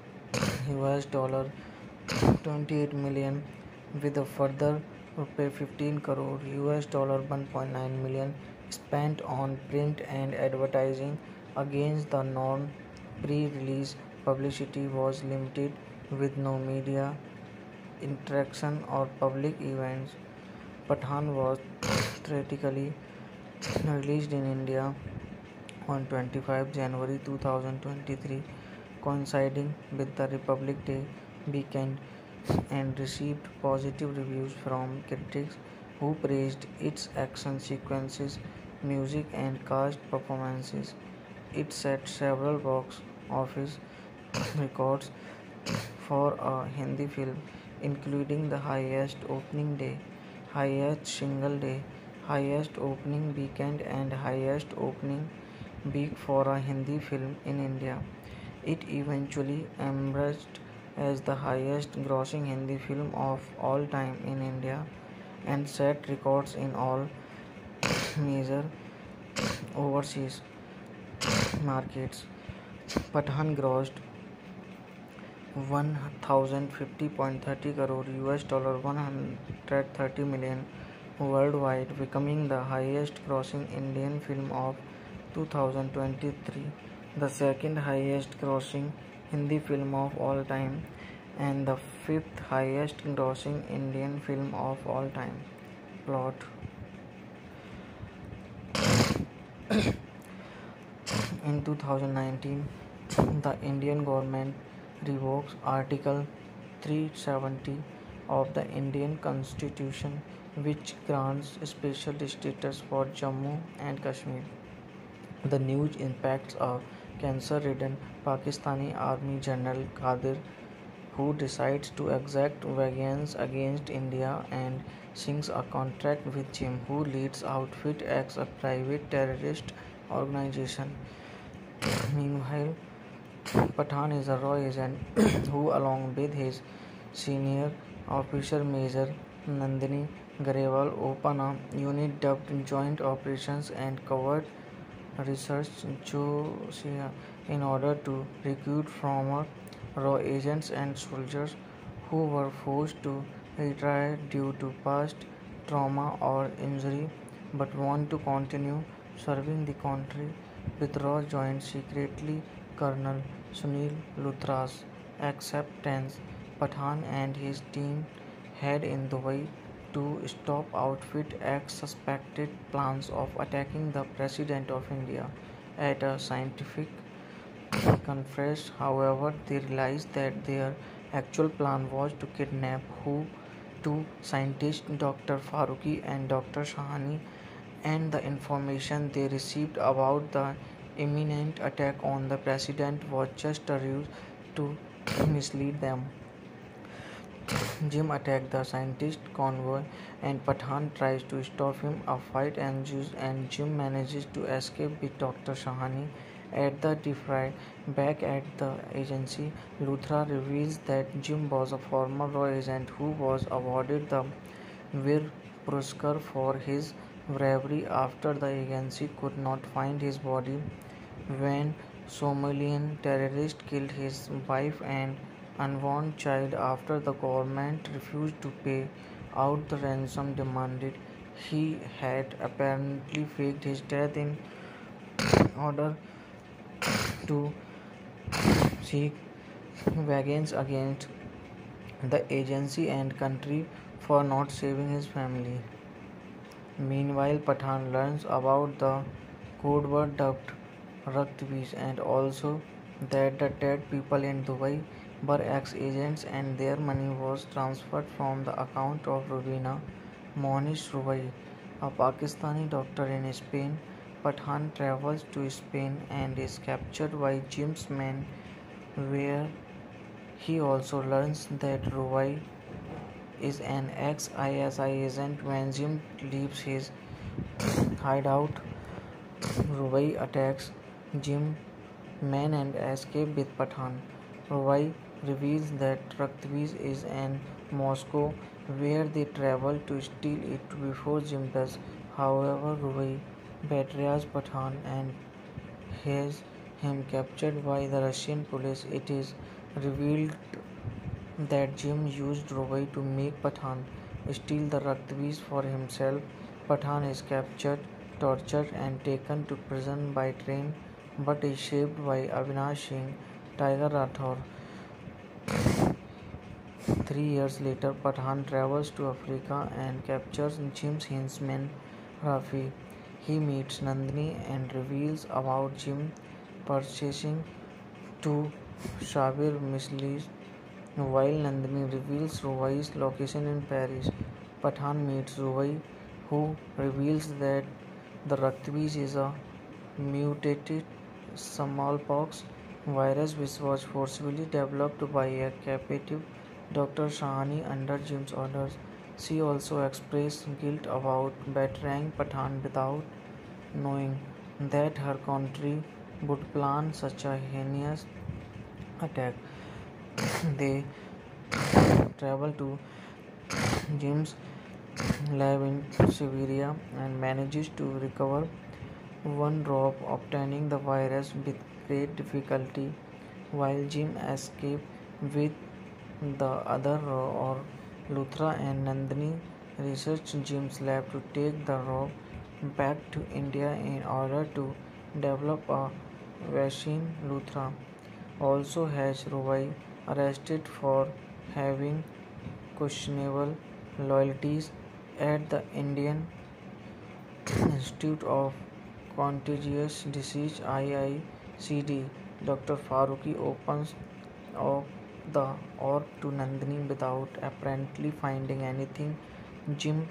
U S dollar twenty-eight million, with a further rupee fifteen crore U S dollar one point nine million spent on print and advertising. Against the norm, pre-release publicity was limited with no media interaction or public events. Pathan was theatrically released in India on twenty-fifth January two thousand twenty-three, coinciding with the Republic Day weekend, and received positive reviews from critics who praised its action sequences, music, and cast performances. It set several box office records for a Hindi film, including the highest opening day, highest single day, highest opening weekend, and highest opening week for a Hindi film in India. It eventually emerged as the highest grossing Hindi film of all time in India and set records in all major overseas markets. Pathan grossed one thousand fifty point three crore U S dollar one hundred thirty million worldwide, becoming the highest grossing Indian film of two thousand twenty-three, the second highest grossing Hindi film of all time, and the fifth highest grossing Indian film of all time. Plot. In two thousand nineteen, the Indian government revokes Article three seventy of the Indian Constitution, which grants special status for Jammu and Kashmir. The news impacts a cancer-ridden Pakistani Army General Qadir, who decides to exact vengeance against India and signs a contract with Jim, who leads outfit as a private terrorist organization. Meanwhile, Pathan is a raw agent who, along with his senior officer Major Nandini Garewal, open a unit dubbed Joint Operations and Covert Research Josiah in order to recruit former raw agents and soldiers who were forced to retire due to past trauma or injury but want to continue serving the country. With Raw joined secretly Colonel Sunil Luthra's acceptance, Pathan and his team head in Dubai to stop outfit X suspected plans of attacking the President of India. At a scientific conference, however, they realized that their actual plan was to kidnap who two scientists, Doctor Faruqi and Doctor Shahani, and the information they received about the imminent attack on the president was just a ruse to mislead them. Jim attacks the scientist convoy and Pathan tries to stop him. A fight ensues and Jim manages to escape with Doctor Shahani. At the defray, back at the agency, Luthra reveals that Jim was a former raw agent who was awarded the Veer Puruskar for his bravery after the agency could not find his body when Somalian terrorists killed his wife and unborn child after the government refused to pay out the ransom demanded. He had apparently faked his death in order to seek vengeance against the agency and country for not saving his family. Meanwhile, Pathan learns about the code word dubbed Raktviz and also that the dead people in Dubai were ex-agents and their money was transferred from the account of Rubina Monish Rubai, a Pakistani doctor in Spain. Pathan travels to Spain and is captured by Jim's men, where he also learns that Rubai is an ex-I S I agent. When Jim leaves his hideout, Rubai attacks Jim men and escape with Pathan. Rubai reveals that Raktviz is in Moscow, where they travel to steal it before Jim does. However, Rubai betrays Pathan and has him captured by the Russian police. It is revealed that Jim used Rubai to make Pathan steal the Raktviz for himself. Pathan is captured, tortured, and taken to prison by train, but is saved by Avinash Singh, Tiger Rathore. Three years later, Pathan travels to Africa and captures Jim's henchman Rafi. He meets Nandini and reveals about Jim purchasing two Shabir Mislis, while Nandini reveals Rubai's location in Paris. Pathan meets Rubai, who reveals that the Raktviz is a mutated smallpox virus which was forcibly developed by a captive Doctor Shahani under Jim's orders. She also expressed guilt about betraying Pathan without knowing that her country would plan such a heinous attack. They travel to Jim's lab in Siberia and manages to recover one drop, obtaining the virus with great difficulty, while Jim escapes with the other raw. Or Luthra and Nandini research Jim's lab to take the raw back to India in order to develop a vaccine. Luthra also has Rubai arrested for having questionable loyalties at the Indian Institute of Contagious Disease I I C D. Doctor Faruqi opens up the orb to Nandini without apparently finding anything. Jim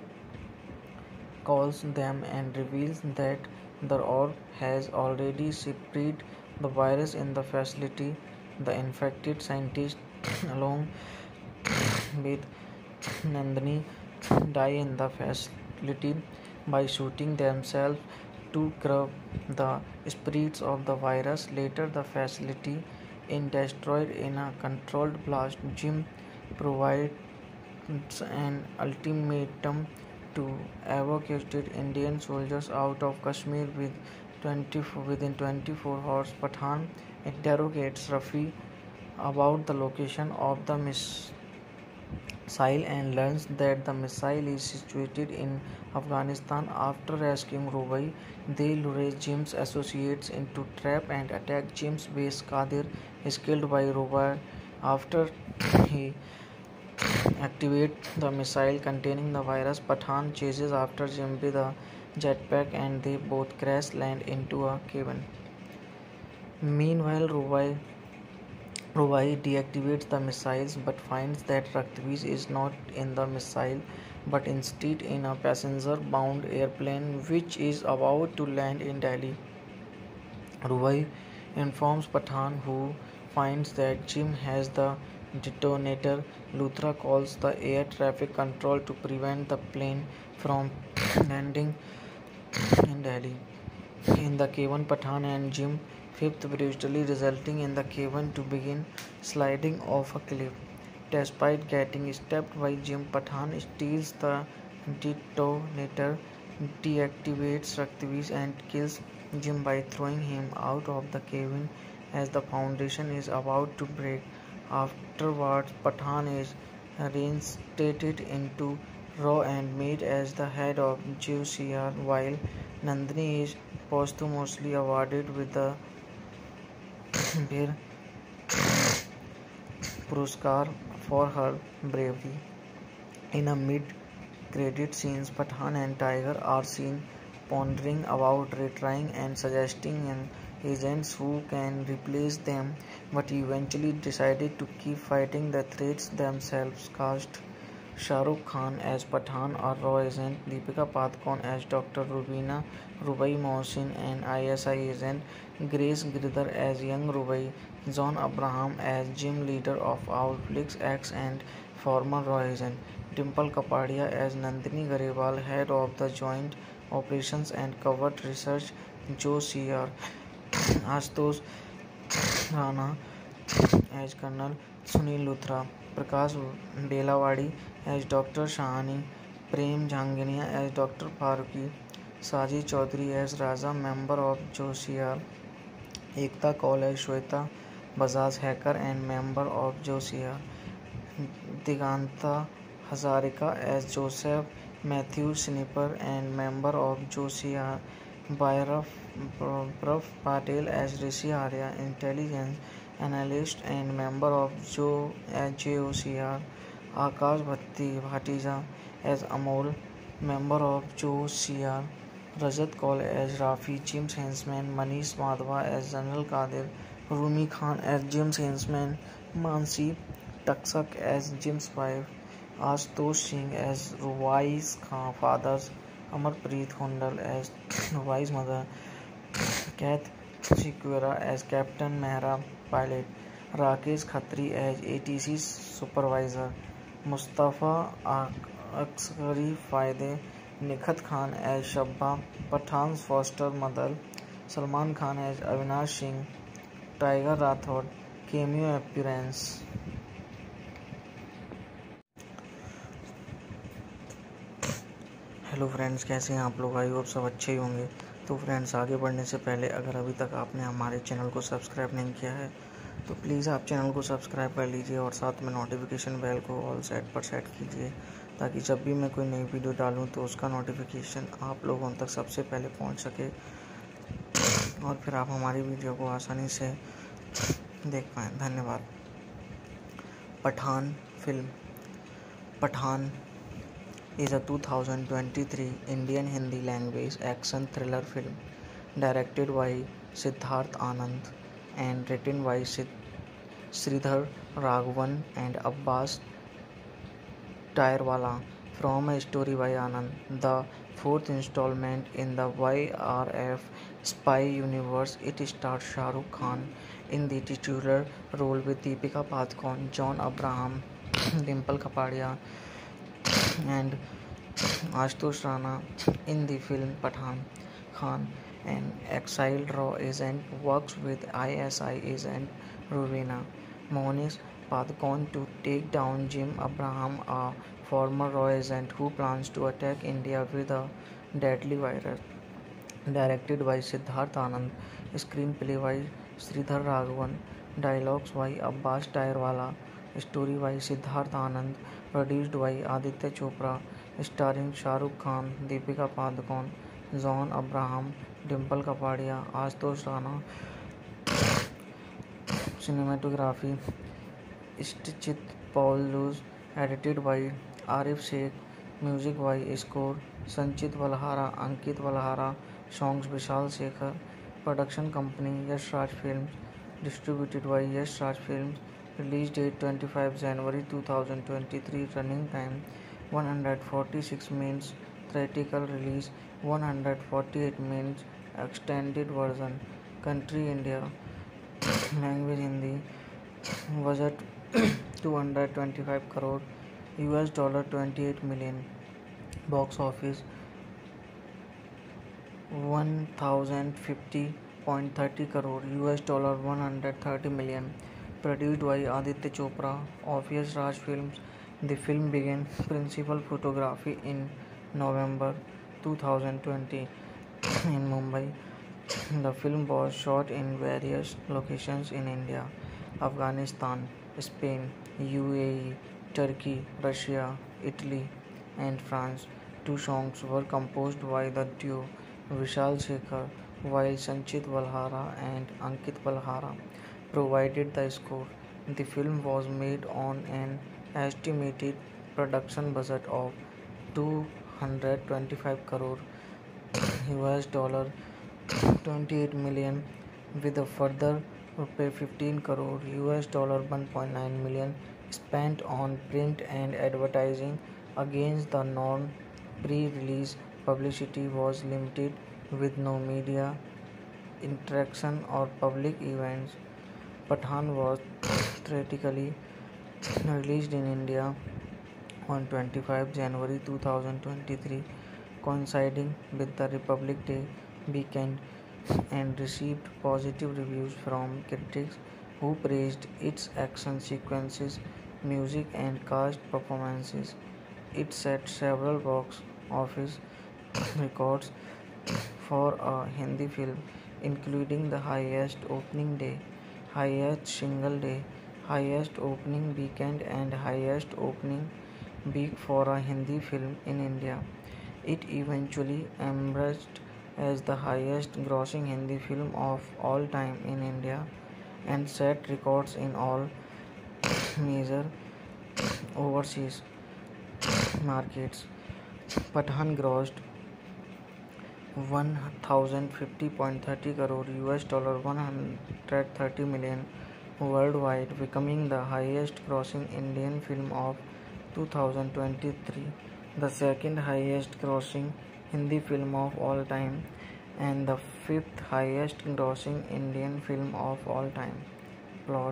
calls them and reveals that the orb has already spread the virus in the facility. The infected scientists, along with Nandini, die in the facility by shooting themselves to curb the spread of the virus. Later, the facility is destroyed in a controlled blast. Jim provides an ultimatum to evacuate Indian soldiers out of Kashmir with twenty-four, within twenty-four hours. Pathan interrogates Rafi about the location of the missile and learns that the missile is situated in Afghanistan. After rescuing Rubai, they lure Jim's associates into trap and attack Jim's base. Qadir is killed by Rubai after he activates the missile containing the virus. Pathan chases after Jim with a jetpack and they both crash land into a cabin. Meanwhile, Rubai Rubai deactivates the missiles but finds that Raktviz is not in the missile but instead in a passenger-bound airplane which is about to land in Delhi. Rubai informs Pathan, who finds that Jim has the detonator. Luthra calls the air traffic control to prevent the plane from landing in Delhi. In the K one, Pathan and Jim fifth brutally, resulting in the K one to begin sliding off a cliff. Despite getting stepped by Jim, Pathan steals the detonator, deactivates Raktavis and kills Jim by throwing him out of the cabin as the foundation is about to break. Afterwards, Pathan is reinstated into Raw and made as the head of J O C R, while Nandini is posthumously awarded with the Veer Puruskar for her bravery. In a mid-credit scenes, Pathan and Tiger are seen pondering about retrying and suggesting agents who can replace them, but eventually decided to keep fighting the threats themselves. Cast: Shah Rukh Khan as Pathan or Raw agent, Deepika Padukone as Doctor Rubina Rubai Mohsin and I S I agent, Grace Girdhar as young Rubai, John Abraham as gym leader of Owlflix X and former Raw agent, Dimple Kapadia as Nandini Garewal, head of the Joint Operations and Covert Research J O C R, Ashutosh Rana as Colonel Sunil Luthra, Prakash Belawadi as Doctor Shahani, Prem Jhanginia as Doctor Faruqi, Saji Chaudhary as Raza, member of J O C R, Ekta Kaul as Shweta Bajaj, hacker and member of J O C R, Diganta Hazarika as Joseph Matthew, sniper and member of J O C R, Bhairav Patel as Rishi Arya, intelligence analyst and member of J O C R, Akash Bhatija as Amol, member of J O C R, Rajat Kaul as Rafi, Jim's henchman, Manish Madhwa as General Qadir, Rumi Khan as Jim's henchman, Mansi Taksak as Jim's wife, Ashutosh Singh as Ruwai's fathers, Amarpreet Hundal as Ruwai's mother, Kath Sequeira as Captain Mehra pilot, Rakesh Khatri as A T C supervisor, Mustafa Askari Faide, Nikhat Khan as Shabba, Pathan's foster mother, Salman Khan as Avinash Singh, Tiger Rathod, cameo appearance. Hello friends, कैसे हैं आप लोग? I hope सब अच्छे ही होंगे। तो friends, आगे बढ़ने से पहले अगर अभी तक आपने हमारे चैनल को सब्सक्राइब नहीं किया है तो प्लीज़ आप चैनल को सब्सक्राइब कर लीजिए और साथ में नोटिफिकेशन बेल को ऑल सेट पर सेट कीजिए, ताकि जब भी मैं कोई नई वीडियो डालूं तो उसका नोटिफिकेशन आप लोगों तक सबसे पहले पहुंच सके और फिर आप हमारी वीडियो को आसानी से देख पाएँ। धन्यवाद। Pathaan film. Pathaan is a two thousand twenty-three Indian Hindi language action thriller film directed by Siddharth Anand and written by Sridhar Raghavan and Abbas Tyrewala, from a story by Anand, the fourth installment in the Y R F spy universe. It stars Shah Rukh Khan in the titular role with Deepika Padukone, John Abraham, Dimple Kapadia and Ashutosh Rana. In the film, Pathan Khan, an exiled Raw agent, works with I S I agent Rubina Mohsin Padukone to take down Jim Abraham, a former Raw agent who plans to attack India with a deadly virus. Directed by Siddharth Anand, screenplay by Sridhar Raghavan, dialogues by Abbas Tyrewala, story by Siddharth Anand, produced by Aditya Chopra, starring Shah Rukh Khan, Deepika Padukone, John Abraham, Dimple Kapadia, Ashutosh Rana. Cinematography Stichit Paulus, edited by Arif Sheikh, music by Score Sanchit Valhara, Ankit Valhara, songs Vishal Shekhar. Production company Yash Raj Films, distributed by Yash Raj Films. Release date twenty-fifth January two thousand twenty-three. Running time one hundred forty-six minutes. Theatrical release one hundred forty-eight minutes. Extended version. Country India. Language Hindi. Budget two hundred twenty-five crore, U S dollar twenty-eight million. Box office one thousand fifty point three zero crore, U S dollar one hundred thirty million. Produced by Aditya Chopra, Obvious Raj Films. The film began principal photography in November two thousand twenty in Mumbai. The film was shot in various locations in India, Afghanistan, Spain, U A E, Turkey, Russia, Italy, and France. Two songs were composed by the duo Vishal Shekhar, while Sanchit Valhara and Ankit Valhara provided the score. The film was made on an estimated production budget of two hundred twenty-five crore U S dollar twenty-eight million, with a further rupee fifteen crore U S dollar one point nine million spent on print and advertising. Against the norm, pre-release publicity was limited with no media interaction or public events. Pathan was theatrically released in India on twenty-fifth January two thousand twenty-three, coinciding with the Republic Day weekend, and received positive reviews from critics who praised its action sequences, music, and cast performances. It set several box office records for a Hindi film, including the highest opening day, highest single day, highest opening weekend, and highest opening week for a Hindi film in India. It eventually emerged as the highest grossing Hindi film of all time in India and set records in all major overseas markets. Pathan grossed one thousand fifty point three zero crore U S dollar one hundred thirty million worldwide, becoming the highest grossing Indian film of two thousand twenty-three, the second highest grossing Hindi film of all time, and the fifth highest grossing Indian film of all time. Plot.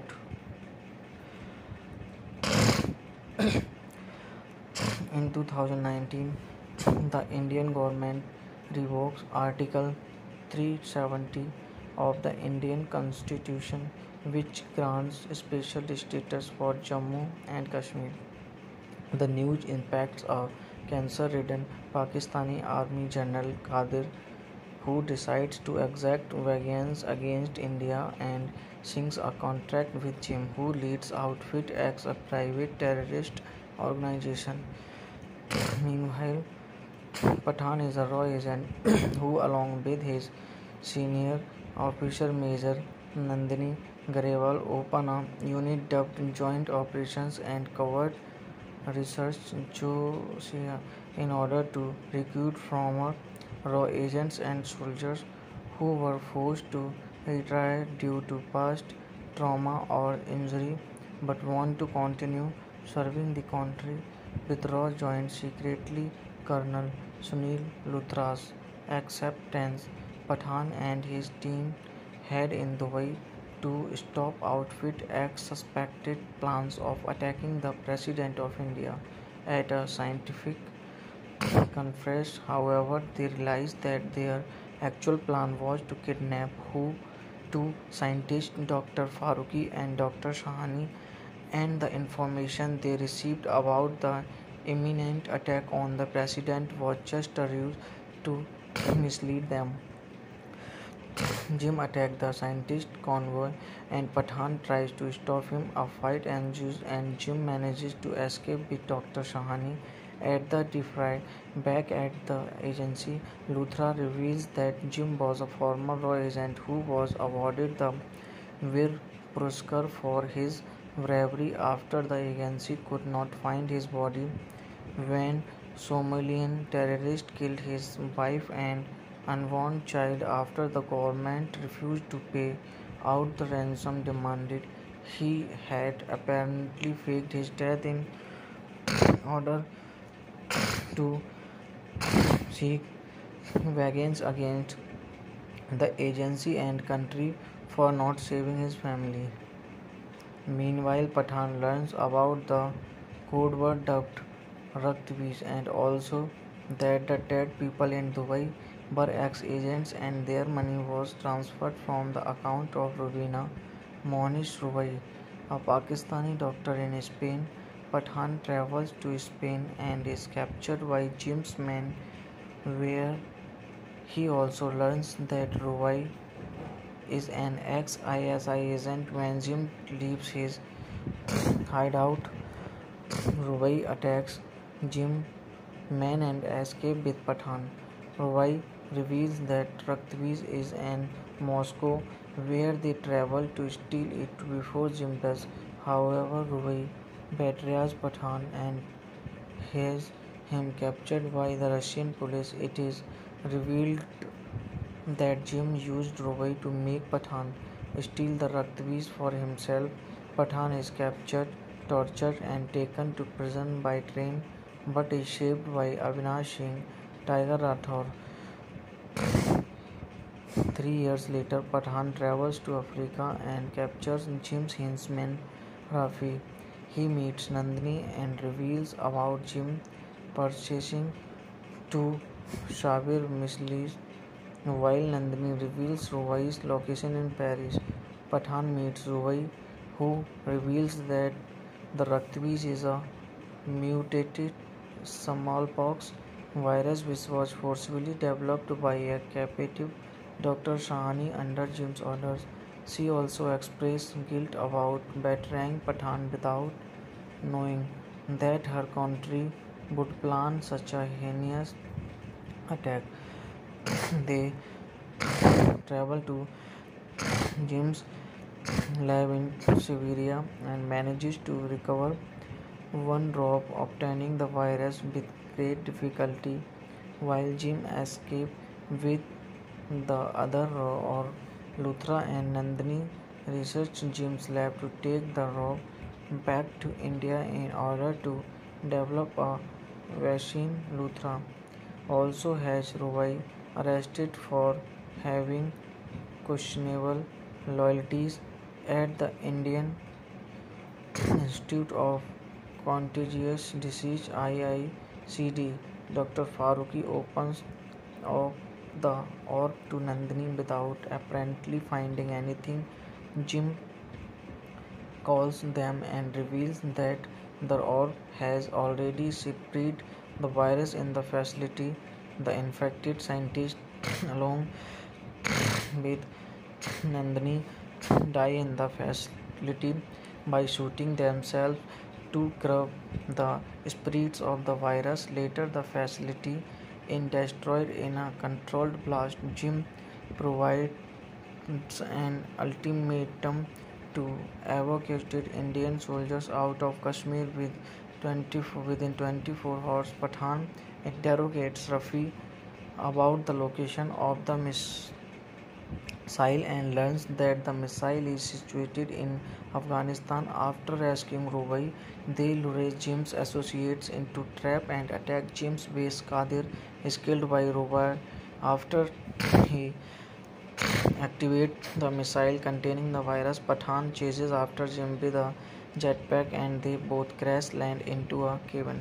In two thousand nineteen, the Indian government revokes Article three seventy of the Indian Constitution, which grants special status for Jammu and Kashmir. The news impacts a cancer-ridden Pakistani Army General Qadir, who decides to exact vengeance against India and signs a contract with Jim, who leads Outfit X, a private terrorist organization. Meanwhile, Pathan is a raw agent who, along with his senior officer Major Nandini Garewal, open a unit dubbed Joint Operations and Covert Research Josiah in order to recruit former raw agents and soldiers who were forced to retire due to past trauma or injury but want to continue serving the country. With Raw joined secretly Colonel Sunil Luthra's acceptance, Pathan and his team head in Dubai to stop Outfit X's suspected plans of attacking the President of India. At a scientific conference, however, they realized that their actual plan was to kidnap who two scientists, Doctor Faruqi and Doctor Shahani, and the information they received about the imminent attack on the president was just a ruse to mislead them. Jim attacks the scientist convoy and Pathan tries to stop him. A fight ensues and Jim manages to escape with Doctor Shahani. At the defray back at the agency, Luthra reveals that Jim was a former raw agent who was awarded the Veer Puruskar for his bravery after the agency could not find his body when Somalian terrorists killed his wife and unborn child after the government refused to pay out the ransom demanded. He had apparently faked his death in order to seek vengeance against the agency and country for not saving his family. Meanwhile, Pathan learns about the code word dubbed Raktviz and also that the dead people in Dubai were ex-agents and their money was transferred from the account of Rubina Monish Rubai, a Pakistani doctor in Spain. Pathan travels to Spain and is captured by Jim's men, where he also learns that Rubai is an ex-I S I agent. When Jim leaves his hideout, Rubai attacks Jim men and escape with Pathan. Rubai reveals that Raktviz is in Moscow, where they travel to steal it before Jim does. However, Rubai betrays Pathan and has him captured by the Russian police. It is revealed that Jim used Rubai to make Pathan steal the Raktviz for himself. Pathan is captured, tortured, and taken to prison by train, but is saved by Avinash Singh, Tiger Rathore. Three years later, Pathan travels to Africa and captures Jim's henchman Rafi. He meets Nandini and reveals about Jim purchasing two Shabir mislis, while Nandini reveals Rubai's location in Paris. Pathan meets Rubai, who reveals that the Raktviz is a mutated smallpox virus which was forcibly developed by a captive Doctor Shahani under Jim's orders. She also expressed guilt about betraying Pathan without knowing that her country would plan such a heinous attack. They travel to Jim's lab in Siberia and manages to recover one drop, obtaining the virus with great difficulty, while Jim escapes with the other, or Luthra and Nandini research Jim's lab to take the rope back to India in order to develop a vaccine. Luthra also has Rubai arrested for having questionable loyalties at the Indian Institute of Contagious Disease I I C D. Doctor Faruqi opens up the orb to Nandini without apparently finding anything. Jim calls them and reveals that the orb has already spread the virus in the facility. The infected scientists, along with Nandini, die in the facility by shooting themselves to curb the spread of the virus. Later, the facility is destroyed in a controlled blast. Jim provides an ultimatum to evacuate Indian soldiers out of Kashmir with twenty within twenty-four hours. Pathan interrogates Rafi about the location of the missile and learns that the missile is situated in Afghanistan. After rescuing Rubai, they lure Jim's associates into trap and attack Jim's base. Qadir is killed by Rubai after he activates the missile containing the virus. Pathan chases after Jim with a jetpack and they both crash land into a cabin.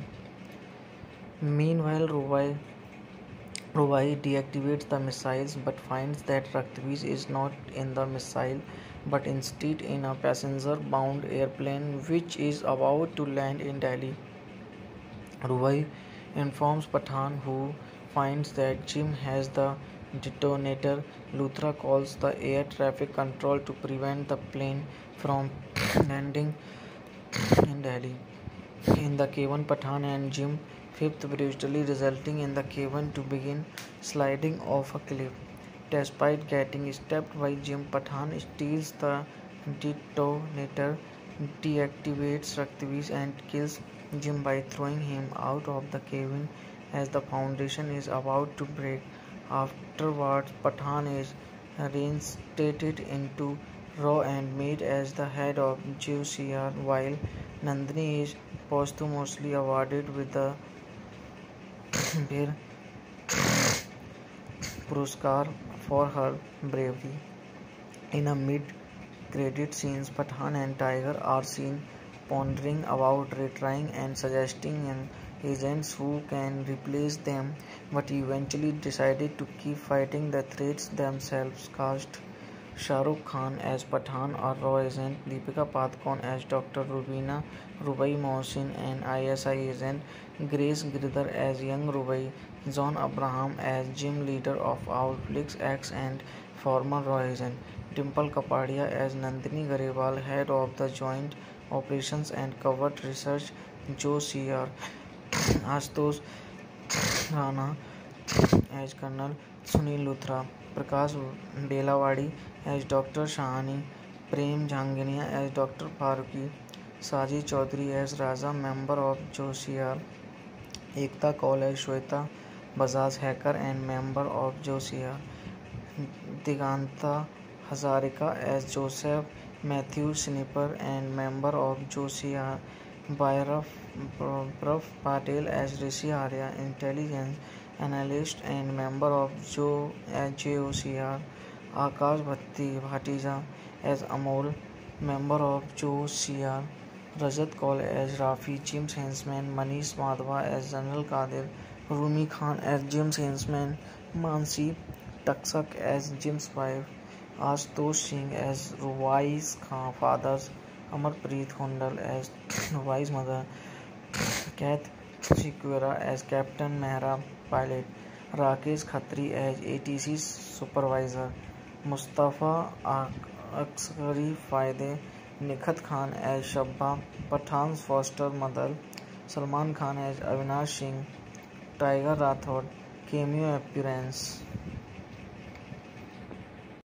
Meanwhile, Rubai Rubai deactivates the missiles but finds that Raktviz is not in the missile but instead in a passenger-bound airplane which is about to land in Delhi. Rubai informs Pathan, who finds that Jim has the detonator. Luthra calls the air traffic control to prevent the plane from landing in Delhi. In the cabin, Pathan and Jim fifth brutally, resulting in the cabin to begin sliding off a cliff. Despite getting stabbed by Jim, Pathan steals the detonator, deactivates Raktviz and kills Jim by throwing him out of the cabin as the foundation is about to break. Afterwards, Pathan is reinstated into Raw and made as the head of G C R, while Nandini is posthumously awarded with the Veer Puruskar for her bravery. In a mid credit scenes, Pathan and Tiger are seen pondering about retrying and suggesting young agents who can replace them, but eventually decided to keep fighting the threats themselves. Cast: Shah Rukh Khan as Pathan or raw agent, Deepika Padukone as Doctor Rubina Rubai Mohsin, and I S I agent Grace Girdhar as young Rubai, John Abraham as gym leader of Owlflix X and former raw agent, Dimple Kapadia as Nandini Garewal, head of the Joint Operations and Covert Research, Joe C R, Ashutosh Rana as Colonel Sunil Luthra, Prakash Belawadi as Doctor Shahani, Prem Jhanginia as Doctor Faruqi, Saji Chaudhary as Raza, member of Joe C R, Ekta Kaul as Shweta Bajaj, hacker and member of Joe C R, Diganta Hazarika as Joseph Matthew Sniper and member of Joe C R, Bhairav Patel as Rishi Arya, intelligence analyst and member of Joe J O C R, Akash Bhatija as Amol, member of Joe C R, Rajat Kaul as Rafi, Jim's henchman, Manish Madhwa as General Qadir, Rumi Khan as Jim's henchman, Mansi Taksak as Jim's wife, Ashutosh Singh as Ruwai's fathers, Amarpreet Hundal as Ruwai's mother, Kath Sequeira as Captain Mehra pilot, Rakesh Khatri as A T C supervisor, Mustafa Askari Faide, Nikhat Khan as Shabba, Pathan's foster mother, Salman Khan as Avinash Singh, Tiger Rathod, cameo appearance.